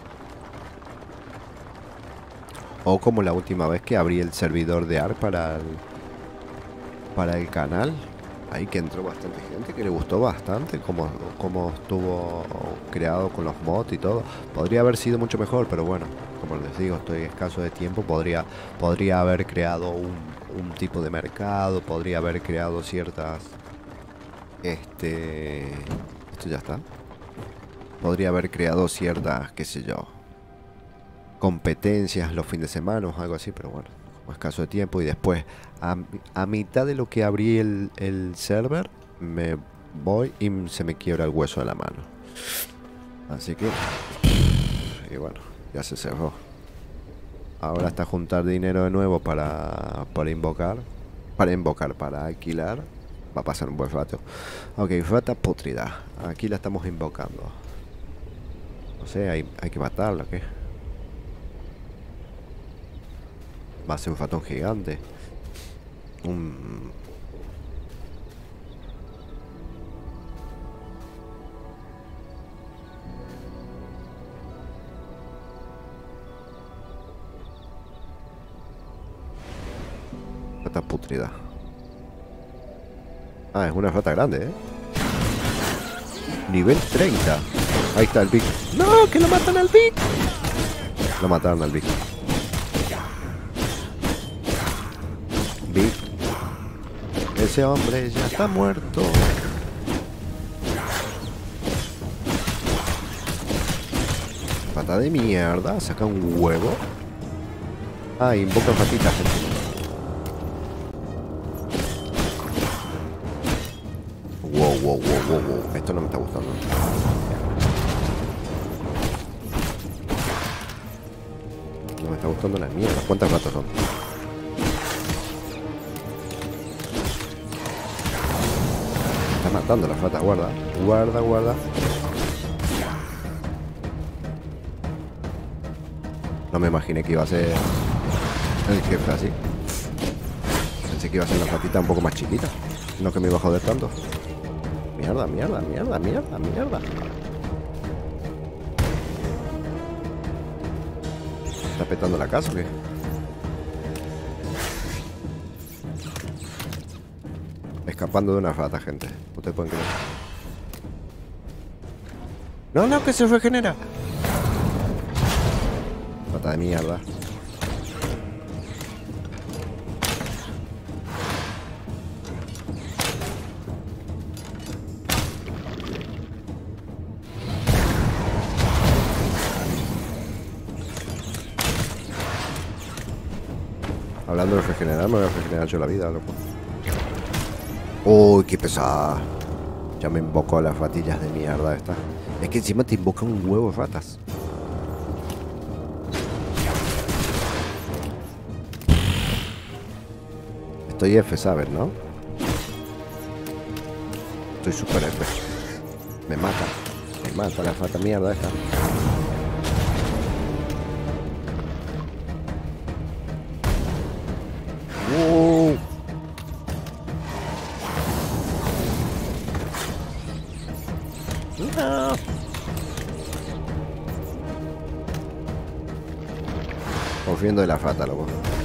O como la última vez que abrí el servidor de ARK para el canal. Ahí que entró bastante gente, que le gustó bastante como estuvo creado con los mods y todo. Podría haber sido mucho mejor, pero bueno, como les digo, estoy escaso de tiempo. Podría haber creado un tipo de mercado, podría haber creado ciertas... Esto ya está. Podría haber creado ciertas, qué sé yo, competencias los fines de semana o algo así, pero bueno, escaso de tiempo. Y después a mitad de lo que abrí el server me voy y se me quiebra el hueso de la mano, así que y bueno, ya se cerró. Ahora hasta juntar dinero de nuevo para alquilar va a pasar un buen rato. Ok, rata putrida, aquí la estamos invocando. No sé, hay que matarla, ¿qué? Va a ser un ratón gigante. Rata putrida. Ah, es una rata grande, ¿eh? Nivel 30. Ahí está el Big. ¡No! ¡Que lo matan al Big! Lo mataron al Big. Big. Ese hombre ya está muerto. Pata de mierda. Saca un huevo. Ah, invoca patitas, gente. Wow. Esto no me está gustando. No me está gustando la mierda. ¿Cuántas ratas son? Está matando las ratas. Guarda. No me imaginé que iba a ser el jefe así. Pensé que iba a ser una ratita un poco más chiquita. No que me iba a joder tanto. Mierda. ¿Está petando la casa o qué? Escapando de una rata, gente. Ustedes pueden creer. No, que se regenera. Rata de mierda. Hablando de regenerar, me voy a regenerar yo la vida, loco. Uy, qué pesada. Ya me invocó a las ratillas de mierda esta. Es que encima te invocan un huevo de ratas. Estoy F, ¿sabes, no? Estoy super F. Me mata la rata mierda esta. No. Confiando de la rata, loco.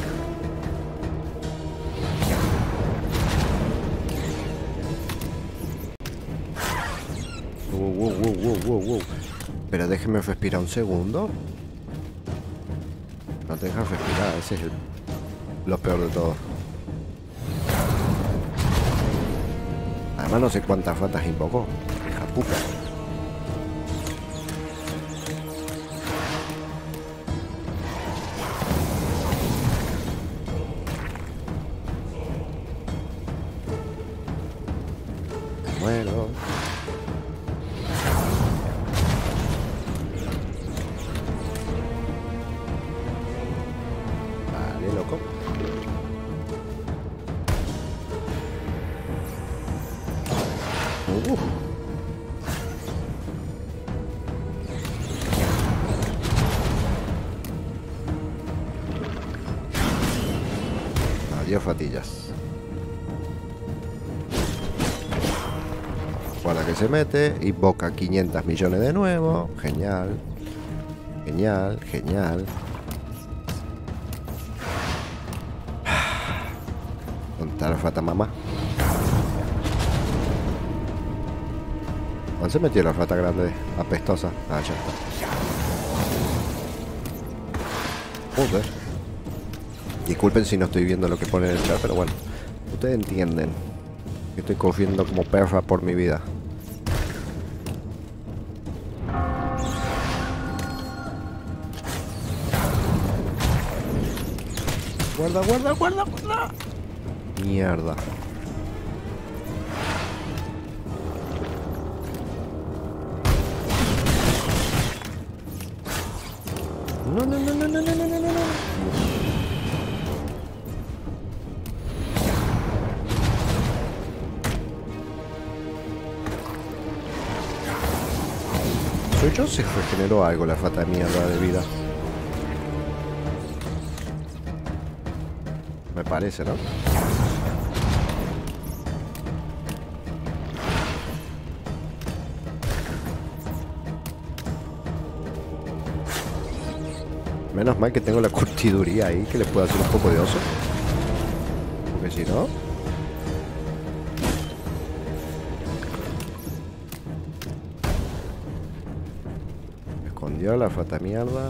Wow. Pero déjeme respirar un segundo. No te dejas respirar, ese es lo peor de todo. Además no sé cuántas ratas invocó. Hija puta. Bueno. Vale, loco. Adiós, fatillas. Guarda que se mete. Invoca 500 millones de nuevo. Genial. Genial, genial. Contar rata mamá. ¿Dónde se metió la rata grande? Apestosa. Ah, ya está. Joder. Disculpen si no estoy viendo lo que pone en el chat, pero bueno. Ustedes entienden que estoy corriendo como perra por mi vida. Guarda, guarda, guarda, guarda. Mierda. No, no, no, no, no, no, no, no, no. Soy yo, se regeneró algo la rata de mierda de vida. Me parece, ¿no? Menos mal que tengo la curtiduría ahí, que le puedo hacer un poco de oso. Porque si no... Me escondió la rata mierda.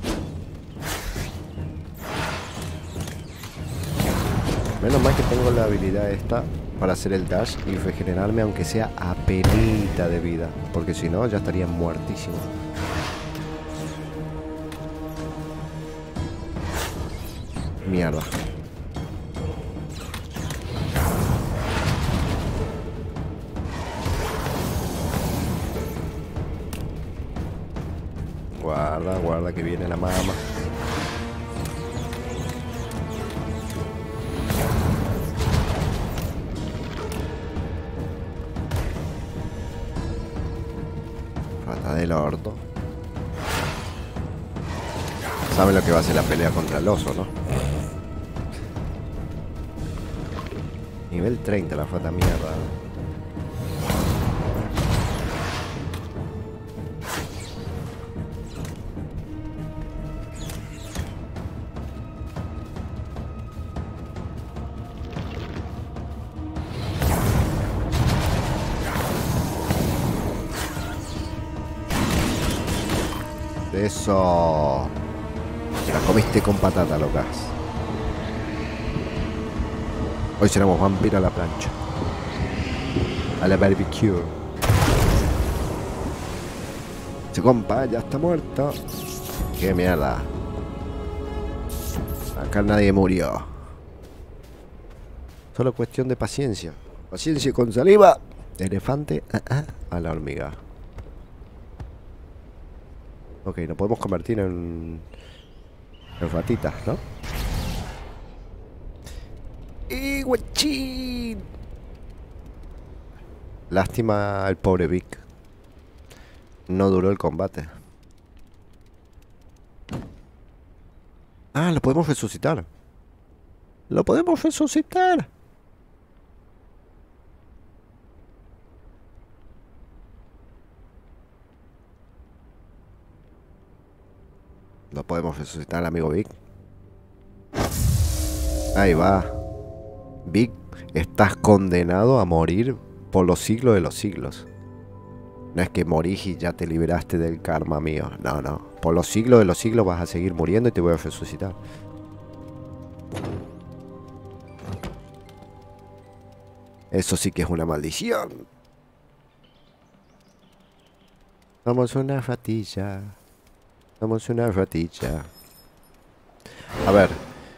Menos mal que tengo la habilidad esta para hacer el dash y regenerarme aunque sea a penita de vida. Porque si no, ya estaría muertísimo. Mierda. Guarda, guarda que viene la mama. Rata del orto. Saben lo que va a ser la pelea contra el oso, ¿no? Nivel 30 la rata mierda. Eso. Te la comiste con patata, locas. Hoy seremos vampiro a la plancha. A la barbecue. Ese compa ya está muerto. Qué mierda. Acá nadie murió. Solo cuestión de paciencia. Paciencia con saliva. Elefante a la hormiga. Ok, nos podemos convertir en ratitas, ¿no? ¡Y guachín! Lástima al pobre Vic. No duró el combate. Ah, lo podemos resucitar. Lo podemos resucitar. Lo podemos resucitar, amigo Vic. Ahí va. Vic, estás condenado a morir por los siglos de los siglos. No es que morís y ya te liberaste del karma mío. No, no. Por los siglos de los siglos vas a seguir muriendo y te voy a resucitar. Eso sí que es una maldición. Somos una ratilla. Somos una ratilla. A ver.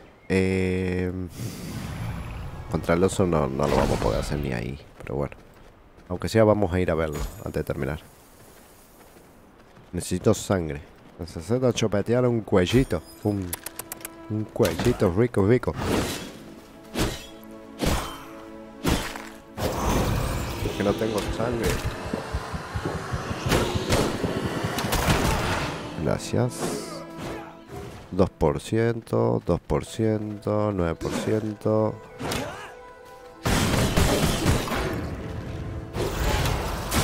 Contra el oso no lo vamos a poder hacer ni ahí. Pero bueno. Aunque sea vamos a ir a verlo antes de terminar. Necesito sangre. Necesito chopetear un cuellito. Un cuellito rico, rico. Que no tengo sangre. Gracias. 2%, 2%, 9%.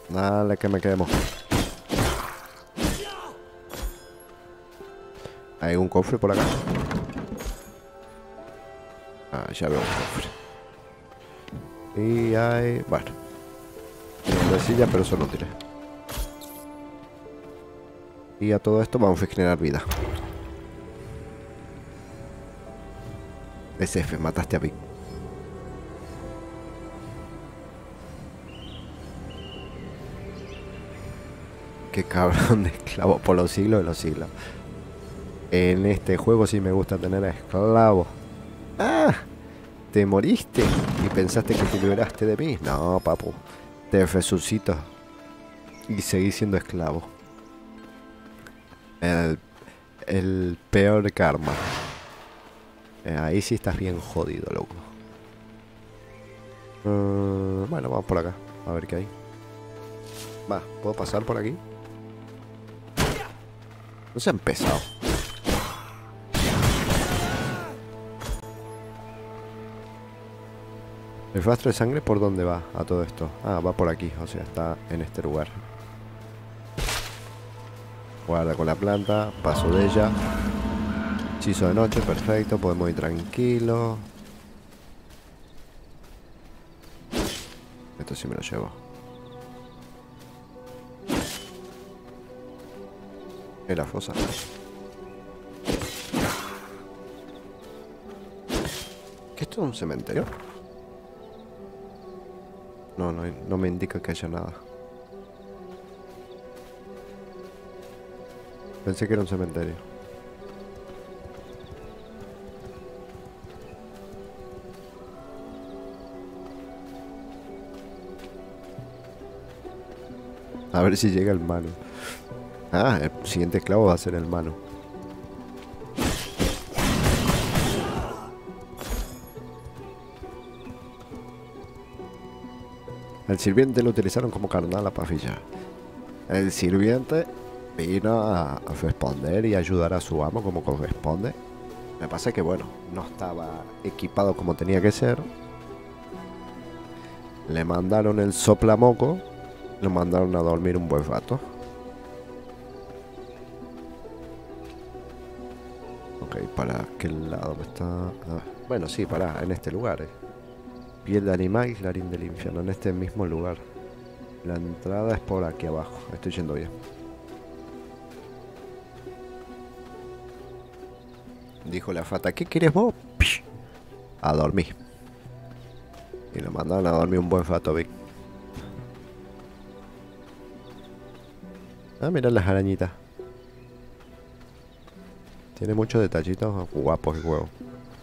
Dale, que me quemo. ¿Hay un cofre por acá? Ah, ya veo un cofre. Y hay... Bueno. Una silla, pero son útiles. Y a todo esto vamos a generar vida. SF, mataste a Vic. Qué cabrón de esclavo por los siglos de los siglos. En este juego sí me gusta tener a esclavos. ¡Ah! ¿Te moriste? ¿Y pensaste que te liberaste de mí? No, papu. Te resucito. Y seguí siendo esclavo. El peor karma. Ahí sí estás bien jodido, loco. Bueno, vamos por acá. A ver qué hay. Va, ¿puedo pasar por aquí? No se ha empezado. ¿El rastro de sangre por dónde va a todo esto? Ah, va por aquí, o sea, está en este lugar. Guarda con la planta, paso de ella. Hechizo de noche, perfecto, podemos ir tranquilos. Esto sí me lo llevo. En la fosa. ¿Qué esto es un cementerio? No me indica que haya nada. Pensé que era un cementerio. A ver si llega el mano. Ah, el siguiente esclavo va a ser el mano. El sirviente lo utilizaron como carnal a pafilla. El sirviente vino a responder y ayudar a su amo como corresponde. Me pasa que, bueno, no estaba equipado como tenía que ser. Le mandaron el soplamoco. Lo mandaron a dormir un buen rato. Ok, ¿para qué lado está? Bueno, sí, en este lugar. Piel de animal y clarín del infierno. En este mismo lugar. La entrada es por aquí abajo. Estoy yendo bien. Dijo la fata, ¿qué quieres vos? Pish. A dormir. Y lo mandaron a dormir un buen rato, Vic. Ah, mirá las arañitas. Tiene muchos detallitos guapos el juego.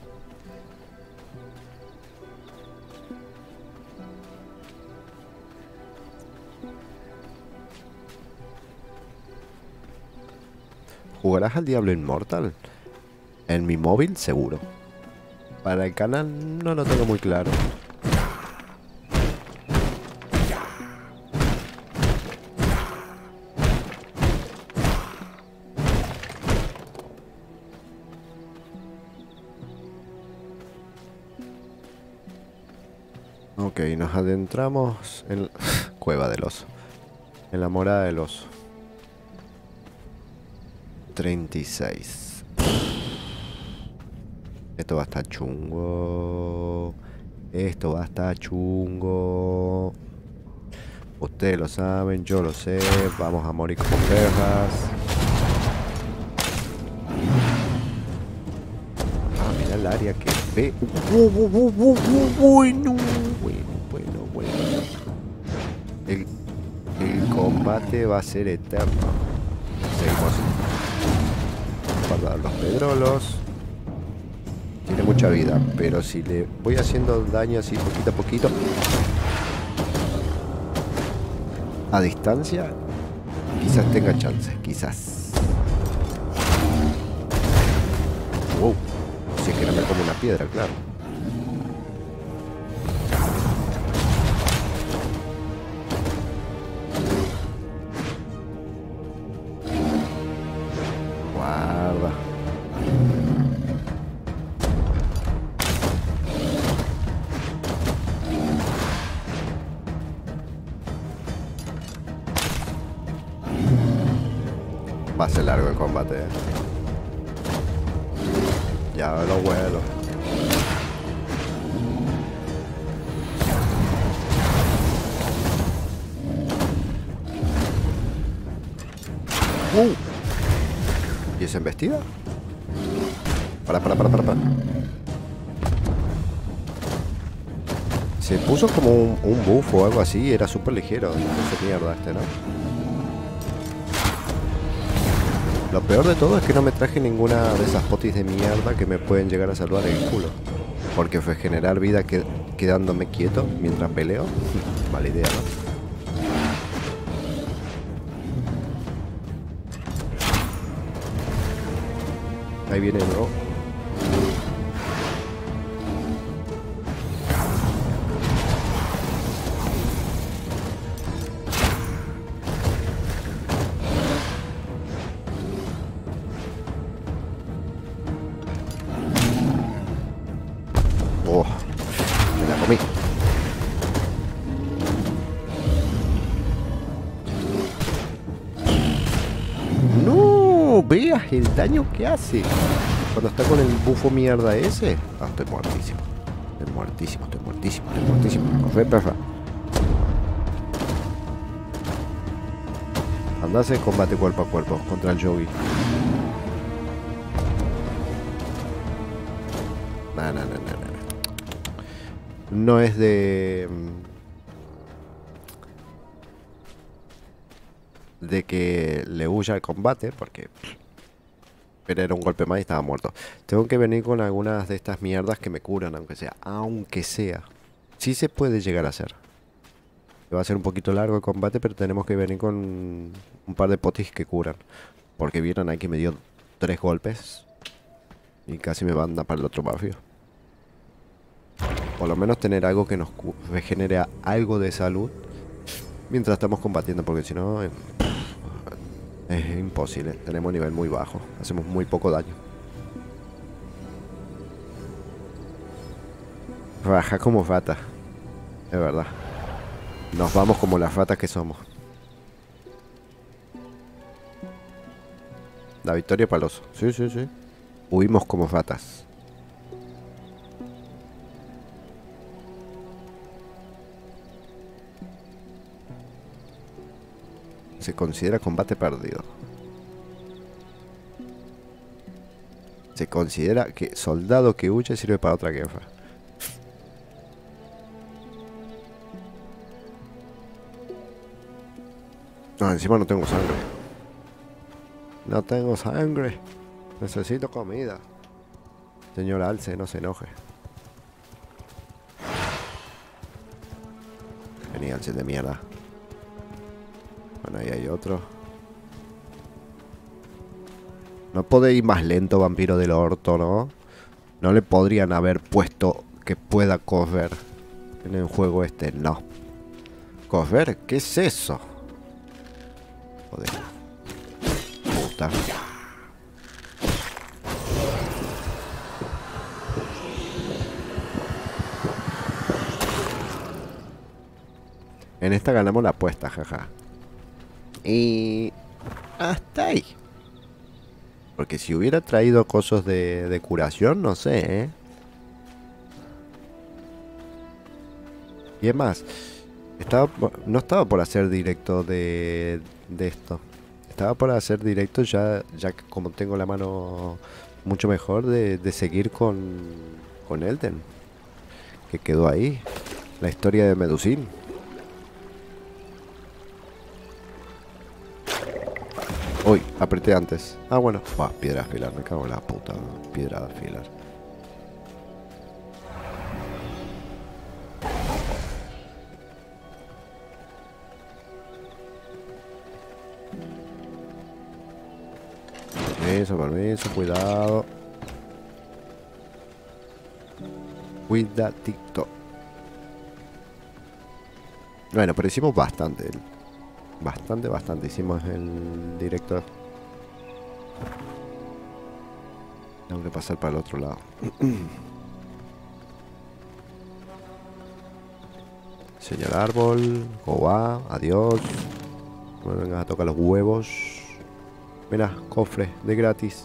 ¿Jugarás al Diablo Immortal? En mi móvil, seguro. Para el canal no lo tengo muy claro. Ok, nos adentramos en la cueva del oso. En la morada del oso. 36. Esto va a estar chungo. Esto va a estar chungo. Ustedes lo saben, yo lo sé. Vamos a morir como perras. Ah, mira el área que ve. Bueno. El combate va a ser eterno. Seguimos. Guardar los pedrolos. Tiene mucha vida, pero si le voy haciendo daño así poquito a poquito a distancia, quizás tenga chance, quizás. Wow, si es que no me como una piedra, claro. Guarda. Va a ser largo el combate, ¿eh? Ya lo vuelo. ¿Y esa embestida? Para. Se puso como un buff o algo así. Era súper ligero. Ese mierda este, ¿no? Lo peor de todo es que no me traje ninguna de esas potis de mierda que me pueden llegar a salvar el culo. Porque fue generar vida quedándome quieto mientras peleo. Mala idea, ¿no? Ahí viene, ¿no? Oh, me la comí. No, veas el daño que hace. Cuando está con el bufo mierda ese. Ah, estoy muertísimo. Estoy muertísimo. Corre, perra. Andás en combate cuerpo a cuerpo contra el Yogi. No es de que le huya al combate, porque pero era un golpe más y estaba muerto. Tengo que venir con algunas de estas mierdas que me curan, aunque sea. Sí se puede llegar a hacer. Va a ser un poquito largo el combate, pero tenemos que venir con un par de potis que curan. Porque vieron ahí que me dio 3 golpes y casi me manda para el otro mafio. Por lo menos tener algo que nos regenere algo de salud mientras estamos combatiendo, porque si no es imposible. Tenemos nivel muy bajo, hacemos muy poco daño. Raja como rata, es verdad. Nos vamos como las ratas que somos. La victoria para los... Sí. Huimos como ratas. Se considera combate perdido. Se considera que soldado que huye sirve para otra guerra. No, encima no tengo sangre. No tengo sangre. Necesito comida. Señor Alce, no se enoje. Vení, Alce de mierda. Bueno, ahí hay otro. No puede ir más lento, vampiro del orto, ¿no? No le podrían haber puesto que pueda correr en el juego este, no. ¿Correr? ¿Qué es eso? Joder. Puta. En esta ganamos la apuesta, jaja. Y... hasta ahí. Porque si hubiera traído cosas de curación, no sé, ¿eh? Y es más, no estaba por hacer directo de esto. Estaba por hacer directo ya que como tengo la mano mucho mejor de seguir con Elden. Que quedó ahí. La historia de Medusín. Uy, apreté antes. Ah, bueno. Buah, piedra afilar, me cago en la puta. Piedra afilar. Permiso, cuidado. Cuidadito. Bueno, pero hicimos bastante. Bastante. Hicimos el directo. Tengo que pasar para el otro lado. Señor árbol. ¿Cómo va? Adiós. No me vengas a tocar los huevos. Mira, cofre de gratis.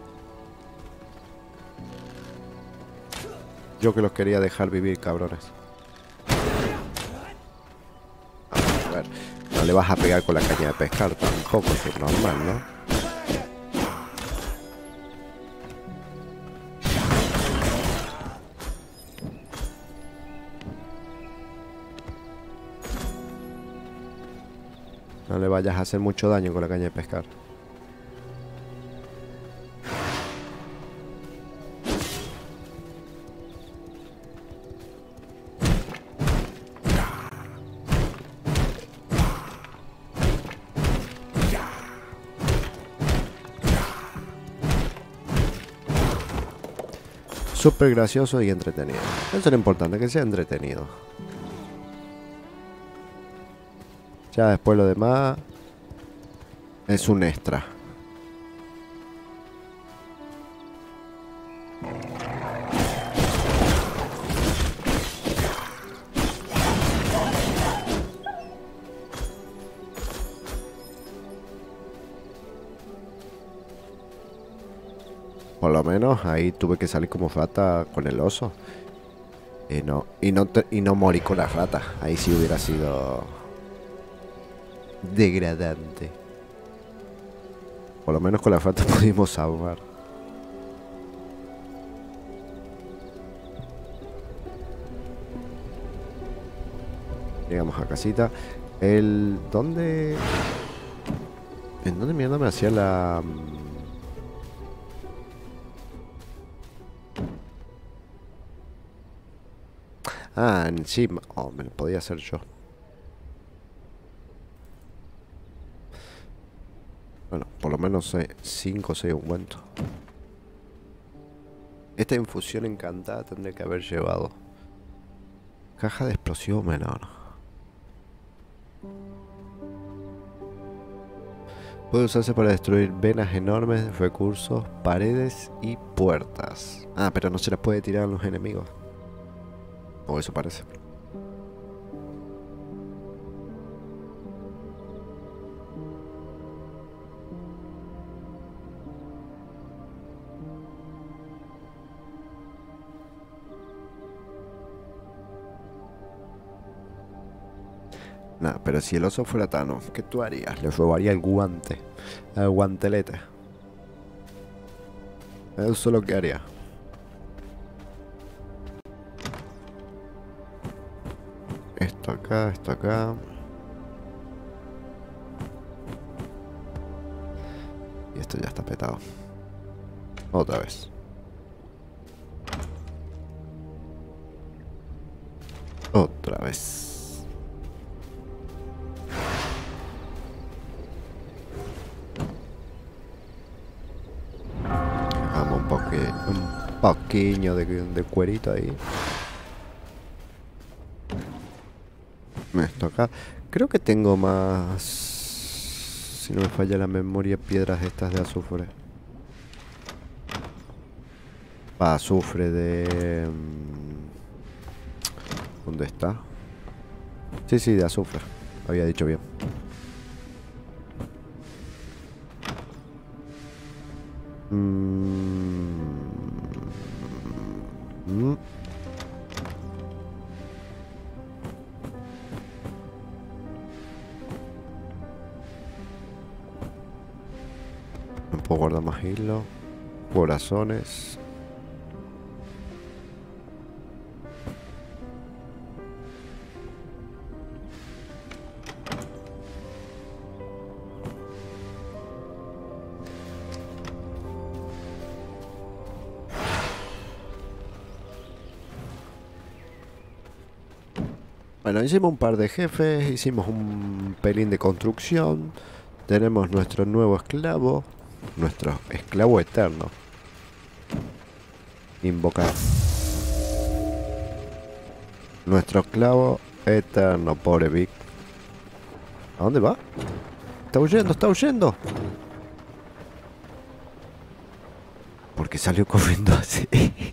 Yo que los quería dejar vivir, cabrones. A ver, no le vas a pegar con la caña de pescar tampoco, que es normal, ¿no? No le vayas a hacer mucho daño con la caña de pescar. Súper gracioso y entretenido. Eso es lo importante, que sea entretenido. Ya después lo demás es un extra. Por lo menos ahí tuve que salir como rata con el oso. Y no morí con la rata. Ahí sí hubiera sido degradante. Por lo menos con la rata pudimos salvar. Llegamos a casita. ¿Dónde? ¿En dónde mierda me hacía la...? Ah, encima. Oh, me lo podía hacer yo. Bueno, por lo menos 5 o 6 ungüentos. Esta infusión encantada tendría que haber llevado. Caja de explosivo menor. Puede usarse para destruir venas enormes de recursos, paredes y puertas. Ah, pero no se las puede tirar a los enemigos. O eso parece. Nah, pero si el oso fuera Thanos, ¿qué tú harías? Le robaría el guante. El guantelete. Eso es lo que haría. Esto acá, esto acá. Y esto ya está petado. Otra vez. Otra vez. Dejamos un poquillo de cuerito ahí. Esto acá. Creo que tengo más, si no me falla la memoria, piedras estas de azufre. Azufre de... ¿Dónde está? Sí, de azufre. Había dicho bien. No puedo guardar más hilo. Corazones. Bueno, hicimos un par de jefes, hicimos un pelín de construcción. Tenemos nuestro nuevo esclavo. Nuestro esclavo eterno. Invocar. Nuestro esclavo eterno, pobre Vic. ¿A dónde va? Está huyendo, está huyendo. ¿Por qué salió corriendo así?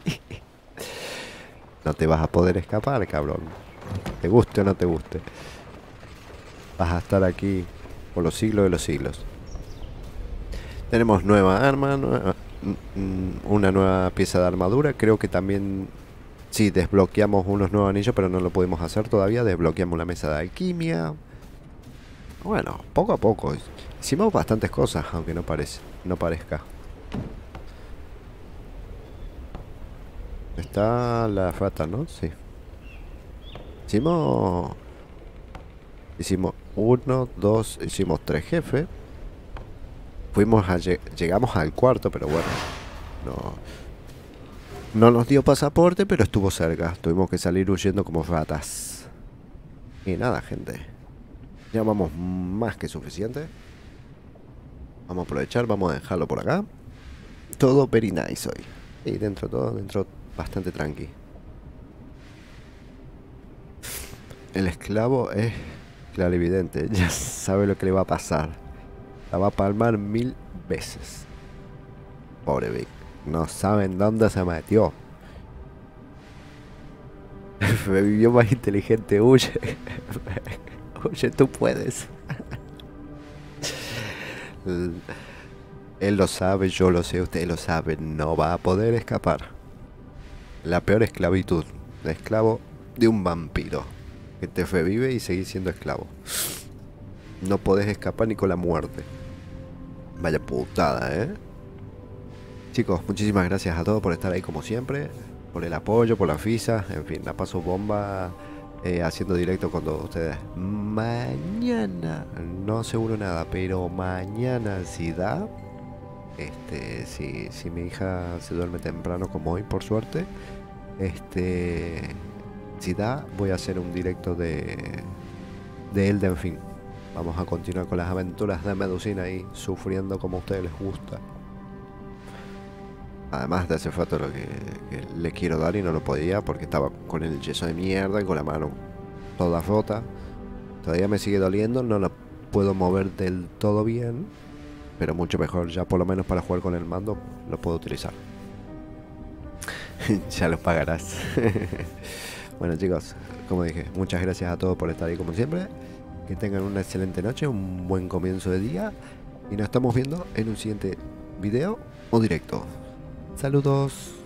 No te vas a poder escapar, cabrón. Te guste o no te guste. Vas a estar aquí por los siglos de los siglos. Tenemos nueva arma, una nueva pieza de armadura. Creo que también, sí, desbloqueamos unos nuevos anillos, pero no lo pudimos hacer todavía. Desbloqueamos la mesa de alquimia. Bueno, poco a poco. Hicimos bastantes cosas, aunque no parezca. Está la rata, ¿no? Sí. Hicimos uno, dos, hicimos 3 jefes. Llegamos al cuarto, pero bueno, no nos dio pasaporte, pero estuvo cerca. Tuvimos que salir huyendo como ratas. Y nada, gente, ya vamos más que suficiente. Vamos a aprovechar, vamos a dejarlo por acá. Todo very nice hoy. Y dentro bastante tranqui. El esclavo es clarividente, ya sabe lo que le va a pasar. La va a palmar 1000 veces. Pobre Vic. No saben dónde se metió. Revivió más inteligente. Huye. Huye, tú puedes. Él lo sabe, yo lo sé, ustedes lo saben. No va a poder escapar. La peor esclavitud. El esclavo de un vampiro que te revive y seguís siendo esclavo. No podés escapar ni con la muerte. Vaya putada, ¿eh? Chicos, muchísimas gracias a todos por estar ahí como siempre. Por el apoyo, por la FISA. En fin, la paso bomba haciendo directo con todos ustedes. Mañana, no aseguro nada, pero mañana si da. Si mi hija se duerme temprano como hoy, por suerte. Si da, voy a hacer un directo de Elden Ring. Vamos a continuar con las aventuras de Medusina ahí, sufriendo como a ustedes les gusta. Además de hace rato lo que le quiero dar y no lo podía porque estaba con el yeso de mierda y con la mano toda rota. Todavía me sigue doliendo, no la puedo mover del todo bien, pero mucho mejor, ya por lo menos para jugar con el mando lo puedo utilizar. Ya lo pagarás. Bueno chicos, como dije, muchas gracias a todos por estar ahí como siempre. Que tengan una excelente noche, un buen comienzo de día. Y nos estamos viendo en un siguiente video o directo. Saludos.